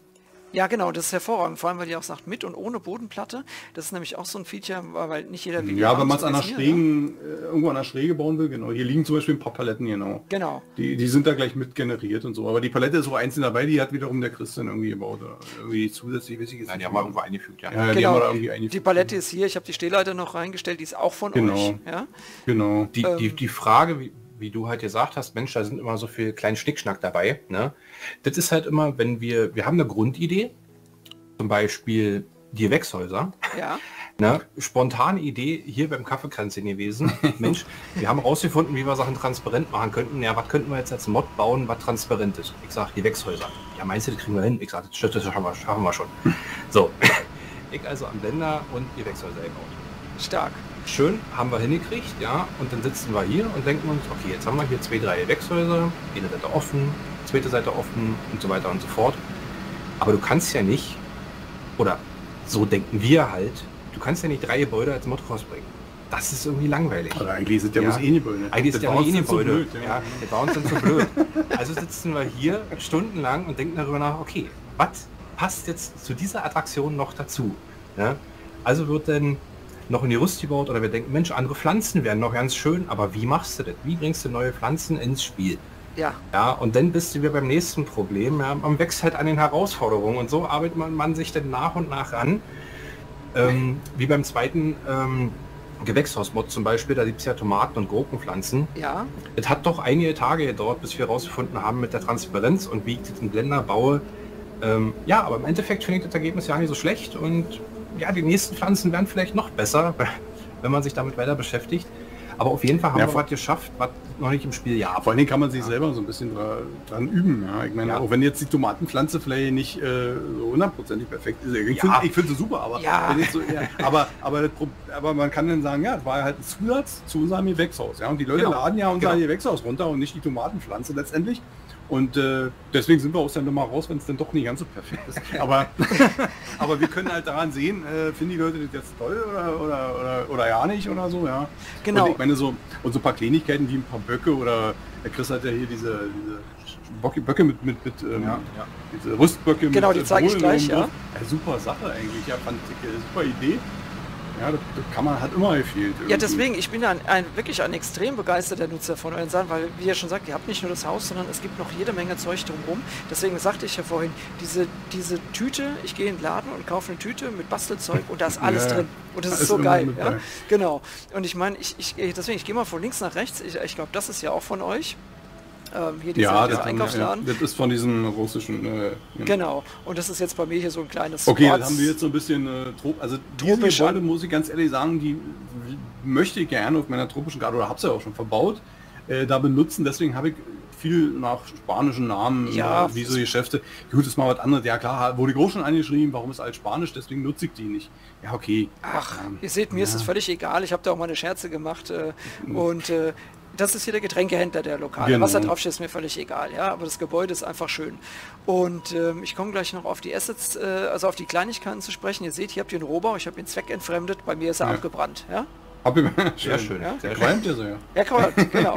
ja, genau, das ist hervorragend, vor allem, weil ihr auch sagt, mit und ohne Bodenplatte. Das ist nämlich auch so ein Feature, weil nicht jeder... Ja, wenn man es an der so wie es mir, ne? Schrägen, irgendwo an der Schräge bauen will, genau. Hier liegen zum Beispiel ein paar Paletten, genau. Genau. Die sind da gleich mit generiert und so. Aber die Palette ist so einzeln dabei, die hat wiederum der Christian irgendwie gebaut. Oder irgendwie zusätzlich, weiß ich jetzt Nein, die nicht haben wir genau. irgendwo eingefügt, ja. Ja, die haben Genau, wir da irgendwie eingefügt. die Palette ist hier, ich habe die Stehleiter noch reingestellt, die ist auch von Genau. euch. Ja? Genau. Die Frage, wie du halt gesagt hast, Mensch, da sind immer so viel kleinen Schnickschnack dabei. Ne? Das ist halt immer, wenn wir haben eine Grundidee, zum Beispiel die Gewächshäuser. Ja. Ne? Spontane Idee hier beim Kaffeekränzchen gewesen. Mensch, wir haben rausgefunden, wie wir Sachen transparent machen könnten. Ja, was könnten wir jetzt als Mod bauen, was transparent ist? Ich sage, die Gewächshäuser. Ja, meinst du, das kriegen wir hin? Ich sage, das schaffen wir schon. So, ich also am Blender und die Gewächshäuser gebaut. Stark. Schön, haben wir hingekriegt, ja, und dann sitzen wir hier und denken uns, okay, jetzt haben wir hier 2, 3 Gewächshäuser, eine Seite offen, zweite Seite offen und so weiter und so fort. Aber du kannst ja nicht, oder so denken wir halt, du kannst ja nicht 3 Gebäude als Mod rausbringen. Das ist irgendwie langweilig. Aber eigentlich sind ja Ja. bloß eh Gebäude. Eigentlich ist Das der war uns eh dann so Gebäude. blöd, Ja, das war uns dann zu blöd. Also sitzen wir hier stundenlang und denken darüber nach, okay, was passt jetzt zu dieser Attraktion noch dazu? Ja? Also wird dann noch in die Rüst gebaut, oder wir denken, Mensch, andere Pflanzen wären noch ganz schön, aber wie machst du das? Wie bringst du neue Pflanzen ins Spiel? Ja. Ja, und dann bist du wieder beim nächsten Problem. Ja, man wächst halt an den Herausforderungen, und so arbeitet man sich dann nach und nach ran. Wie beim zweiten Gewächshausmod zum Beispiel, da gibt es ja Tomaten und Gurkenpflanzen. Ja. Es hat doch einige Tage gedauert, bis wir herausgefunden haben mit der Transparenz und wie ich das in Blender baue. Ja, aber im Endeffekt finde ich das Ergebnis ja nicht so schlecht, und ja, die nächsten Pflanzen werden vielleicht noch besser, wenn man sich damit weiter beschäftigt. Aber auf jeden Fall haben Ja, wir was geschafft, was noch nicht im Spiel Vor allen Dingen kann man sich selber so ein bisschen dran üben. Ja? Ich meine, Ja. auch wenn jetzt die Tomatenpflanze vielleicht nicht so hundertprozentig perfekt ist. Ich Ja. finde sie super, aber, Ja. wenn jetzt so, ja, aber man kann dann sagen, ja, das war halt ein Zusatz zu unserem Gewächshaus. Ja? Und die Leute Genau. laden ja unser Genau. Gewächshaus runter und nicht die Tomatenpflanze letztendlich. Und deswegen sind wir aus der Nummer raus, wenn es dann doch nicht ganz so perfekt ist. Aber, aber wir können halt daran sehen, finden die Leute das jetzt toll oder ja nicht oder so, ja. Genau. Und ich meine so, und so ein paar Kleinigkeiten wie ein paar Böcke, oder der Chris hat ja hier diese Böcke mit diese Rüstböcke Genau, mit die zeige ich Bohnen gleich, oben ja. drauf. Super Sache eigentlich, ja, fand ich, super Idee. Ja, das kann man, hat immer gefehlt. Ja, deswegen, ich bin wirklich ein extrem begeisterter Nutzer von euren Sachen, weil, wie ihr schon sagt, ihr habt nicht nur das Haus, sondern es gibt noch jede Menge Zeug drumherum. Deswegen sagte ich ja vorhin, diese Tüte, ich gehe in den Laden und kaufe eine Tüte mit Bastelzeug und da ist alles drin. Und das ist so geil. Ja? Genau. Und ich meine, deswegen, ich gehe mal von links nach rechts. Ich glaube, das ist ja auch von euch. Hier dieser Einkaufsladen. Das ist von diesem russischen... Genau. Und das ist jetzt bei mir hier so ein kleines... Okay, das haben wir jetzt so ein bisschen... also diese Gebäude, muss ich ganz ehrlich sagen, die möchte ich gerne auf meiner tropischen Garde, oder habe es ja auch schon verbaut, da benutzen. Deswegen habe ich viel nach spanischen Namen, wie so Geschäfte. Gut, ist mal was anderes. Ja klar, wurde groß schon angeschrieben, warum ist alles Spanisch, deswegen nutze ich die nicht. Ja, okay. Ach, ihr seht, mir ist es völlig egal. Ich habe da auch meine Scherze gemacht und... das ist hier der Getränkehändler, der Lokale. Genau. Was da draufsteht, ist mir völlig egal, ja, aber das Gebäude ist einfach schön. Und ich komme gleich noch auf die Assets, also auf die Kleinigkeiten zu sprechen. Ihr seht, hier habt ihr einen Rohbau, ich habe ihn zweckentfremdet, bei mir ist er abgebrannt, ja. Sehr schön. Ja? Der qualmt ja so, ja. Ja, genau.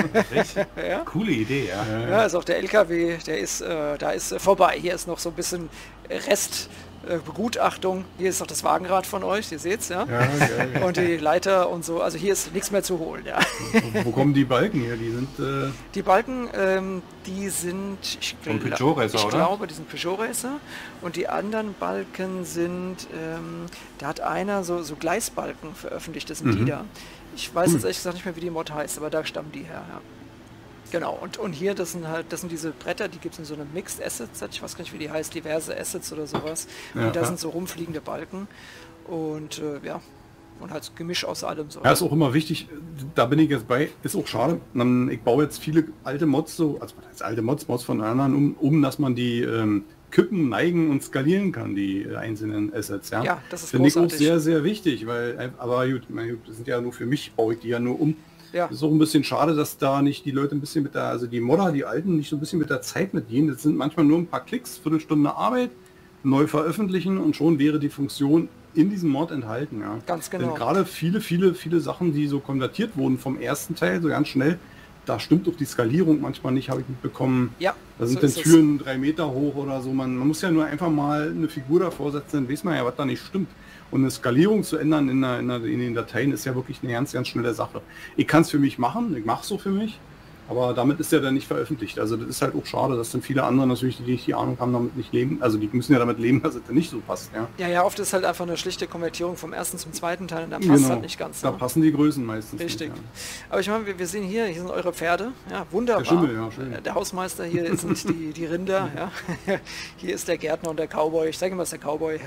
Ja? Coole Idee, ja. Ja, ist auch der LKW, der ist, da ist vorbei. Hier ist noch so ein bisschen Rest... Begutachtung, hier ist noch das Wagenrad von euch, ihr seht's, ja? Ja, geil. Und die Leiter und so, also hier ist nichts mehr zu holen, ja. Wo kommen die Balken her? Die sind... Die Balken, die sind, ich glaube, die sind Peugeot Racer und die anderen Balken sind, da hat einer so Gleisbalken veröffentlicht, das sind die da. Ich weiß jetzt ehrlich gesagt nicht mehr, wie die Mod heißt, aber da stammen die her, ja. Genau, und hier, das sind diese Bretter, die gibt es in so einem Mixed Assets, ich weiß gar nicht, wie die heißt, diverse Assets oder sowas. Und da sind so rumfliegende Balken und und halt Gemisch aus allem. So. Ja, ist auch immer wichtig, da bin ich jetzt bei, ist auch schade, ich baue jetzt viele alte Mods so, also alte Mods von anderen, dass man die kippen, neigen und skalieren kann, die einzelnen Assets. Ja, ja, das ist finde ich auch sehr, sehr wichtig, weil, aber gut, das sind ja nur für mich, baue ich die ja nur um. Ja. Ist auch ein bisschen schade, dass da nicht die Leute ein bisschen also die Modder, die Alten, nicht so ein bisschen mit der Zeit mitgehen. Das sind manchmal nur ein paar Klicks, Viertelstunde Arbeit, neu veröffentlichen und schon wäre die Funktion in diesem Mod enthalten. Ja. Ganz genau. Gerade viele Sachen, die so konvertiert wurden vom ersten Teil, so ganz schnell, da stimmt auch die Skalierung manchmal nicht, habe ich mitbekommen. Ja, da sind dann Türen 3 Meter hoch oder so. Man muss ja nur einfach mal eine Figur davor setzen, dann weiß man ja, was da nicht stimmt. Und eine Skalierung zu ändern in den Dateien ist ja wirklich eine ganz, ganz schnelle Sache. Ich kann es für mich machen, ich mache es so für mich, aber damit ist ja dann nicht veröffentlicht. Also das ist halt auch schade, dass dann viele andere natürlich, die nicht die Ahnung haben, damit nicht leben. Also die müssen ja damit leben, dass es dann nicht so passt. Ja, oft ist halt einfach eine schlichte Konvertierung vom ersten zum zweiten Teil und da passt halt nicht ganz. Da passen die Größen meistens richtig. Nicht, Aber ich meine, wir sehen hier sind eure Pferde. Ja, wunderbar. Der Schimmel, ja, schön. Der Hausmeister, hier sind die Rinder. Ja. Hier ist der Gärtner und der Cowboy. Ich sage immer, ist der Cowboy.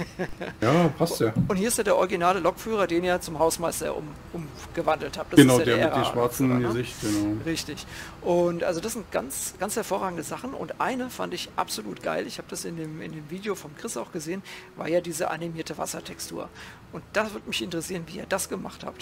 Ja, passt ja. Und hier ist der originale Lokführer, den ihr zum Hausmeister umgewandelt habt. Das genau, ist ja der mit dem schwarzen Gesicht. Genau. Richtig. Und also das sind ganz, ganz hervorragende Sachen und eine fand ich absolut geil, ich habe das in dem Video vom Chris auch gesehen, war ja diese animierte Wassertextur. Und das würde mich interessieren, wie ihr das gemacht habt.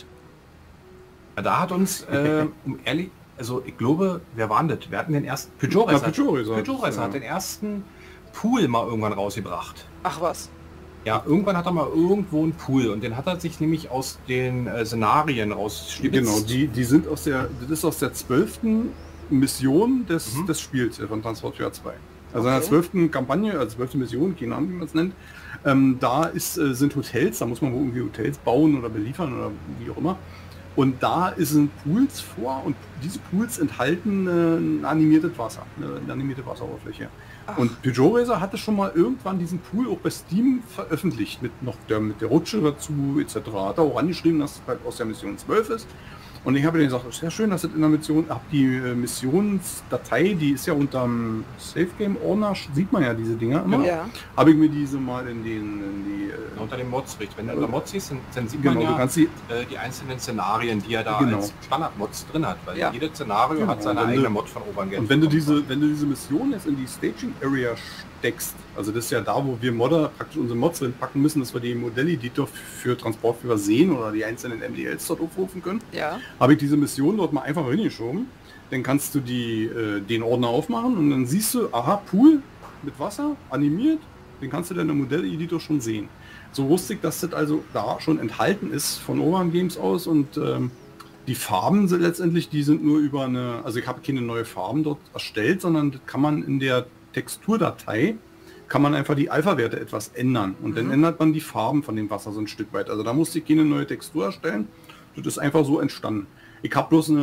Da hat uns, ehrlich, also ich glaube, wer war das? Wir hatten den ersten, Peugeot Racer hat den ersten Pool mal irgendwann rausgebracht. Ach was? Ja, irgendwann hat er mal irgendwo einen Pool und den hat er sich nämlich aus den Szenarien rausgeschnitten. Genau, die sind das ist aus der 12. Mission des Spiels von Transporter 2. Also in der 12. Kampagne, also 12. Mission, keine Ahnung, wie man es nennt, da sind Hotels, da muss man wohl irgendwie Hotels bauen oder beliefern oder wie auch immer. Und da sind Pools vor und diese Pools enthalten ein animiertes Wasser, eine animierte Wasseroberfläche. Ach. Und Peugeot Racer hatte schon mal irgendwann diesen Pool auch bei Steam veröffentlicht, mit der Rutsche dazu etc. Hat er auch angeschrieben, dass es halt aus der Mission 12 ist. Und ich habe denen gesagt, sehr schön, dass es in der Mission, die Missionsdatei, die ist ja unterm Safe Game Ordner, sieht man ja diese Dinger immer. Ja. Habe ich mir diese mal in die unter dem Mods richtig. Wenn du unter Mods siehst, dann sieht genau, man ja die einzelnen Szenarien, die er da als Standard-Mods drin hat, weil jedes Szenario hat seine eigene Mod von Oberngeld. Und wenn du diese Mission jetzt in die Staging Area steckst, also das ist ja da, wo wir Modder praktisch unsere Mods drin packen müssen, dass wir die Modell-Editor für Transportführer sehen oder die einzelnen MDLs dort aufrufen können. Ja. Habe ich diese Mission dort mal einfach hingeschoben. Dann kannst du den Ordner aufmachen und dann siehst du, aha, Pool mit Wasser, animiert, den kannst du dann im Modell-Editor schon sehen. So wusste ich, dass das also da schon enthalten ist von Ovan Games aus und die Farben sind letztendlich, die sind nur über also ich habe keine neue Farben dort erstellt, sondern das kann man in der Texturdatei, kann man einfach die Alpha-Werte etwas ändern. Und dann ändert man die Farben von dem Wasser so ein Stück weit. Also da musste ich keine neue Textur erstellen. Das ist einfach so entstanden. Ich habe bloß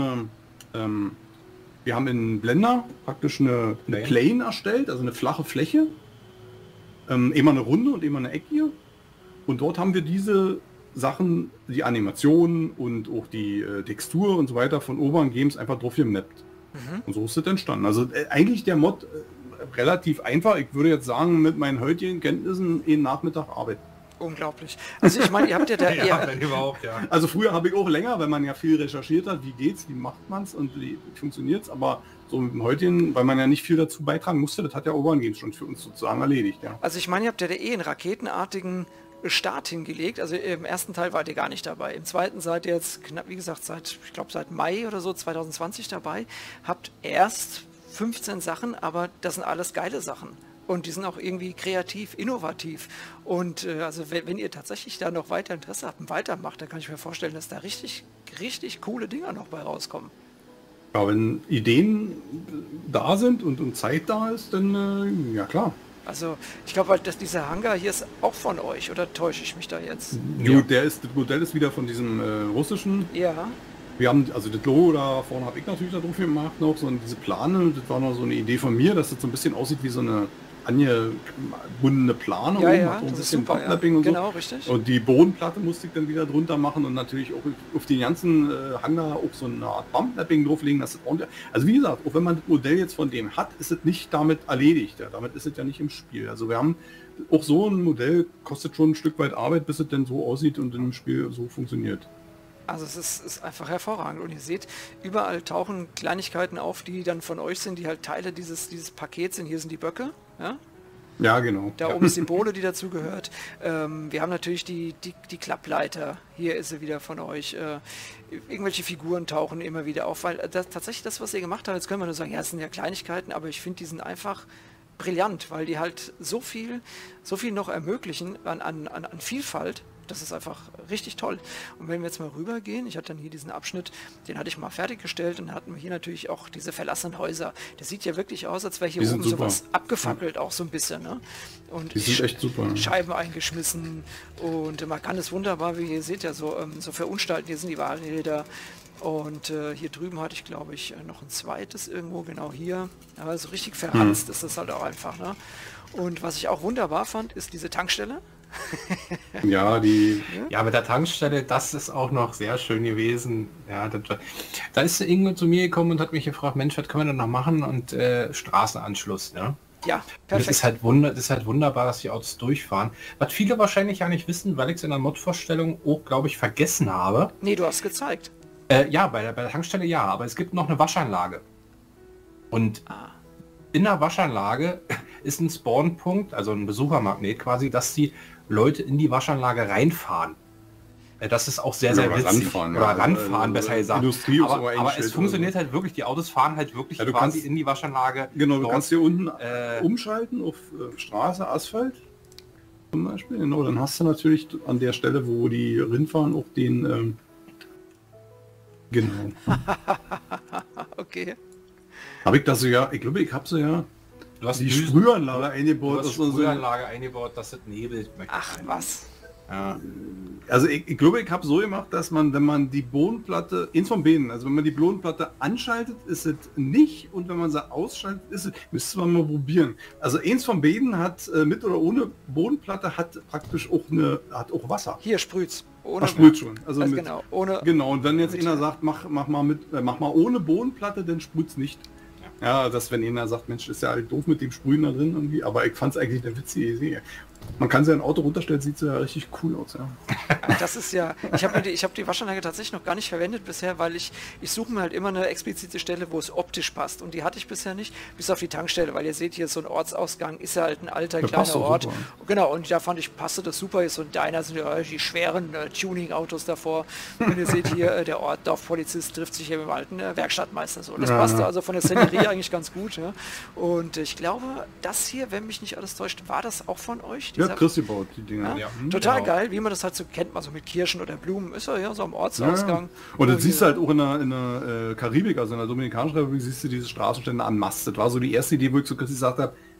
wir haben in Blender praktisch eine Plane erstellt, also eine flache Fläche. Immer eine runde und immer eine eckige. Und dort haben wir diese Sachen, die Animationen und auch die Textur und so weiter von Urban Games einfach drauf gemappt. Und so ist es entstanden. Also eigentlich der Mod relativ einfach. Ich würde jetzt sagen, mit meinen heutigen Kenntnissen einen Nachmittag Arbeit. Unglaublich. Also ich meine, ihr habt ja da Ja, wenn überhaupt, ja. Also früher habe ich auch länger, wenn man ja viel recherchiert hat, wie geht's, wie macht man es und wie funktioniert es, aber so mit dem heutigen, weil man ja nicht viel dazu beitragen musste, das hat ja Urban Games schon für uns sozusagen erledigt, ja. Also ich meine, ihr habt ja da einen raketenartigen Start hingelegt. Also im ersten Teil wart ihr gar nicht dabei. Im zweiten seid ihr jetzt knapp, wie gesagt, ich glaube seit Mai oder so 2020 dabei. Habt erst 15 Sachen, aber das sind alles geile Sachen. Und die sind auch irgendwie kreativ, innovativ. Und also wenn ihr tatsächlich da noch weiter Interesse habt und weitermacht, dann kann ich mir vorstellen, dass da richtig, richtig coole Dinger noch bei rauskommen. Ja, wenn Ideen da sind und Zeit da ist, dann ja klar. Also ich glaube, dass dieser Hangar hier ist auch von euch, oder täusche ich mich da jetzt? Ja. Das Modell ist wieder von diesem russischen. Ja. Wir haben, also das Logo da vorne habe ich natürlich da drauf gemacht noch, so diese Plane, das war noch so eine Idee von mir, dass das so ein bisschen aussieht wie so eine angebundene Plane, ja, oben, ja, macht auch ein das ist bisschen super, Bumpmapping ja. und so. Genau, richtig. Und die Bodenplatte musste ich dann wieder drunter machen und natürlich auch auf den ganzen Hangar auch so eine Art Bumpmapping drauflegen. Das ist also wie gesagt, auch wenn man das Modell jetzt von dem hat, ist es nicht damit erledigt. Ja, damit ist es ja nicht im Spiel. Also wir haben auch so ein Modell, kostet schon ein Stück weit Arbeit, bis es denn so aussieht und im Spiel so funktioniert. Also es ist einfach hervorragend und ihr seht, überall tauchen Kleinigkeiten auf, die dann von euch sind, die halt Teile dieses Pakets sind. Hier sind die Böcke, ja? Ja, genau. Da oben ist die Bohle, die dazu gehört. Wir haben natürlich die Klappleiter. Hier ist sie wieder von euch. Irgendwelche Figuren tauchen immer wieder auf, weil tatsächlich das, was ihr gemacht habt, jetzt können wir nur sagen, ja, es sind ja Kleinigkeiten, aber ich finde, die sind einfach brillant, weil die halt so viel noch ermöglichen an Vielfalt. Das ist einfach richtig toll. Und wenn wir jetzt mal rübergehen, ich hatte dann hier diesen Abschnitt, den hatte ich mal fertiggestellt und dann hatten wir hier natürlich auch diese verlassenen Häuser. Das sieht ja wirklich aus, als wäre hier oben sowas abgefackelt, auch so ein bisschen. Ne? Und die sind echt super. Scheiben eingeschmissen und man kann es wunderbar, wie ihr seht, ja so verunstalten. Hier sind die Wahlräder. Und hier drüben hatte ich, glaube ich, noch ein zweites irgendwo, genau hier. Aber so richtig verranzt ist das halt auch einfach. Ne? Und was ich auch wunderbar fand, ist diese Tankstelle. Ja, ja, mit der Tankstelle, das ist auch noch sehr schön gewesen. Ja, da ist Ingo zu mir gekommen und hat mich gefragt, Mensch, was können wir denn noch machen? Und Straßenanschluss, ne? Ja, perfekt. Das ist halt wunderbar, dass die Autos durchfahren. Was viele wahrscheinlich ja nicht wissen, weil ich es in der Mod-Vorstellung auch, glaube ich, vergessen habe. Nee, du hast gezeigt. Ja, bei der Tankstelle ja, aber es gibt noch eine Waschanlage. Und in der Waschanlage ist ein Spawnpunkt, also ein Besuchermagnet quasi, dass die Leute in die Waschanlage reinfahren. Das ist auch sehr, sehr witzig. Ranfahren, oder ranfahren, besser gesagt. Aber es funktioniert so. halt wirklich, die Autos fahren halt wirklich ja, quasi in die Waschanlage. Genau, du kannst hier unten umschalten auf Straße, Asphalt zum Beispiel. Genau, dann hast du natürlich an der Stelle, wo die rinfahren, auch den genau. Okay. Habe ich das so ja, ich glaube, ich habe so ja Du hast die Sprühanlage eingebaut. Du hast Sprühanlage eingebaut, dass es nebelt. Ach, was? Ja. Also ich glaube, ich habe so gemacht, dass man, wenn man die Bodenplatte, eins von beiden, also wenn man die Bodenplatte anschaltet, ist es nicht und wenn man sie ausschaltet, ist es, müsste man mal probieren. Also eins von beiden hat mit oder ohne Bodenplatte hat praktisch auch auch Wasser. Hier sprüht's. Ohne sprüht schon. Also mit, genau, ohne. Genau, und wenn jetzt einer sagt, mach mal ohne Bodenplatte, dann sprüht's nicht. Ja, dass wenn einer sagt, Mensch, ist ja halt doof mit dem Sprühen da drin irgendwie, aber ich fand es eigentlich eine witzige Idee. Man kann sein Auto runterstellen, sieht ja richtig cool aus. Ja. Das ist ja, ich habe die Waschanlage tatsächlich noch gar nicht verwendet bisher, weil ich suche mir halt immer eine explizite Stelle, wo es optisch passt und die hatte ich bisher nicht, bis auf die Tankstelle, weil ihr seht hier so ein Ortsausgang, ist ja halt ein alter kleiner Ort. Super. Genau, und da fand ich, passte das super, ist so ein Diner, sind ja die schweren Tuning-Autos davor und ihr seht hier, der Dorfpolizist trifft sich hier mit dem alten Werkstattmeister so. Das passte also von der Szenerie eigentlich ganz gut. Ja. Und ich glaube, das hier, wenn mich nicht alles täuscht, war das auch von euch? Ja, Chris gebaut, die Dinger. Ja, total geil, wie man das halt so kennt, mal so mit Kirschen oder Blumen, ist ja so am Ortsausgang. Ja. Und das siehst du halt auch in der Karibik, also in der Dominikanischen Republik, siehst du diese Straßenstände an Mast. Das war so die erste Idee, wo ich so gesagt habe,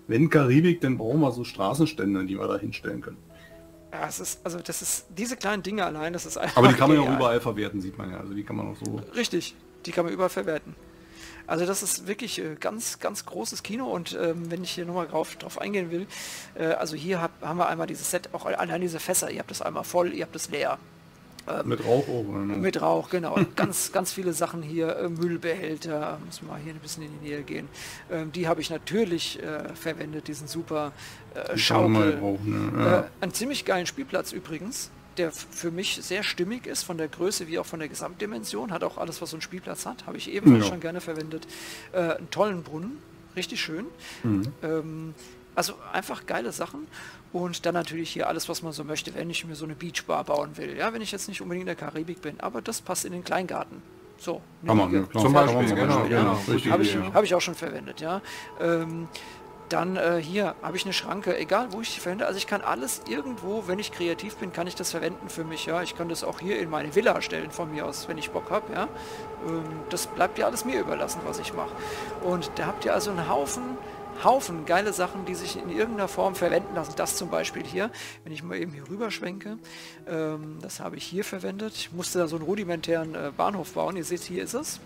wenn Karibik, dann brauchen wir so Straßenstände, die wir da hinstellen können. Ja, das ist diese kleinen Dinge allein, das ist einfach Aber die kann man ja auch genial. überall verwerten, sieht man ja. Also die kann man auch so... Richtig, die kann man überall verwerten. Also das ist wirklich ganz, ganz großes Kino und wenn ich hier nochmal drauf eingehen will, also hier haben wir einmal dieses Set, auch allein diese Fässer, ihr habt das einmal voll, ihr habt das leer. Mit Rauch auch. Oder? Mit Rauch, genau. Ganz, ganz viele Sachen hier, Müllbehälter, muss mal hier ein bisschen in die Nähe gehen. Die habe ich natürlich verwendet, diesen super Die kann man Schaukel. auch, ne? Ja. Einen ziemlich geilen Spielplatz übrigens, der für mich sehr stimmig ist, von der Größe wie auch von der Gesamtdimension, hat auch alles, was so ein Spielplatz hat, habe ich ebenfalls schon gerne verwendet. Einen tollen Brunnen, richtig schön. Also einfach geile Sachen und dann natürlich hier alles, was man so möchte, wenn ich mir so eine Beachbar bauen will, ja, wenn ich jetzt nicht unbedingt in der Karibik bin, aber das passt in den Kleingarten. So, eine Kann man, Liege. ja, klar. Zum Beispiel, Kann man genau, machen, ja. genau. Richtig, Habe ich, ja. hab ich auch schon verwendet, ja. Dann hier habe ich eine Schranke, egal wo ich die verwende, also ich kann alles irgendwo, wenn ich kreativ bin, kann ich das verwenden für mich, ja. Ich kann das auch hier in meine Villa stellen von mir aus, wenn ich Bock habe, ja. Das bleibt ja alles mir überlassen, was ich mache. Und da habt ihr also einen Haufen geile Sachen, die sich in irgendeiner Form verwenden lassen. Das zum Beispiel hier, wenn ich mal eben hier rüber schwenke, das habe ich hier verwendet. Ich musste da so einen rudimentären Bahnhof bauen. Ihr seht, hier ist es.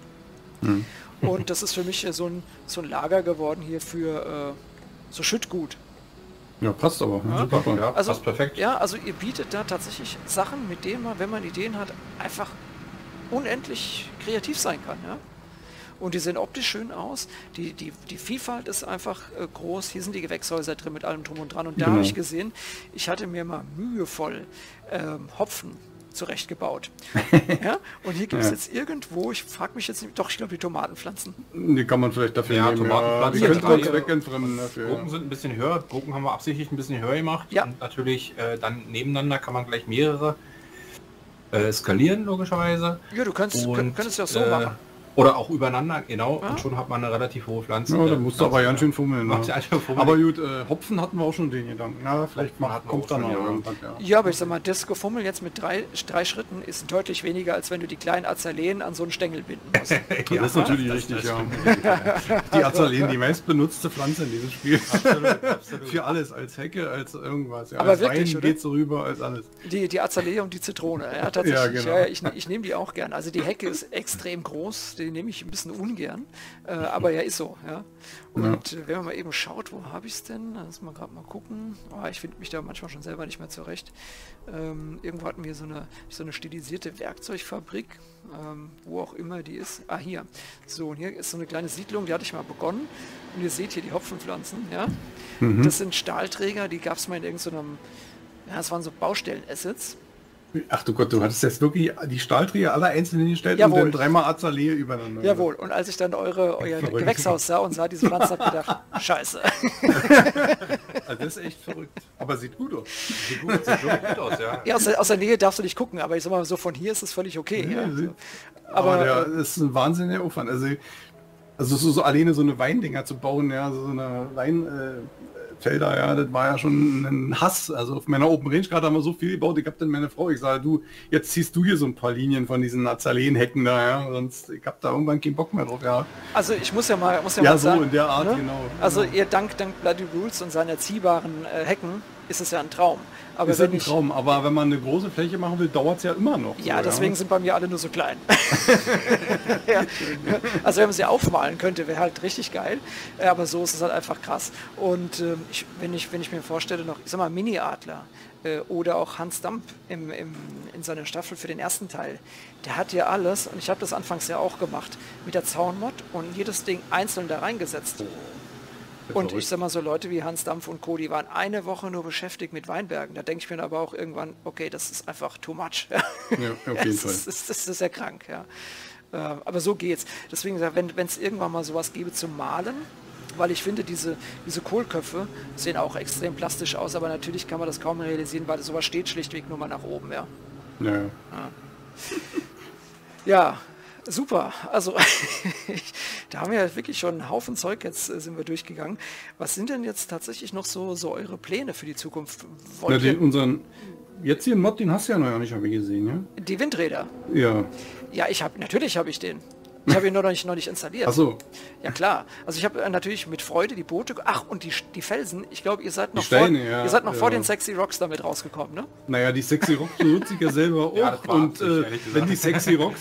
Und das ist für mich so ein Lager geworden hier für so Schüttgut. Ja, passt aber. Super. Ja, Also, passt perfekt. Ja, also ihr bietet da tatsächlich Sachen, mit denen man, wenn man Ideen hat, einfach unendlich kreativ sein kann. Ja? Und die sehen optisch schön aus. Die Vielfalt ist einfach groß. Hier sind die Gewächshäuser drin mit allem drum und dran. Und da habe ich gesehen, ich hatte mir mal mühevoll Hopfen zurechtgebaut. Ja? Und hier gibt es jetzt irgendwo, ich frage mich jetzt nicht, doch, ich glaube die Tomatenpflanzen. Die kann man vielleicht dafür Ja, nehmen. Tomatenpflanzen. Die könnten wir uns Ja. wegentfremden dafür. Gurken sind ein bisschen höher. Gurken haben wir absichtlich ein bisschen höher gemacht. Ja. Und natürlich dann nebeneinander kann man gleich mehrere skalieren, logischerweise. Ja, du könntest ja auch so machen. Oder auch übereinander, genau. Ja. Und schon hat man eine relativ hohe Pflanze. Ja, da musst du aber ganz schön fummeln. Macht Ne? ja einfach fummeln. Aber gut, Hopfen hatten wir auch schon den Gedanken. Ja, vielleicht Hopfen hatten wir kommt auch dann schon, noch ja. irgendwann. Ja. Ja, aber ich sag mal, das Gefummel jetzt mit drei Schritten ist deutlich weniger, als wenn du die kleinen Azaleen an so einen Stängel binden musst. Das ist natürlich richtig, ja. Die Azaleen, die meist benutzte Pflanze in diesem Spiel. Absolut. Für alles, als Hecke, als irgendwas. Ja. Aber als wirklich, Wein oder? geht so rüber, als alles. Die Azalee und die Zitrone, ja, tatsächlich. Ja, genau. Ja, ich nehme die auch gern. Also die Hecke ist extrem groß, die nehme ich ein bisschen ungern, aber ja, ist so. Ja. Und wenn man mal eben schaut, wo habe ich es denn? Lass mal gerade mal gucken. Oh, ich finde mich da manchmal schon selber nicht mehr zurecht. Irgendwo hatten wir so eine stilisierte Werkzeugfabrik, wo auch immer die ist. Ah, hier. So, und hier ist so eine kleine Siedlung, die hatte ich mal begonnen. Und ihr seht hier die Hopfenpflanzen, ja. Das sind Stahlträger, die gab es mal in irgendeinem, ja, es waren so Baustellen-Assets. Ach du Gott, du hattest jetzt wirklich die Stahlträger alle einzeln hingestellt Jawohl. und dann dreimal Azalee übereinander. Jawohl, und als ich dann euer Verrückt. Gewächshaus sah und sah diese Pflanzen, habe ich gedacht, scheiße. Also das ist echt verrückt. Aber sieht gut aus. Sieht wirklich gut aus, ja. Ja, aus der Nähe darfst du nicht gucken, aber ich sag mal, so von hier ist es völlig okay. Ja. Ja, Aber der ist ein wahnsinniger Aufwand. Also so alleine so eine Weindinger zu bauen, ja, so eine Weinfelder, ja, das war ja schon ein Hass. Also auf meiner Open Range gerade haben wir so viel gebaut, ich hab dann meine Frau, ich sage, du, jetzt ziehst du hier so ein paar Linien von diesen Azaleen-Hecken da, ja, sonst, ich hab da irgendwann keinen Bock mehr drauf, ja. also ich muss ja mal Ja, sagen, so in der Art, ne? genau. Also ihr dank Bloody Rules und seinen erziehbaren Hecken ist es ja ein Traum. Aber ist halt wenn ein ich, Traum, aber wenn man eine große Fläche machen will, dauert es ja immer noch. ja, so, deswegen sind bei mir alle nur so klein. Ja. Also wenn man sie aufmalen könnte, wäre halt richtig geil. Aber so ist es halt einfach krass. Und wenn ich mir vorstelle noch, ich sag mal, Mini-Adler oder auch Hans Damp in seiner Staffel für den ersten Teil, der hat ja alles, und ich habe das anfangs ja auch gemacht, mit der Zaunmod und jedes Ding einzeln da reingesetzt. Und ich sag mal, so Leute wie Hans Dampf und Co., die waren eine Woche nur beschäftigt mit Weinbergen. Da denke ich mir aber auch irgendwann, okay, das ist einfach too much. Ja, auf jeden Fall. Das ist ja krank, ja. Aber so geht's. Deswegen, wenn es irgendwann mal sowas gäbe zum Malen, weil ich finde, diese Kohlköpfe sehen auch extrem plastisch aus, aber natürlich kann man das kaum realisieren, weil sowas steht schlichtweg nur mal nach oben, ja. Ja. Ja, super. Also da haben wir ja wirklich schon einen Haufen Zeug, jetzt sind wir durchgegangen. Was sind denn jetzt tatsächlich noch so eure Pläne für die Zukunft? Na, Wollt ihr unseren jetzigen Mod, den hast du ja noch nicht, habe ich gesehen, ja? die Windräder? Ja. Ja, natürlich habe ich den. Ich habe ihn noch nicht installiert. Ach so, Ja klar. Also ich habe natürlich mit Freude die Boote, ach und die Felsen. Ich glaube, ihr seid noch Steine, vor, ja, ihr seid noch vor ja. den Sexy Rocks damit rausgekommen, ne? naja, die Sexy Rocks benutze ich ja selber auch. Ja, das war und Absicht, ehrlich gesagt. wenn die Sexy Rocks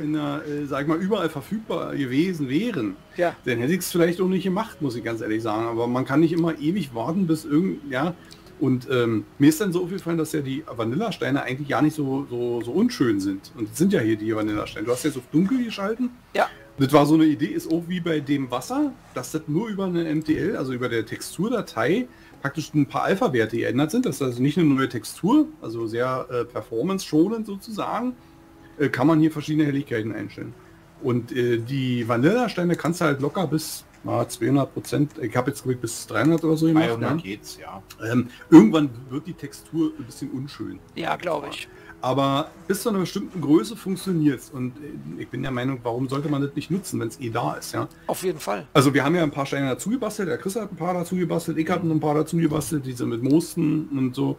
sag ich mal, überall verfügbar gewesen wären, Ja. dann hätte ich es vielleicht auch nicht gemacht, muss ich ganz ehrlich sagen. Aber man kann nicht immer ewig warten, bis ja. Und mir ist dann so aufgefallen, dass ja die Vanilla-Steine eigentlich gar nicht so unschön sind. Und es sind ja hier die Vanilla-Steine. Du hast jetzt auf dunkel geschalten. Ja. Das war so eine Idee, ist auch wie bei dem Wasser, dass das nur über eine MTL, also über der Texturdatei, praktisch ein paar Alpha-Werte geändert sind. Das ist also nicht eine neue Textur, also sehr performance-schonend sozusagen, kann man hier verschiedene Helligkeiten einstellen. Und die Vanilla-Steine kannst du halt locker bis 200%, ich habe jetzt bis 300 oder so gemacht. 300 geht's, ja. Irgendwann wird die Textur ein bisschen unschön. Ja, glaube ich. Aber bis zu einer bestimmten Größe funktioniert es. Und ich bin der Meinung, warum sollte man das nicht nutzen, wenn es eh da ist, ja? Auf jeden Fall. Also wir haben ja ein paar Steine dazu gebastelt, der Chris hat ein paar dazu gebastelt, ich habe ein paar dazu gebastelt, diese mit Moosten und so.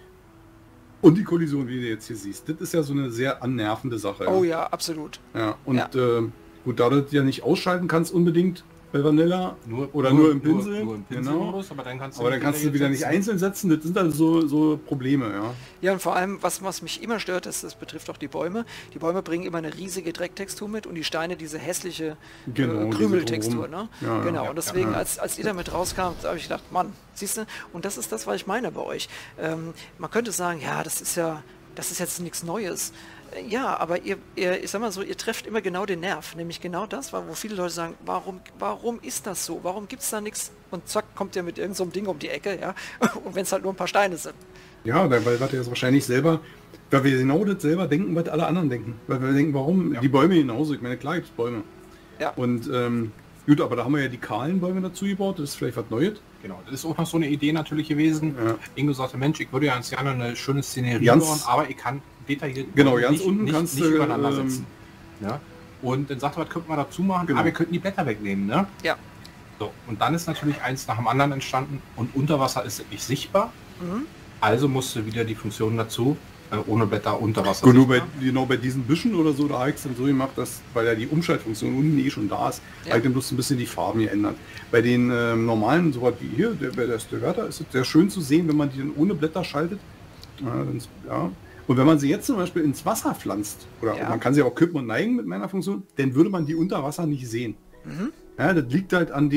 Und die Kollision, wie du jetzt hier siehst, das ist ja so eine sehr annervende Sache. Oh ja, absolut. Ja, und Ja. Gut, da du das ja nicht ausschalten kannst unbedingt bei Vanilla nur im Pinsel, nur im genau. Pinselmodus, aber dann kannst du wieder nicht einzeln setzen, das sind also so Probleme, ja. Ja, und vor allem, was mich immer stört, das betrifft auch die Bäume. Die Bäume bringen immer eine riesige Drecktextur mit und die Steine diese hässliche Genau, diese Krümeltextur. drumherum. Ne? Ja, genau, ja, und deswegen, ja. als ihr damit rauskamt, habe ich gedacht, Mann, siehst du, und das ist das, was ich meine bei euch. Man könnte sagen, ja, das ist jetzt nichts Neues. Ja, aber ich sag mal so, ihr trefft immer genau den Nerv, nämlich genau das, wo viele Leute sagen, warum ist das so? Warum gibt es da nichts? Und zack, kommt ihr mit irgendeinem so einem Ding um die Ecke, ja, und wenn es halt nur ein paar Steine sind. Ja, weil wir das wahrscheinlich selber, weil wir genau das selber denken, was alle anderen denken. Weil wir denken, warum die Bäume genauso? Ich meine, klar gibt es Bäume. Ja. Und gut, aber da haben wir ja die kahlen Bäume dazu gebaut, das ist vielleicht was Neues. Genau, das ist auch noch so eine Idee natürlich gewesen. Ja. Ingo sagte, Mensch, ich würde ja ganz gerne eine schöne Szenerie Ganz- bauen, aber ich kann detailliert Genau, ganz unten kannst nicht du, übereinander sitzen. Ja? Und dann sagte, was könnten wir dazu machen? Genau. Aber wir könnten die Blätter wegnehmen. Ne? Ja. So, und dann ist natürlich eins nach dem anderen entstanden und unter Wasser ist es nicht sichtbar. Also musste wieder die Funktion dazu, ohne Blätter unter Wasser Genau sichtbar. bei diesen Büschen oder so, da habe ich es dann so gemacht, dass, weil ja die Umschaltfunktion unten eh schon da ist, Ja. habe ich dann bloß ein bisschen die Farben geändert. Bei den normalen, so was wie hier, bei der Stevata, ist es sehr schön zu sehen, wenn man die dann ohne Blätter schaltet. Ja. Und wenn man sie jetzt zum Beispiel ins Wasser pflanzt, oder Ja. man kann sie auch kippen und neigen mit meiner Funktion, dann würde man die unter Wasser nicht sehen. Ja, das liegt halt an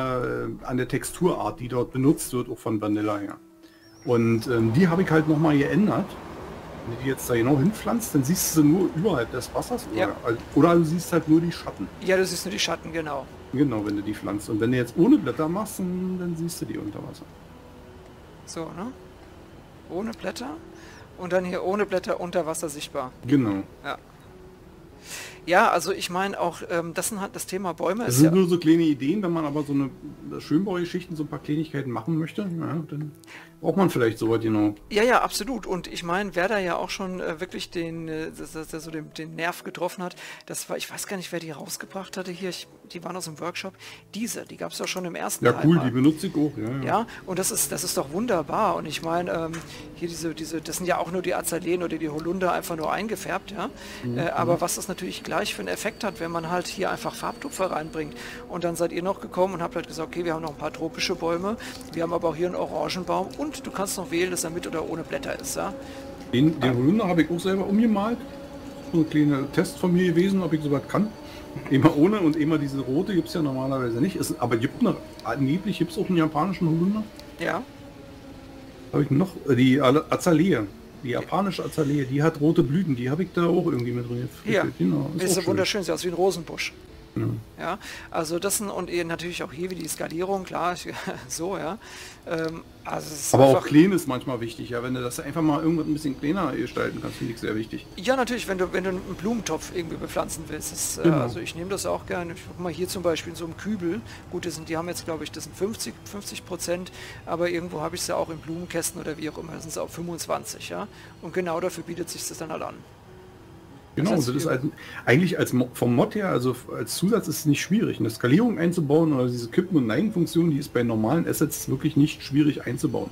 der Texturart, die dort benutzt wird, auch von Vanilla her. Und die habe ich halt nochmal geändert. Wenn du die jetzt da genau hinpflanzt, dann siehst du sie nur überhalb des Wassers. Ja. Oder du siehst halt nur die Schatten. Ja, du siehst nur die Schatten, genau. Genau, wenn du die pflanzt. Und wenn du jetzt ohne Blätter machst, dann siehst du die unter Wasser. So, ne? Ohne Blätter und dann hier ohne Blätter unter Wasser sichtbar. Genau. Ja. Ja, also ich meine auch, das Thema Bäume Das ist sind ja... nur so kleine Ideen, wenn man aber so eine Schönbaugeschichten, so ein paar Kleinigkeiten machen möchte, ja, dann braucht man vielleicht sowas genau. Ja, ja, absolut. Und ich meine, wer da ja auch schon wirklich den Nerv getroffen hat, das war, ich weiß gar nicht, wer die rausgebracht hatte hier, die waren aus dem Workshop. Die gab es doch schon im ersten Ja, Teil cool, mal. die benutze ich auch. Ja. Ja, und das ist doch wunderbar. Und ich meine, hier das sind ja auch nur die Azaleen oder die Holunder einfach nur eingefärbt, ja. Aber was das natürlich gleich für einen Effekt hat, wenn man halt hier einfach Farbtupfer reinbringt. Und dann seid ihr noch gekommen und habt halt gesagt, okay, wir haben noch ein paar tropische Bäume, wir haben aber auch hier einen Orangenbaum und du kannst noch wählen, dass er mit oder ohne Blätter ist, ja. Den Holunder habe ich auch selber umgemalt. So ein kleiner Test von mir gewesen, ob ich sowas kann. Immer ohne und immer diese rote gibt es ja normalerweise nicht. Aber angeblich gibt es auch einen japanischen Holunder. Ja. Habe ich noch die Azalee. Die japanische Azalee, die hat rote Blüten, die habe ich da auch irgendwie mit drin. Ja, Genau, ist auch so schön. wunderschön, sieht aus wie ein Rosenbusch. Ja. Ja, also das sind, und eben natürlich auch hier wie die Skalierung, klar, so, ja. Also es ist Aber einfach, auch klein ist manchmal wichtig, ja. Wenn du das einfach mal irgendwas ein bisschen kleiner gestalten kannst, finde ich sehr wichtig. ja, natürlich, wenn du einen Blumentopf irgendwie bepflanzen willst. Das, Genau. also ich nehme das auch gerne. Guck mal hier zum Beispiel in so einem Kübel. Gut, die haben jetzt, glaube ich, das sind 50%, aber irgendwo habe ich es ja auch in Blumenkästen oder wie auch immer, das sind es auch 25, ja. Und genau dafür bietet sich das dann halt an. Genau, Das heißt, und das ist halt eigentlich vom Mod her, also als Zusatz ist es nicht schwierig. Eine Skalierung einzubauen oder diese Kippen- und Neigen-Funktion, die ist bei normalen Assets wirklich nicht schwierig einzubauen.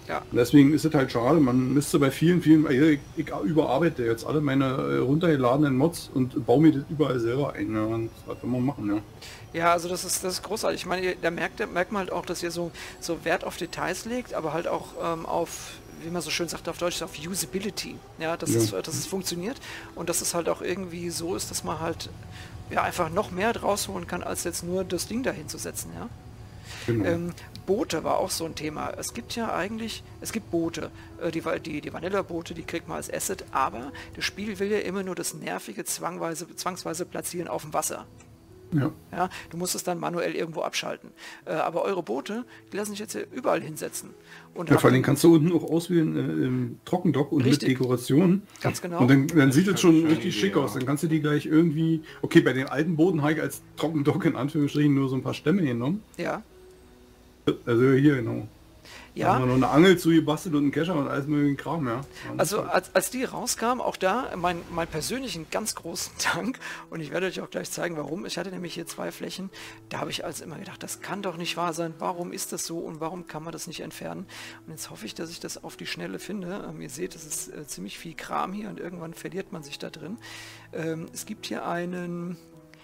Ja. Und deswegen ist es halt schade, man müsste bei vielen, ich überarbeite jetzt alle meine runtergeladenen Mods und baue mir das überall selber ein. Ja, und das kann man machen, ja. Ja, also das ist großartig. Ich meine, da merkt man halt auch, dass ihr so Wert auf Details legt, aber halt auch auf, wie man so schön sagt auf Deutsch, auf Usability. Ja, dass es funktioniert und dass es halt auch irgendwie so ist, dass man halt ja einfach noch mehr draus holen kann, als jetzt nur das Ding dahin zu setzen, ja. Genau. Boote war auch so ein Thema. Es gibt Boote, die Vanilla-Boote, die kriegt man als Asset, aber das Spiel will ja immer nur das nervige zwangsweise platzieren auf dem Wasser. Ja. Ja, du musst es dann manuell irgendwo abschalten. Aber eure Boote, die lassen sich jetzt hier überall hinsetzen. Und Ja, vor allem kannst du unten auch auswählen im Trockendock und Richtig. mit Dekoration. Ganz genau. Und dann sieht es schon richtig Idee, schick ja. aus. Dann kannst du die gleich irgendwie... Okay, bei den alten Booten habe ich als Trockendock in Anführungsstrichen nur so ein paar Stämme genommen. Ja. Also hier genau. Da haben Ja, wir noch eine Angel zu gebastelt und einen Kescher und alles möglichen Kram, ja. also als die rauskam, auch da mein persönlichen ganz großen Dank, und ich werde euch auch gleich zeigen, warum. Ich hatte nämlich hier 2 Flächen, da habe ich also immer gedacht, das kann doch nicht wahr sein, warum ist das so und warum kann man das nicht entfernen? Und jetzt hoffe ich, dass ich das auf die Schnelle finde. Ihr seht, es ist ziemlich viel Kram hier und irgendwann verliert man sich da drin. Es gibt hier einen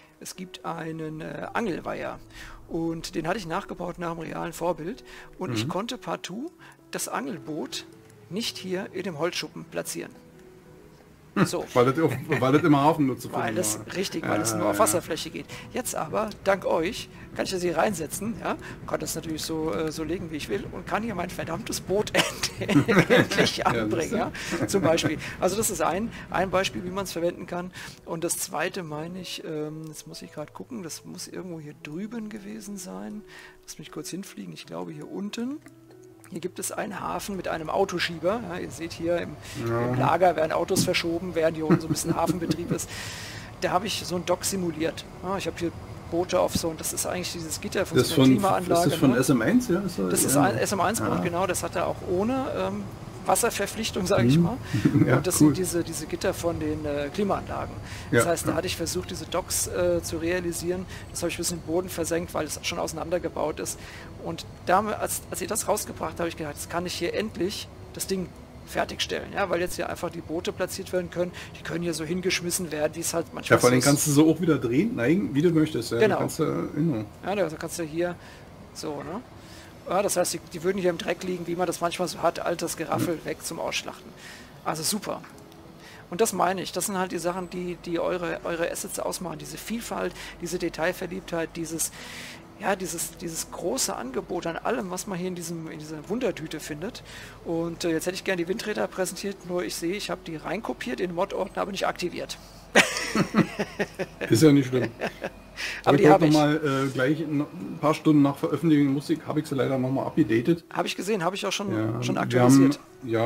Angelweiher und den hatte ich nachgebaut nach einem realen Vorbild und ich konnte partout das Angelboot nicht hier in dem Holzschuppen platzieren. So. Weil das im Hafen nur zu Weil finden das war. richtig, weil es nur auf Wasserfläche geht. Jetzt aber, dank euch, kann ich das hier reinsetzen, ja, kann das natürlich so legen, wie ich will und kann hier mein verdammtes Boot endlich anbringen, ja, zum Beispiel. Also das ist ein Beispiel, wie man es verwenden kann. Und das zweite meine ich, jetzt muss ich gerade gucken, das muss irgendwo hier drüben gewesen sein. Lass mich kurz hinfliegen, ich glaube hier unten. Hier gibt es einen Hafen mit einem Autoschieber. Ja, ihr seht hier im Lager werden Autos verschoben, während hier unten so ein bisschen Hafenbetrieb ist. Da habe ich so ein Dock simuliert. Ja, ich habe hier Boote auf so, und das ist eigentlich dieses Gitter von Das so einer Klimaanlage. ist das von ne? SM1, ja? Das ist ein SM1-Boot, genau. Das hat er auch ohne Wasserverpflichtung, sage ich mal. Ja, Und das cool. sind diese Gitter von den Klimaanlagen. Das Ja, heißt, da hatte ich versucht, diese Docks zu realisieren. Das habe ich ein bisschen im Boden versenkt, weil es schon auseinandergebaut ist. Und als ich das rausgebracht habe, habe ich gedacht, jetzt kann ich hier endlich das Ding fertigstellen, ja, weil jetzt hier einfach die Boote platziert werden können. Die können hier so hingeschmissen werden, wie es halt manchmal Ja, vor allem so ist. kannst du so auch wieder drehen, neigen, wie du möchtest. Ja. Genau. Genau. Ja, da kannst du hier so, ne? Ja, das heißt, die würden hier im Dreck liegen, wie man das manchmal so hat, altes Geraffel weg zum Ausschlachten. Also super. Und das meine ich, das sind halt die Sachen, die eure Assets ausmachen, diese Vielfalt, diese Detailverliebtheit, dieses große Angebot an allem, was man hier in dieser Wundertüte findet. Und jetzt hätte ich gerne die Windräder präsentiert, nur ich sehe, ich habe die reinkopiert in den Mod-Ordner, aber nicht aktiviert. Ist ja nicht schlimm. Aber die ich habe ich. mal gleich ein paar Stunden nach Veröffentlichung der Musik habe ich sie leider nochmal abgedatet. Habe ich gesehen, habe ich auch schon Wir aktualisiert.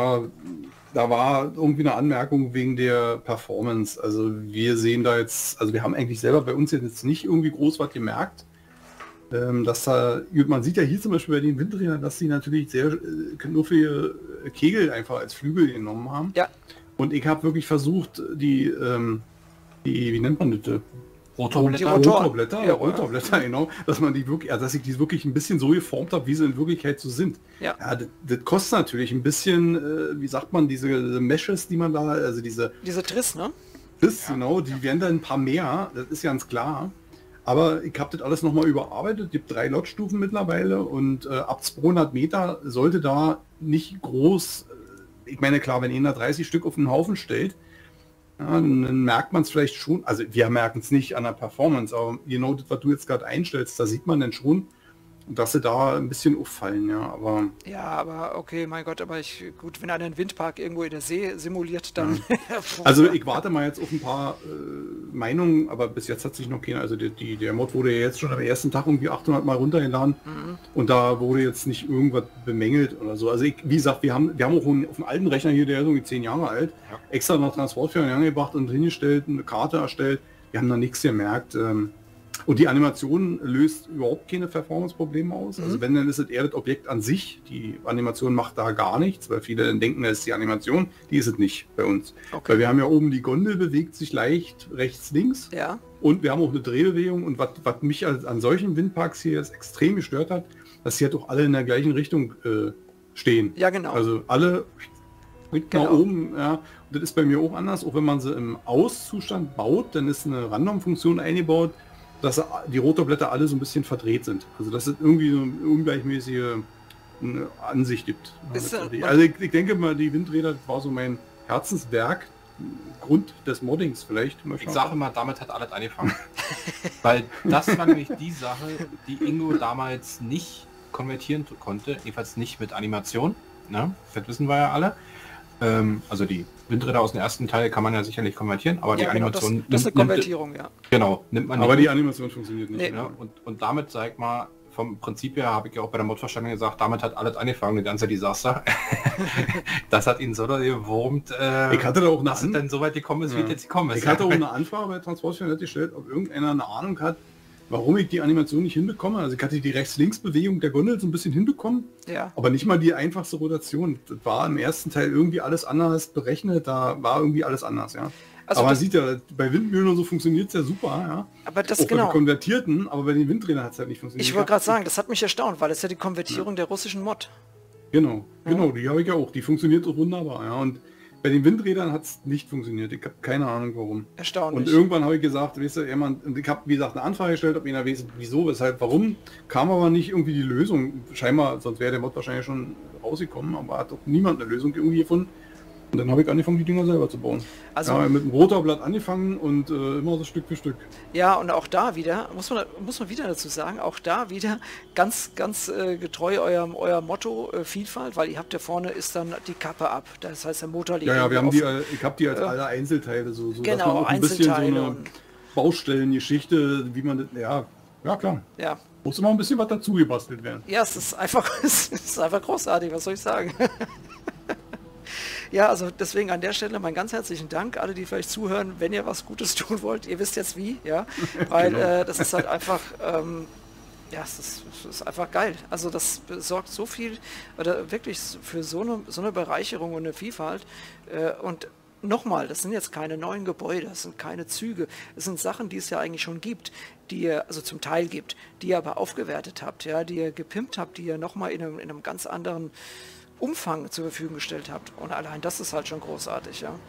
Da war irgendwie eine Anmerkung wegen der Performance. Also wir sehen da jetzt, also wir haben eigentlich selber bei uns jetzt nicht irgendwie groß was gemerkt. Dass man sieht ja hier zum Beispiel bei den Windrädern, dass sie natürlich sehr knuffige Kegel einfach als Flügel genommen haben. Ja. Und ich habe wirklich versucht, wie nennt man das? Rotorblätter. Rotorblätter, Ja, Rotorblätter, genau, dass man die wirklich, also dass ich die wirklich ein bisschen so geformt habe, wie sie in Wirklichkeit so sind. Ja. Das kostet natürlich ein bisschen, wie sagt man, diese Meshes, die man da, also diese Triss, ne? genau, die werden dann ein paar mehr, das ist ganz klar. Aber ich habe das alles nochmal überarbeitet, es gibt 3 Lotstufen mittlerweile und ab 200 Meter sollte da nicht groß, ich meine klar, wenn einer 30 Stück auf den Haufen stellt, ja, dann merkt man es vielleicht schon, also wir merken es nicht an der Performance, aber genau das, was du jetzt gerade einstellst, da sieht man dann schon, dass sie da ein bisschen auffallen, ja, aber... Ja, aber okay, mein Gott, aber gut, wenn einer einen Windpark irgendwo in der See simuliert, dann... Also ich warte mal jetzt auf ein paar Meinungen, aber bis jetzt hat sich noch keiner, also der Mod wurde ja jetzt schon am ersten Tag irgendwie 800 Mal runtergeladen und da wurde jetzt nicht irgendwas bemängelt oder so. Also wie gesagt, wir haben auch auf einem alten Rechner hier, der ist irgendwie 10 Jahre alt, extra noch Transportführer angebracht und hingestellt, eine Karte erstellt, wir haben da nichts gemerkt. Und die Animation löst überhaupt keine Performance-Probleme aus. Also wenn, dann ist es eher das Objekt an sich. Die Animation macht da gar nichts, weil viele dann denken, das ist die Animation. Die ist es nicht bei uns. Okay. Weil wir haben ja oben die Gondel, bewegt sich leicht rechts, links. Ja. Und wir haben auch eine Drehbewegung. Und was mich an solchen Windparks hier jetzt extrem gestört hat, dass sie halt auch alle in der gleichen Richtung stehen. Ja, genau. Also alle nach oben, ja. Und das ist bei mir auch anders, auch wenn man sie im Auszustand baut, dann ist eine Random-Funktion eingebaut, dass die Rotorblätter alle so ein bisschen verdreht sind. Also dass es irgendwie so eine ungleichmäßige Ansicht gibt. Also ich denke mal, die Windräder war so mein Herzenswerk, Grund des Moddings vielleicht. Ich sage mal, damit hat alles angefangen. Weil das war nämlich die Sache, die Ingo damals nicht konvertieren konnte, jedenfalls nicht mit Animation. Ne? Das wissen wir ja alle. Also die Windräder aus dem ersten Teil kann man ja sicherlich konvertieren, aber die Animation... Das ist eine Konvertierung, ja. Genau, nimmt man nicht. Aber die Animation funktioniert nicht. Nee. Ja, und damit, sag ich mal, vom Prinzip her habe ich ja auch bei der Mod-Verständigung gesagt, damit hat alles angefangen, die ganze Desaster. Das hat ihn so da gewurmt, ich hatte da auch dass es dann so weit gekommen ist, wie es jetzt gekommen ist. Ich hatte auch eine Anfrage bei Transportfirmen gestellt, ob irgendeiner eine Ahnung hat, warum ich die Animation nicht hinbekomme. Also ich hatte die Rechts-Links-Bewegung der Gondel so ein bisschen hinbekommen, aber nicht mal die einfachste Rotation. Das war im ersten Teil irgendwie alles anders berechnet, da war irgendwie alles anders, ja. Also aber man sieht ja, bei Windmühlen und so funktioniert es ja super, ja. Aber das auch bei den Konvertierten, aber bei den Windrädern hat es halt nicht funktioniert. Ich wollte gerade sagen, das hat mich erstaunt, weil das ist ja die Konvertierung der russischen Mod. Genau, die habe ich ja auch. Die funktioniert auch wunderbar, ja. Und bei den Windrädern hat es nicht funktioniert. Ich habe keine Ahnung warum. Erstaunlich. Und irgendwann habe ich gesagt, weißt du, jemand, und ich habe wie gesagt eine Anfrage gestellt, ob einer weiß, wieso, weshalb, warum, kam aber nicht irgendwie die Lösung. Scheinbar, sonst wäre der Mod wahrscheinlich schon rausgekommen, aber hat auch niemand eine Lösung irgendwie gefunden. Und dann habe ich angefangen, die Dinger selber zu bauen. Also ja, mit dem Rotorblatt angefangen und immer so Stück für Stück. Ja, und auch da wieder, muss man wieder dazu sagen, auch da wieder ganz getreu euer Motto Vielfalt, weil ihr habt ja vorne ist dann die Kappe ab. Das heißt, der Motor liegt wir haben ich habe die als alle Einzelteile, so genau, dass man auch ein bisschen so eine Baustellengeschichte, wie man das, ja klar. Ja. Muss immer ein bisschen was dazu gebastelt werden. Ja, es ist einfach großartig, was soll ich sagen? Ja, also deswegen an der Stelle mein ganz herzlichen Dank, alle, die vielleicht zuhören, wenn ihr was Gutes tun wollt, ihr wisst jetzt wie, ja, weil genau. Das ist halt einfach, es ist einfach geil. Also das sorgt so viel, oder wirklich für so eine Bereicherung und eine Vielfalt und nochmal, das sind jetzt keine neuen Gebäude, das sind keine Züge, es sind Sachen, die es ja eigentlich schon gibt, die ihr, also zum Teil gibt, die ihr aber aufgewertet habt, ja, die ihr gepimpt habt, die ihr nochmal in einem ganz anderen Umfang zur Verfügung gestellt habt. Und allein das ist halt schon großartig, ja.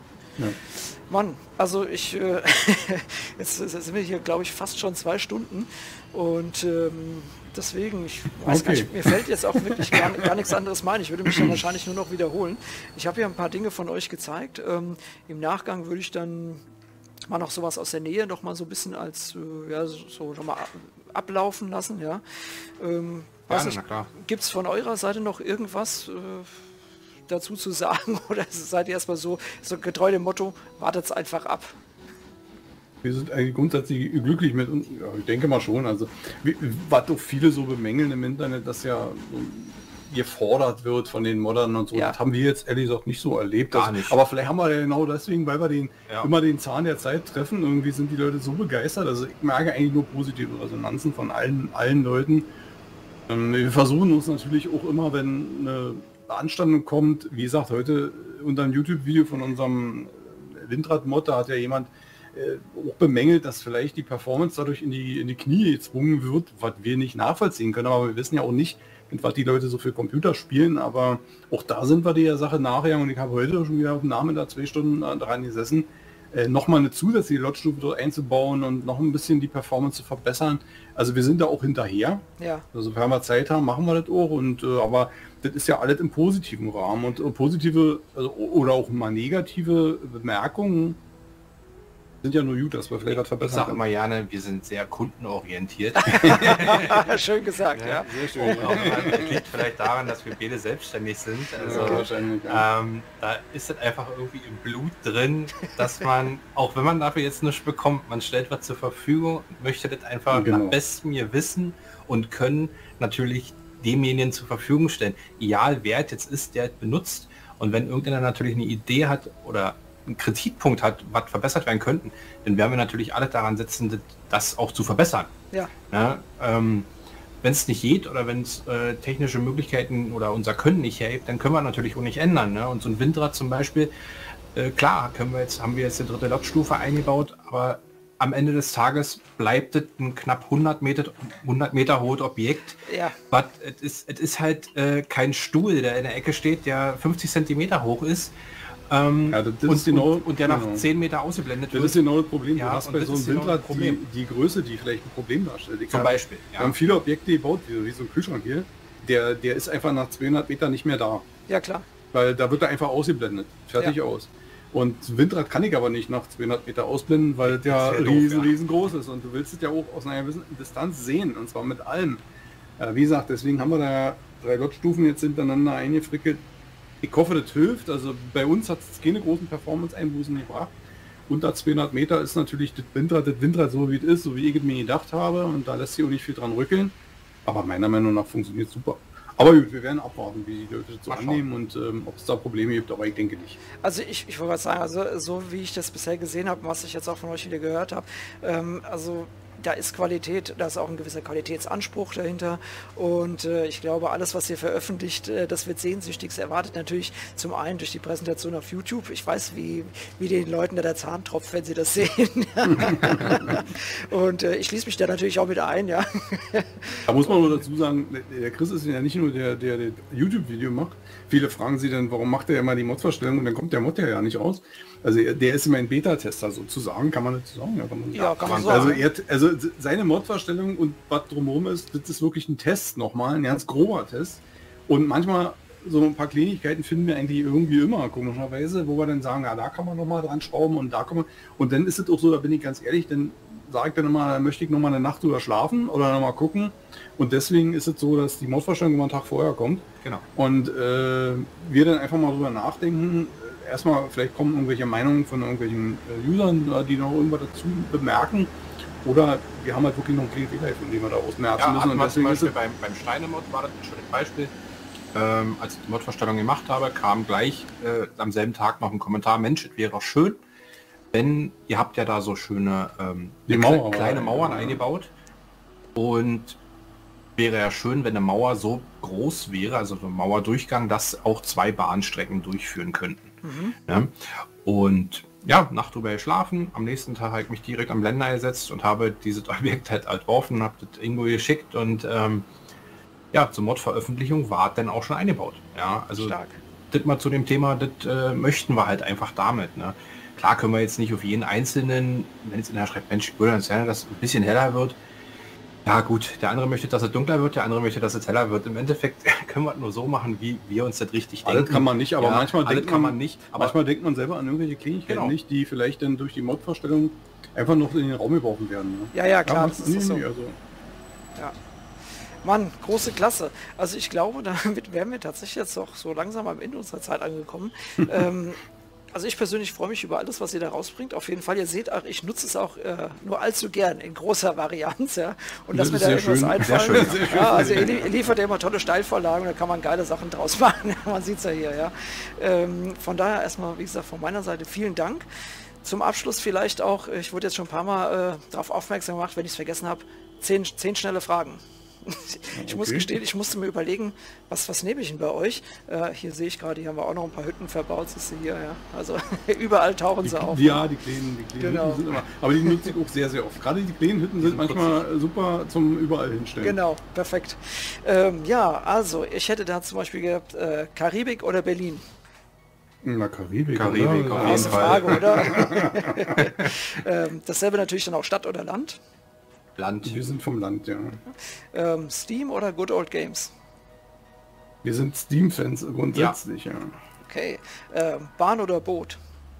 Mann, also ich, jetzt sind wir hier, glaube ich, fast schon 2 Stunden und deswegen, ich weiß gar nicht, mir fällt jetzt auch wirklich gar nichts anderes ein. Ich würde mich dann wahrscheinlich nur noch wiederholen. Ich habe hier ein paar Dinge von euch gezeigt. Im Nachgang würde ich dann mal noch sowas aus der Nähe noch mal so ein bisschen als, so noch mal ablaufen lassen, ja. Gibt es von eurer Seite noch irgendwas dazu zu sagen oder seid ihr erstmal so getreu dem Motto, wartet's einfach ab? Wir sind eigentlich grundsätzlich glücklich mit uns, ja, ich denke mal schon, also was doch viele so bemängeln im Internet, dass ja gefordert wird von den Moddern und so, das haben wir jetzt ehrlich gesagt nicht so erlebt. Gar nicht. Aber vielleicht haben wir ja genau deswegen, weil wir immer den Zahn der Zeit treffen, irgendwie sind die Leute so begeistert, also ich merke eigentlich nur positive Resonanzen von allen Leuten. Wir versuchen uns natürlich auch immer, wenn eine Beanstandung kommt, wie gesagt, heute unter einem YouTube-Video von unserem Windrad-Mod, da hat ja jemand auch bemängelt, dass vielleicht die Performance dadurch in die Knie gezwungen wird, was wir nicht nachvollziehen können, aber wir wissen ja auch nicht, mit was die Leute so für Computer spielen, aber auch da sind wir der Sache nachher und ich habe heute schon wieder auf dem Nachmittag 2 Stunden dran gesessen, nochmal eine zusätzliche Lotstufe dort einzubauen und noch ein bisschen die Performance zu verbessern. Also wir sind da auch hinterher. Ja. Also wenn wir Zeit haben, machen wir das auch. Und aber das ist ja alles im positiven Rahmen. Und positive oder auch mal negative Bemerkungen sind ja nur gut, dass wir vielleicht was verbessern. Ich sage immer gerne, wir sind sehr kundenorientiert. Schön gesagt, ja. Sehr schön. Das liegt vielleicht daran, dass wir beide selbstständig sind. Also, wahrscheinlich, ja. Da ist es einfach irgendwie im Blut drin, dass man, auch wenn man dafür jetzt nichts bekommt, man stellt was zur Verfügung, möchte das einfach nach bestem Wissen und Können natürlich demjenigen zur Verfügung stellen. Egal wer jetzt ist, der benutzt. Und wenn irgendeiner natürlich eine Idee hat oder einen Kritikpunkt hat, was verbessert werden könnten, dann werden wir natürlich alle daran setzen, das auch zu verbessern. Ja. Wenn es nicht geht oder wenn es technische Möglichkeiten oder unser Können nicht hilft, dann können wir natürlich auch nicht ändern. Ne? Und so ein Windrad zum Beispiel, klar, haben wir jetzt die 3. Lotstufe eingebaut, aber am Ende des Tages bleibt es ein knapp 100 Meter hohes Objekt. Ja. Aber es ist halt kein Stuhl, der in der Ecke steht, der 50 Zentimeter hoch ist. Und der nach 10 Meter ausgeblendet wird. Das ist genau das Problem. Ja, du hast bei so einem Windrad die Größe, die vielleicht ein Problem darstellt. Zum Beispiel. Wir haben viele Objekte gebaut, wie so ein Kühlschrank hier. Der ist einfach nach 200 Metern nicht mehr da. Ja, klar. Weil da wird er einfach ausgeblendet. Fertig aus. Und ein Windrad kann ich aber nicht nach 200 Meter ausblenden, weil der riesengroß ist. Und du willst es ja auch aus einer gewissen Distanz sehen. Und zwar mit allem. Wie gesagt, deswegen haben wir da 3 Lotstufen jetzt hintereinander eingefrickelt. Ich hoffe, das hilft. Also bei uns hat es keine großen Performance-Einbußen gebracht. Unter 200 Meter ist natürlich das Windrad so wie es ist, so wie ich es mir gedacht habe. Und da lässt sich auch nicht viel dran rückeln. Aber meiner Meinung nach funktioniert es super. Aber gut, wir werden abwarten, wie die Leute das so annehmen und ob es da Probleme gibt, aber ich denke nicht. Also ich wollte was sagen, also so wie ich das bisher gesehen habe, was ich jetzt auch von euch wieder gehört habe, also da ist Qualität, da ist auch ein gewisser Qualitätsanspruch dahinter und ich glaube, alles, was ihr veröffentlicht, das wird sehnsüchtigst erwartet. Natürlich zum einen durch die Präsentation auf YouTube. Ich weiß, wie den Leuten da der Zahn tropft, wenn sie das sehen. Und ich schließe mich da natürlich auch mit ein, ja. Da muss man nur dazu sagen, der Chris ist ja nicht nur der YouTube-Video macht. Viele fragen sie dann, warum macht er immer die Mod-Vorstellung und dann kommt der Mod ja nicht raus. Also der ist immer ein Beta-Tester sozusagen, kann man das sagen? Ja, kann man sagen. Also seine Mod-Vorstellung und was drumherum ist, das ist wirklich ein Test nochmal, ein ganz grober Test. Und manchmal so ein paar Kleinigkeiten finden wir eigentlich irgendwie immer, komischerweise, wo wir dann sagen, ja, da kann man nochmal dran schrauben und da kann man... Und dann ist es auch so, da bin ich ganz ehrlich, dann sage ich dann immer, möchte ich nochmal eine Nacht drüber schlafen oder nochmal gucken. Und deswegen ist es so, dass die Mod-Vorstellung immer einen Tag vorher kommt. Genau. Und wir dann einfach mal drüber nachdenken. Erstmal, vielleicht kommen irgendwelche Meinungen von irgendwelchen Usern, die noch irgendwas dazu bemerken. Oder wir haben halt wirklich noch einen kleinen Fehler, von dem wir da ausmerzen müssen. Und zum Beispiel beim Steine-Mod war das ein schönes Beispiel. Als ich die Mod-Vorstellung gemacht habe, kam gleich am selben Tag noch ein Kommentar, Mensch, es wäre schön, wenn ihr habt ja da so schöne kleine Mauern eingebaut. Und wäre ja schön, wenn eine Mauer so groß wäre, also so ein Mauerdurchgang, dass auch 2 Bahnstrecken durchführen könnten. Ja? Und ja, Nacht drüber geschlafen, am nächsten Tag habe ich mich direkt am Blender gesetzt und habe dieses Objekt halt entworfen, habe das irgendwo geschickt und ja, zur Mod-Veröffentlichung war dann auch schon eingebaut. Ja, also das mal zu dem Thema, das möchten wir halt einfach damit. Ne? Klar können wir jetzt nicht auf jeden einzelnen, wenn jetzt in der schreibt, Mensch, ich würde uns gerne, dass es ein bisschen heller wird. Ja gut, der andere möchte, dass es dunkler wird, der andere möchte, dass es heller wird. Im Endeffekt können wir es nur so machen, wie wir uns das richtig denken. Alles kann man nicht, aber ja, manchmal denkt man selber an irgendwelche Kleinigkeiten nicht, die vielleicht dann durch die Mod-Vorstellung einfach noch in den Raum geworfen werden. Ne? Ja, klar, das ist so. Also. Ja. Mann, große Klasse. Also ich glaube, damit wären wir tatsächlich jetzt auch so langsam am Ende unserer Zeit angekommen. Also ich persönlich freue mich über alles, was ihr da rausbringt. Auf jeden Fall, ihr seht auch, ich nutze es auch nur allzu gern in großer Varianz. Ja? Und lass mir da irgendwas einfallen. Ja, also ihr liefert ja immer tolle Steilvorlagen, da kann man geile Sachen draus machen. Man sieht es ja hier. Ja? Von daher erstmal, wie gesagt, von meiner Seite vielen Dank. Zum Abschluss vielleicht auch, ich wurde jetzt schon ein paar Mal darauf aufmerksam gemacht, wenn ich es vergessen habe, 10 schnelle Fragen. Ich muss gestehen, ich musste mir überlegen, was nehme ich denn bei euch? Hier sehe ich gerade, hier haben wir auch noch ein paar Hütten verbaut, siehst du hier, ja. Also überall tauchen sie auf. Ja, die kleinen genau. Hütten sind immer, aber die nutze ich auch sehr, sehr oft. Gerade die kleinen Hütten sind manchmal super zum überall hinstellen. Genau, perfekt. Ja, also ich hätte da zum Beispiel gehabt, Karibik oder Berlin? Na, Karibik auf jeden Fall. Frage, oder? Dasselbe natürlich dann auch Stadt oder Land? Land. Wir sind vom Land, ja. Steam oder Good Old Games? Wir sind Steam-Fans grundsätzlich, ja. Okay. Bahn oder Boot?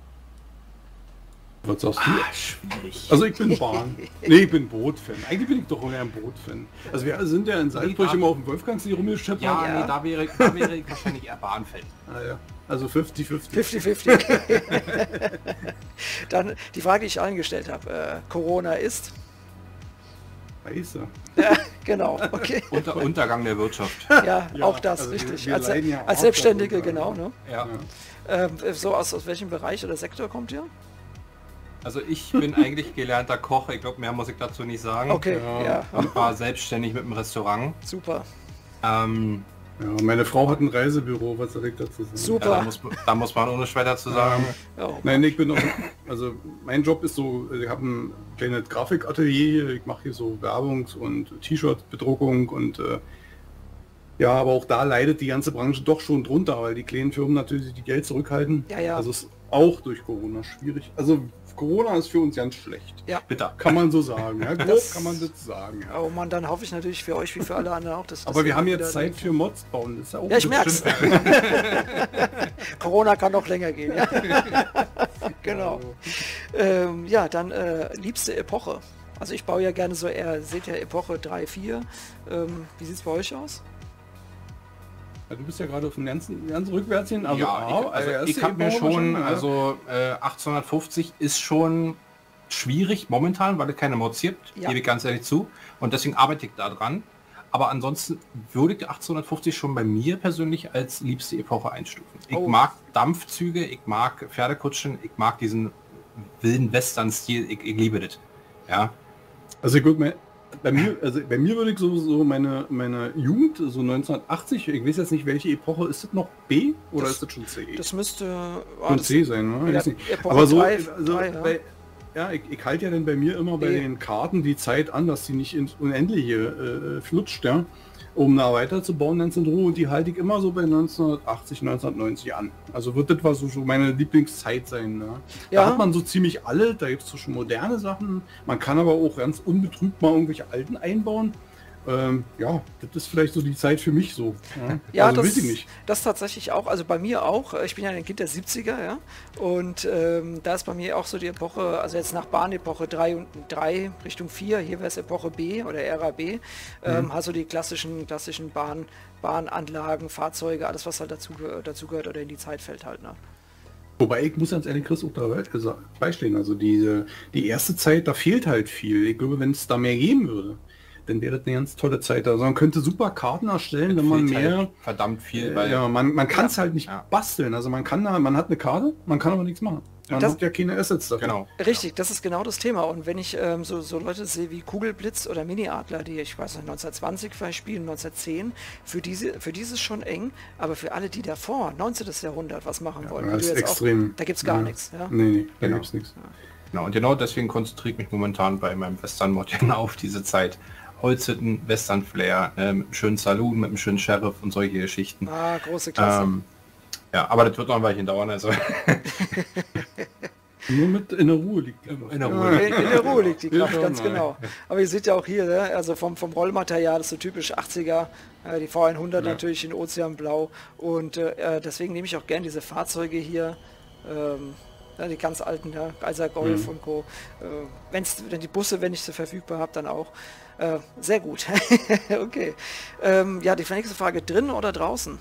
Was sagst du? Schwierig. Also ich bin Bahn. Nee, ich bin Boot-Fan. Eigentlich bin ich doch eher ein Boot-Fan. Also wir sind ja in Salzburg immer auf dem Wolfgangsee rumgeschippt. Ja, nee, da wäre ich wahrscheinlich eher Bahn-Fan. Ah, ja. Also 50-50. 50-50. Dann die Frage, die ich allen gestellt habe. Corona ist? Scheiße. Ja, genau, okay. Untergang der Wirtschaft. Ja, auch das, also richtig. Als Selbstständige, genau. Ne? Ja. So aus welchem Bereich oder Sektor kommt ihr? Also ich bin eigentlich gelernter Koch, ich glaube, mehr muss ich dazu nicht sagen. Okay, ja. Und war selbstständig mit dem Restaurant. Super. Ja, Ja, meine Frau hat ein Reisebüro, was soll ich dazu sagen? Super. Ja, da muss man ohne Schwer dazu sagen. Oh. Nein, ich bin auch, also mein Job ist so, ich habe ein kleines Grafikatelier, ich mache hier so Werbungs- und T-Shirt-Bedruckung und ja, aber auch da leidet die ganze Branche doch schon drunter, weil die kleinen Firmen natürlich die Geld zurückhalten. Ja, ja. Also es ist auch durch Corona schwierig. Also Corona ist für uns ganz schlecht. Ja. Bitter. Kann man so sagen. Ja, grob Das- kann man das sagen. Ja. Oh Mann, dann hoffe ich natürlich für euch wie für alle anderen auch, dass Aber wir haben wieder- jetzt Zeit für Mods bauen. Das ist ja, auch Ja, ich ein merk's. bisschen- Corona kann noch länger gehen. Ja. Genau. Ja, dann liebste Epoche. Also ich baue ja gerne so eher, seht ja Epoche 3, 4. Wie sieht's bei euch aus? Ja, du bist ja gerade auf dem ganzen rückwärts hin. Also, Ich habe mir schon, also 1850 ist schon schwierig momentan, weil es keine Mods gibt, Ja. gebe ich ganz ehrlich zu. Und deswegen arbeite ich da dran. Aber ansonsten würde ich 1850 schon bei mir persönlich als liebste Epoche einstufen. Ich Oh. mag Dampfzüge, ich mag Pferdekutschen, ich mag diesen wilden Western-Stil, ich liebe das. Ja, Also ich guck mal, bei mir würde ich so meine Jugend, so 1980, ich weiß jetzt nicht, welche Epoche, ist das noch B oder Das- ist das schon C? Das müsste... Schon C sein, ne? Ich Ja, weiß nicht. Epoche Aber so, 3, also, 3, ja. ich halte ja dann bei mir immer bei B. den Karten die Zeit an, dass die nicht ins Unendliche flutscht, ja. Um da weiterzubauen, dann in Ruhe, und die halte ich immer so bei 1980, 1990 an. Also wird das was so meine Lieblingszeit sein. Ne? Ja. Da hat man so ziemlich alle, da gibt es so schon moderne Sachen, man kann aber auch ganz unbetrübt mal irgendwelche alten einbauen. Ja, das ist vielleicht so die Zeit für mich so. Ja, Ja, also das, weiß ich nicht. das tatsächlich auch, also bei mir auch, ich bin ja ein Kind der 70er, ja, und da ist bei mir auch so die Epoche, also jetzt nach Bahnepoche 3 Richtung 4, hier wäre es Epoche B oder Ära B, also die klassischen Bahnanlagen, Fahrzeuge, alles was halt dazu gehört oder in die Zeit fällt halt, ne? Wobei ich muss ganz ehrlich Chris auch da beistehen, also die erste Zeit, da fehlt halt viel. Ich glaube, wenn es da mehr geben würde, dann wäre das eine ganz tolle Zeit. Also man könnte super Karten erstellen, wenn man fehlt halt mehr... verdammt viel, weil Ja, man kann es halt nicht Ja. basteln. Also man hat eine Karte, man kann aber nichts machen. Man Das- hat ja keine Assets dafür. genau. Richtig, das ist genau das Thema. Und wenn ich so Leute sehe wie Kugelblitz oder Mini-Adler, die ich weiß nicht, 1920 vielleicht spielen, 1910, für die ist es schon eng, aber für alle, die davor, 19. Jahrhundert, was machen wollen, das wie du ist jetzt extrem. da gibt es gar nichts. Ja? Nee, da Genau. gibt's nichts. Genau, und genau deswegen konzentriere ich mich momentan bei meinem Western-Mod auf diese Zeit. Holzhütten, Western-Flair, mit einem schönen Saloon, mit einem schönen Sheriff und solche Geschichten. Ah, große Klasse. Ja, aber das wird noch ein Weilchen dauern. Also Nur mit in der Ruhe liegt. In der Ruhe. In der Ruhe liegt die Kraft, Ja, ganz nein. genau. Aber ihr seht ja auch hier, ne? Also vom Rollmaterial ist so typisch 80er, die V100 natürlich in Ozeanblau und deswegen nehme ich auch gern diese Fahrzeuge hier, ja, die ganz alten, ja, Kaiser Golf und Co. Wenn die Busse, wenn ich sie verfügbar habe, dann auch. Sehr gut. Okay. Ja, die nächste Frage, drin oder draußen?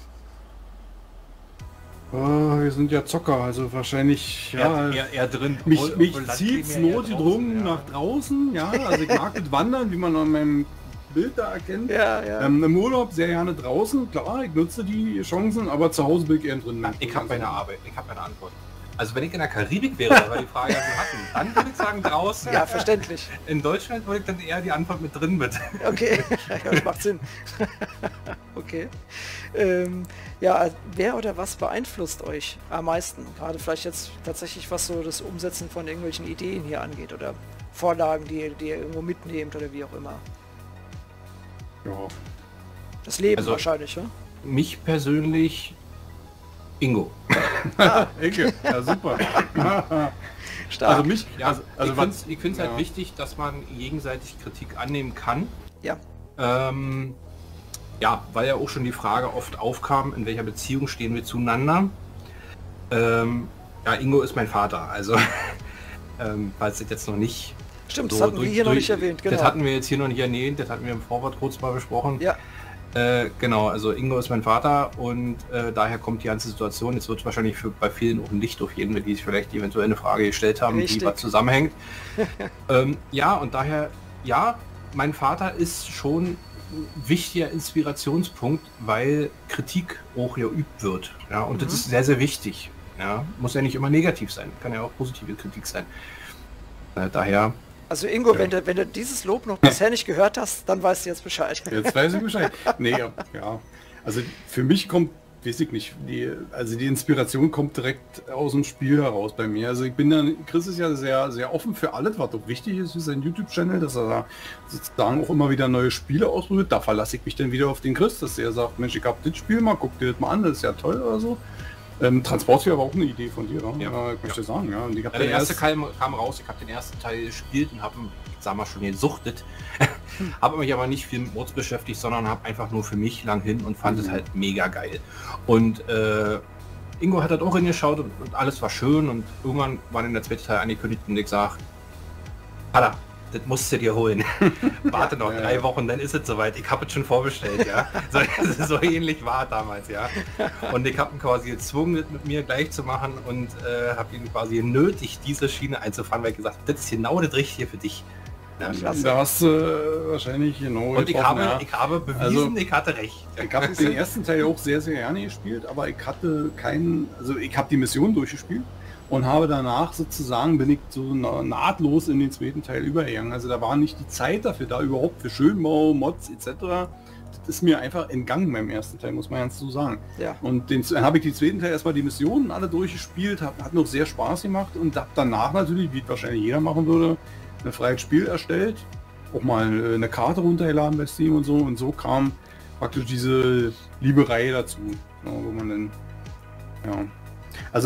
Wir sind ja Zocker, also wahrscheinlich ja. eher drin. Mich Obwohl zieht's Landklima eher notgedrungen draußen, ja. nach draußen, ja. Also ich mag das Wandern, wie man an meinem Bild da erkennt. Ja, ja. Im Urlaub sehr gerne draußen, klar, ich nutze die Chancen, aber zu Hause bin ich eher drin. Ich habe meine Arbeit, ich habe meine Antwort. Also wenn ich in der Karibik wäre, das war die Frage, die wir hatten, dann würde ich sagen draußen. Ja, verständlich. In Deutschland würde ich dann eher die Antwort mit drin mit. Okay, ja, das macht Sinn. Okay. Ja, wer oder was beeinflusst euch am meisten? Gerade vielleicht jetzt tatsächlich, was so das Umsetzen von irgendwelchen Ideen hier angeht oder Vorlagen, die ihr irgendwo mitnehmt oder wie auch immer. Ja. Das Leben Also- wahrscheinlich, ne? Mich persönlich Ingo. Ecke, ja super. Stark. Also mich, Ja, also ich finde es ja. halt wichtig, dass man gegenseitig Kritik annehmen kann. Ja, Ja, weil ja auch schon die Frage oft aufkam, in welcher Beziehung stehen wir zueinander. Ja, Ingo ist mein Vater, also falls das jetzt noch nicht... stimmt, das hatten wir hier noch nicht erwähnt, genau. Das hatten wir jetzt hier noch nicht erwähnt, das hatten wir im Vorwort kurz mal besprochen. Ja, Genau, also Ingo ist mein Vater und daher kommt die ganze Situation. Jetzt wird wahrscheinlich bei vielen auch ein Licht auf jeden, die sich vielleicht eventuell eine Frage gestellt haben, Richtig. wie was zusammenhängt. Ja, und daher, ja, mein Vater ist schon ein wichtiger Inspirationspunkt, weil Kritik auch geübt wird. Ja, und das ist sehr, sehr wichtig. Ja, muss ja nicht immer negativ sein, kann ja auch positive Kritik sein. Daher, also Ingo, wenn du dieses Lob noch bisher nicht gehört hast, dann weißt du jetzt Bescheid. Jetzt weiß ich Bescheid. Nee, ja. Also für mich kommt, weiß ich nicht, die Inspiration kommt direkt aus dem Spiel heraus bei mir. Also Chris ist ja sehr, sehr offen für alles, was auch wichtig ist für seinen YouTube-Channel, dass er da sozusagen auch immer wieder neue Spiele ausprobiert. Da verlasse ich mich dann wieder auf den Chris, dass er sagt, Mensch, ich hab das Spiel mal, guck dir das mal an, das ist ja toll oder so. Transportsphere war auch eine Idee von dir, ja. Ich möchte sagen, ja. Und ich der erste kam raus, ich habe den ersten Teil gespielt und habe ihn, sagen wir schon, gesuchtet. Habe mich aber nicht viel mit Mods beschäftigt, sondern habe einfach nur für mich lang hin und fand es halt mega geil. Und Ingo hat das auch hingeschaut und alles war schön und irgendwann war in der zweiten Teil angekündigt und ich sag, Alter, das musst du dir holen. Warte noch 3 Wochen, dann ist es soweit. Ich habe es schon vorbestellt, ja. So ähnlich war es damals, ja. Und ich habe ihn quasi gezwungen, das mit mir gleich zu machen und habe ihn quasi genötigt, diese Schiene einzufahren, weil ich gesagt habe, das ist genau das Richtige für dich. Ja, da hast du wahrscheinlich genau. Und ich habe bewiesen, also, ich hatte recht. Ich habe den ersten Teil auch sehr, sehr gerne gespielt, aber ich hatte ich habe die Mission durchgespielt und habe danach sozusagen, bin ich so nahtlos in den zweiten Teil übergegangen. Also da war nicht die Zeit dafür da überhaupt für Schönbau, Mods etc. Das ist mir einfach entgangen beim ersten Teil, muss man ganz so sagen. Ja. Und dann habe ich die zweiten Teil erstmal die Missionen alle durchgespielt, hat noch sehr Spaß gemacht und habe danach natürlich, wie wahrscheinlich jeder machen würde, ein freies Spiel erstellt, auch mal eine Karte runtergeladen bei Steam und so kam praktisch diese Lieberei dazu, wo man dann, ja. Also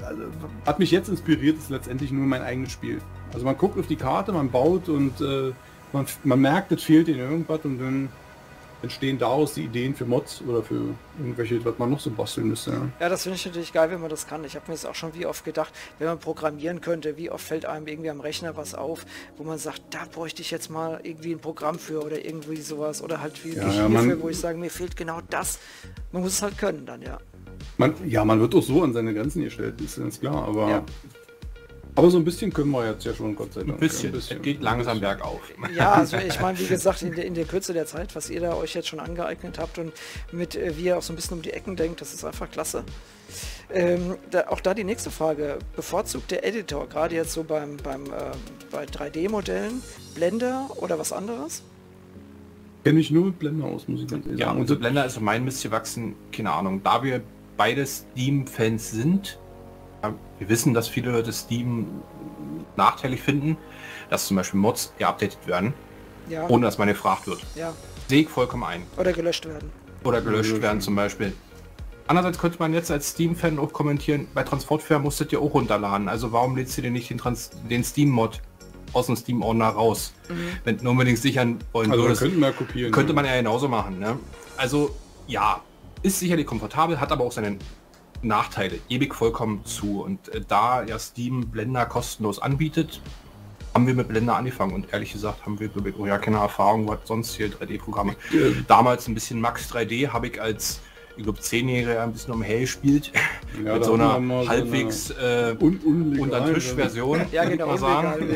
hat mich jetzt inspiriert, ist letztendlich nur mein eigenes Spiel. Also man guckt auf die Karte, man baut und man merkt, es fehlt in irgendwas und dann entstehen daraus die Ideen für Mods oder für irgendwelche, was man noch so basteln müsste. Ja, das finde ich natürlich geil, wenn man das kann. Ich habe mir das auch schon wie oft gedacht, wenn man programmieren könnte, wie oft fällt einem irgendwie am Rechner was auf, wo man sagt, da bräuchte ich jetzt mal irgendwie ein Programm für oder irgendwie sowas oder halt wie hierfür, wo ich sage, mir fehlt genau das. Man muss es halt können dann, ja. Man wird auch so an seine Grenzen gestellt, ist ganz klar, aber so ein bisschen können wir jetzt ja schon, Gott sei Dank. Ein bisschen. Es geht langsam bergauf. Ja, also ich meine, wie gesagt, in der Kürze der Zeit, was ihr da euch jetzt schon angeeignet habt und mit wie ihr auch so ein bisschen um die Ecken denkt, das ist einfach klasse. Auch da die nächste Frage. Bevorzugt der Editor, gerade jetzt so bei 3D-Modellen, Blender oder was anderes? Kenne ich nur mit Blender aus, muss ich ganz ehrlich sagen. Ja, und Blender ist mein Mist gewachsen, keine Ahnung. Da wir beide Steam-Fans sind, wir wissen, dass viele Leute Steam nachteilig finden, dass zum Beispiel Mods geupdatet werden, ohne dass man gefragt wird. Ja. Sehe ich vollkommen ein. Oder gelöscht werden. Oder gelöscht werden zum Beispiel. Andererseits könnte man jetzt als Steam-Fan auch kommentieren, bei Transportfair musstet ihr auch runterladen. Also warum lädst du dir nicht den Steam-Mod aus dem Steam-Ordner raus? Wenn du unbedingt sichern wollen würdest. Könnten wir kopieren. Könnte man ja genauso machen. Ne? Also ja, ist sicherlich komfortabel, hat aber auch seine Nachteile, ewig vollkommen zu. Und da ja Steam Blender kostenlos anbietet, haben wir mit Blender angefangen und ehrlich gesagt haben wir keine Erfahrung, was sonst hier 3D-Programme. Damals ein bisschen Max 3D habe ich als, ich glaube, 10-Jähriger ein bisschen umhergespielt. Ja, mit so einer halbwegs unter Tisch-Version. Ja, genau. Mal sagen.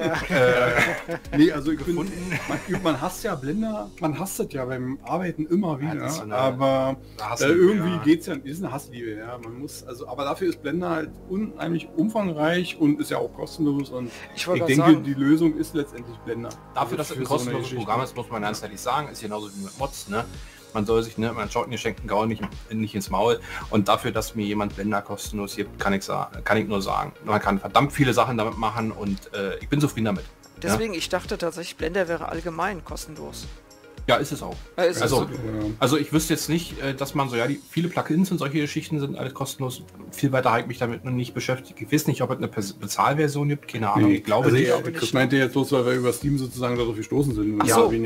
Nee, also man hasst ja Blender, man hasst es ja beim Arbeiten immer wieder, aber irgendwie geht's ja, ist eine Hassliebe, ja. Man muss, aber dafür ist Blender halt unheimlich umfangreich und ist ja auch kostenlos und ich denke, die Lösung ist letztendlich Blender. Dafür, dass es ein kostenloses Programm ist, muss man ganz ehrlich sagen, ist genauso wie mit Mods, ne? Man soll sich, man schaut den geschenkten Gaul nicht ins Maul und dafür, dass mir jemand Blender kostenlos gibt, kann ich nur sagen, man kann verdammt viele Sachen damit machen und ich bin zufrieden damit. Deswegen, ich dachte tatsächlich, Blender wäre allgemein kostenlos. Ja, ist es auch. Also ich wüsste jetzt nicht, dass man so, viele Plugins und solche Geschichten sind alles kostenlos. Viel weiter habe ich mich damit noch nicht beschäftigt. Ich weiß nicht, ob es eine Bezahlversion gibt, keine Ahnung. Nee, ich glaube nicht. Das meinte jetzt bloß, weil wir über Steam sozusagen darauf gestoßen sind.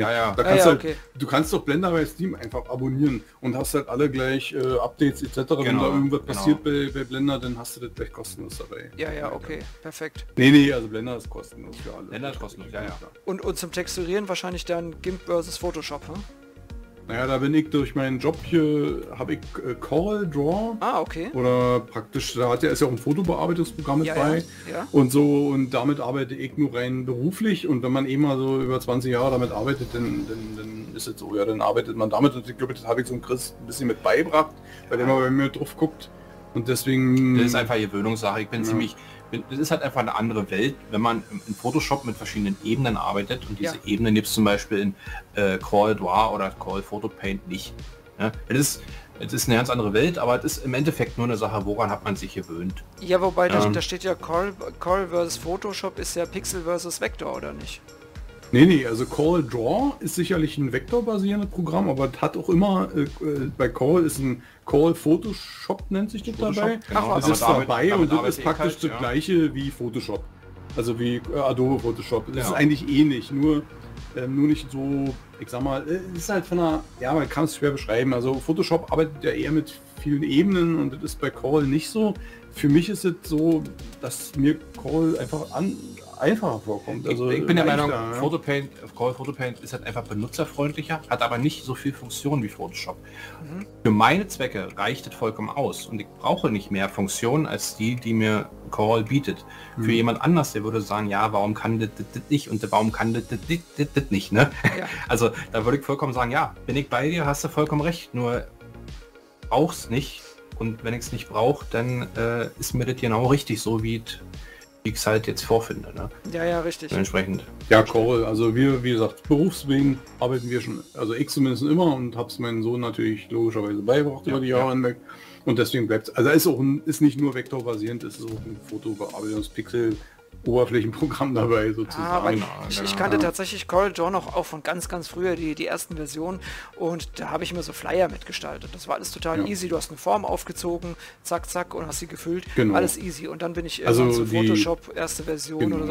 Du kannst doch Blender bei Steam einfach abonnieren und hast halt alle gleich Updates etc. Wenn da irgendwas passiert bei Blender, dann hast du das gleich kostenlos dabei. Ja, okay, perfekt. Nee, also Blender ist kostenlos für alle. Blender ist kostenlos, ja. Und zum Texturieren wahrscheinlich dann GIMP versus Photoshop. Naja, da bin ich durch meinen Job hier, habe ich Corel Draw. Ah, okay. Oder praktisch, ist ja auch ein Fotobearbeitungsprogramm mit bei. Ja. Und so, und damit arbeite ich nur rein beruflich. Und wenn man mal so über 20 Jahre damit arbeitet, dann ist es so, dann arbeitet man damit. Und ich glaube, das habe ich so einem Chris ein bisschen mit beigebracht, weil der mal bei mir drauf guckt. Und deswegen... Das ist einfach Gewöhnungssache. Ich bin das ist halt einfach eine andere Welt, wenn man in Photoshop mit verschiedenen Ebenen arbeitet und diese Ebenen gibt es zum Beispiel in Corel Draw oder Corel Photo Paint nicht. Ja, es ist eine ganz andere Welt, aber es ist im Endeffekt nur eine Sache, woran hat man sich gewöhnt. Ja, wobei da steht ja Corel versus Photoshop ist ja Pixel versus Vector, oder nicht? Nee, also Corel Draw ist sicherlich ein vektorbasierendes Programm, aber es hat auch immer, bei Corel ist ein Corel Photoshop, nennt sich das dabei. Genau. Das ist dabei und das ist praktisch halt, das gleiche wie Photoshop. Also wie Adobe Photoshop. Das Ja. ist eigentlich ähnlich, nur nicht so, ich sag mal, ist halt von einer, ja, man kann es schwer beschreiben. Also Photoshop arbeitet ja eher mit vielen Ebenen und das ist bei Corel nicht so. Für mich ist es so, dass mir Corel einfach einfacher vorkommt. Also ich bin der Meinung, ja. Corel Photopaint ist halt einfach benutzerfreundlicher, hat aber nicht so viel Funktion wie Photoshop. Für meine Zwecke reicht es vollkommen aus und ich brauche nicht mehr Funktionen als die mir Corel bietet. Für jemand anders, der würde sagen, ja, warum kann das nicht und warum kann das nicht, ne? Ja. Also da würde ich vollkommen sagen, ja, bin ich bei dir, hast du vollkommen recht, nur brauch's nicht und wenn ich es nicht brauche, dann ist mir das genau richtig, so wie ich es halt jetzt vorfinde. Ne? Ja, richtig. Entsprechend. Ja, Corel, also wir, wie gesagt, berufswegen arbeiten wir schon, also ich zumindest immer und hab's meinen Sohn natürlich logischerweise beigebracht über die Jahre hinweg. Und deswegen bleibt es, also ist nicht nur vektorbasierend, es ist auch ein Fotobearbeitungspixel Oberflächenprogramm dabei sozusagen. Ich kannte tatsächlich Corel Draw noch auch von ganz früher, die ersten Versionen, und da habe ich mir so Flyer mitgestaltet. Das war alles total easy. Du hast eine Form aufgezogen, zack, zack, und hast sie gefüllt. Genau. Alles easy. Und dann bin ich irgendwann zu Photoshop, erste Version oder so.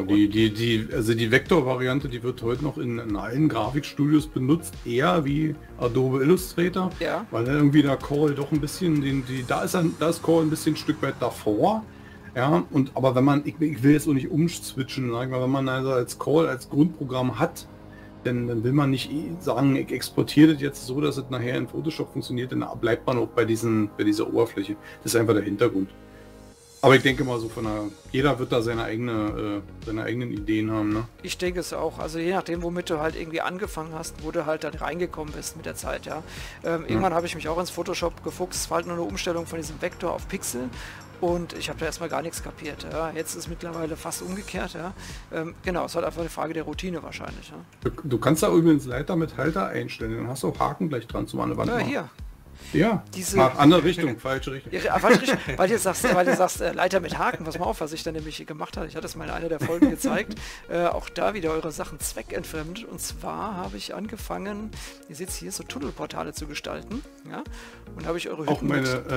Die Vektor-Variante, die wird heute noch in allen Grafikstudios benutzt, eher wie Adobe Illustrator, weil irgendwie da Corel doch ein bisschen, da ist Corel ein bisschen ein Stück weit davor. Ja, aber wenn man, ich will jetzt auch nicht umswitchen, sag ich mal, wenn man also als Corel als Grundprogramm hat, dann will man nicht sagen, ich exportiere das jetzt so, dass es nachher in Photoshop funktioniert, dann bleibt man auch bei dieser Oberfläche. Das ist einfach der Hintergrund. Aber ich denke mal so jeder wird da seine eigenen Ideen haben, ne? Ich denke es auch. Also je nachdem, womit du halt irgendwie angefangen hast, wo du halt dann reingekommen bist mit der Zeit, ja. Irgendwann habe ich mich auch ins Photoshop gefuchst. Es war halt nur eine Umstellung von diesem Vektor auf Pixel. Und ich habe da erstmal gar nichts kapiert. Ja. Jetzt ist es mittlerweile fast umgekehrt. Ja. Genau, es ist halt einfach eine Frage der Routine wahrscheinlich. Ja. Du kannst da übrigens Leiter mit Halter einstellen. Dann hast du auch Haken gleich dran zum an der Wand. Ja, hier. Ja, andere Richtung, falsche Richtung. Ja, falsche Richtung, weil du sagst Leiter mit Haken. Pass mal auf, was ich dann nämlich gemacht habe. Ich hatte es mal in einer der Folgen gezeigt. Auch da wieder eure Sachen zweckentfremdet. Und zwar habe ich angefangen, ihr seht hier, so Tunnelportale zu gestalten. Ja? Und habe ich eure Hütten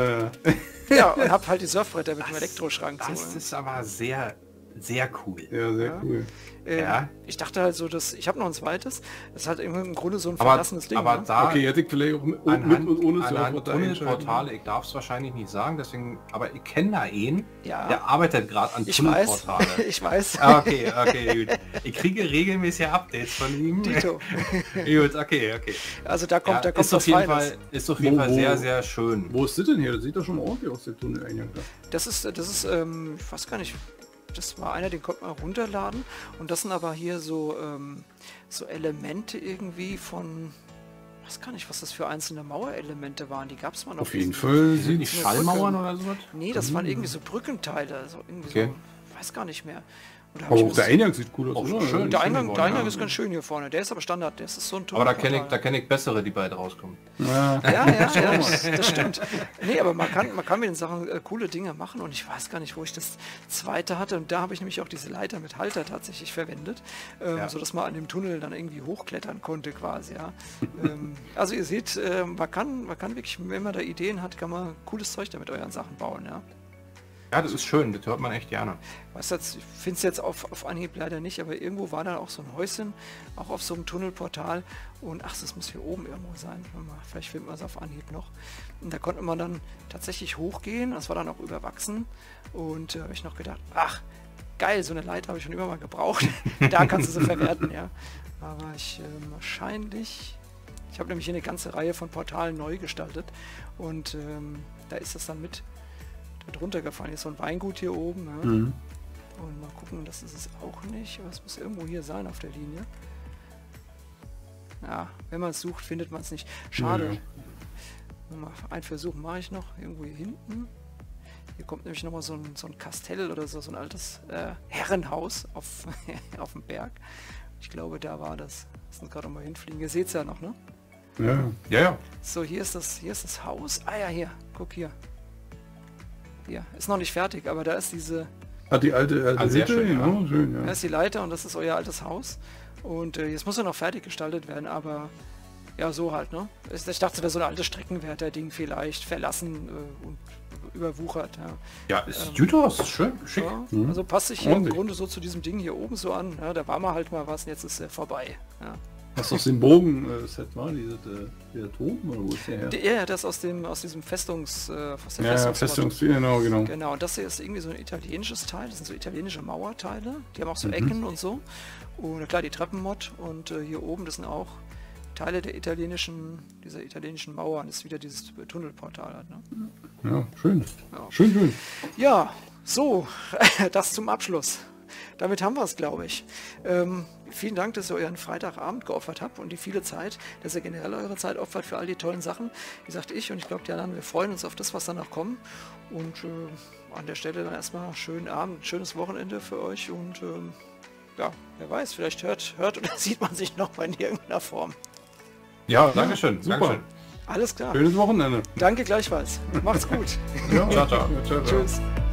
ja, und habe halt die Surfbretter mit dem Elektroschrank. Das ist aber sehr, sehr cool. Ja, sehr cool. Ich dachte halt so, dass ich habe noch ein zweites. Das ist halt im Grunde so ein verlassenes Ding. Aber ne? da okay, hätte ich vielleicht auch mit und ohne Tunnelportale, ich darf es wahrscheinlich nicht sagen, deswegen, aber ich kenne da einen, Ja. der arbeitet gerade an Tunnelportale. Ich weiß. Okay, gut. Ich kriege regelmäßig Updates von ihm. Dito. Gut, okay. Also da kommt ist auf jeden Fall sehr, sehr schön. Wo ist das denn hier? Das sieht doch schon ordentlich aus, der Tunneleingang. Das ist, ich weiß gar nicht, das war einer, den konnte man runterladen, und das sind aber hier so Elemente irgendwie von, ich weiß gar nicht, was das für einzelne Mauerelemente waren, die gab es mal noch. Auf jeden Fall Sind nicht Schallmauern oder sowas? Nee, das waren irgendwie so Brückenteile, also irgendwie Okay. so, weiß gar nicht mehr. Und da hab Aber ich auch mir der so- Eingang sieht cool aus, Auch oder? schön. der Eingang Ja. ist ganz schön hier vorne, der ist aber Standard, das ist so ein Aber da Tunnelportal. kenne ich bessere, die bald rauskommen. Ja. Ja, das stimmt. Nee, aber man kann mit den Sachen coole Dinge machen, und ich weiß gar nicht, wo ich das zweite hatte, und da habe ich nämlich auch diese Leiter mit Halter tatsächlich verwendet, so dass man an dem Tunnel dann irgendwie hochklettern konnte quasi, ja. Also ihr seht, man kann wirklich, wenn man da Ideen hat, kann man cooles Zeug damit euren Sachen bauen, ja. Ja, das ist schön, das hört man echt gerne. Weißt du, ich finde es jetzt auf Anhieb leider nicht, aber irgendwo war da auch so ein Häuschen, auch auf so einem Tunnelportal, und das muss hier oben irgendwo sein. Vielleicht findet man es auf Anhieb noch. Und da konnte man dann tatsächlich hochgehen, das war dann auch überwachsen, und da habe ich noch gedacht, geil, so eine Leiter habe ich schon immer mal gebraucht. Da kannst du sie verwerten, ja. Aber ich habe nämlich hier eine ganze Reihe von Portalen neu gestaltet, und da ist das dann mit runtergefallen. Hier ist so ein Weingut hier oben. Ja. Mhm. Und mal gucken, das ist es auch nicht. Aber es muss irgendwo hier sein auf der Linie. Ja, wenn man es sucht, findet man es nicht. Schade. Mal einen Versuch mache ich noch. Irgendwo hier hinten. Hier kommt nämlich nochmal so ein Kastell oder so ein altes Herrenhaus auf dem Berg. Ich glaube, da war das. Lass uns gerade mal hinfliegen. Ihr seht es ja noch, ne? Ja. Ja. So, hier ist das Haus. Ah ja, hier. Guck hier. Hier. Ist noch nicht fertig, aber da ist diese... Hat die alte sehr Hütte, schön, ja. genau, schön, Da ja. ist die Leiter und das ist euer altes Haus. Und jetzt muss er noch fertig gestaltet werden, aber ja, so halt, ne? Ich dachte, es wäre so ein altes Streckenwärter-Ding vielleicht, verlassen und überwuchert, ja. Ja, ist gut aus, schön, schick. Ja, also passt sich hier im Ordentlich. Grunde so zu diesem Ding hier oben so an. Ja, da war mal halt mal was und jetzt ist er vorbei. Ja. Was aus dem Bogen-Set war, der Turm, oder wo ist der her? Ja, das aus diesem aus der Ja, Festungsmod. genau. Genau, und das hier ist irgendwie so ein italienisches Teil, das sind so italienische Mauerteile, die haben auch Mhm. so Ecken und so. Und klar, die Treppenmod und hier oben, das sind auch Teile dieser italienischen Mauern, das ist wieder dieses Tunnelportal halt, ne? Ja, schön. Ja. Schön. Ja, so, das zum Abschluss. Damit haben wir es, glaube ich. Vielen Dank, dass ihr euren Freitagabend geopfert habt und die viele Zeit, dass ihr generell eure Zeit opfert für all die tollen Sachen. Wie gesagt, ich und ich glaube die anderen, wir freuen uns auf das, was danach kommt. Und an der Stelle dann erstmal schönen Abend, schönes Wochenende für euch und ja, wer weiß, vielleicht hört oder sieht man sich noch mal in irgendeiner Form. Ja, Dankeschön. super. Dankeschön. Alles klar. Schönes Wochenende. Danke gleichfalls. Macht's gut. Ja, Ciao, ciao. ciao. Tschüss.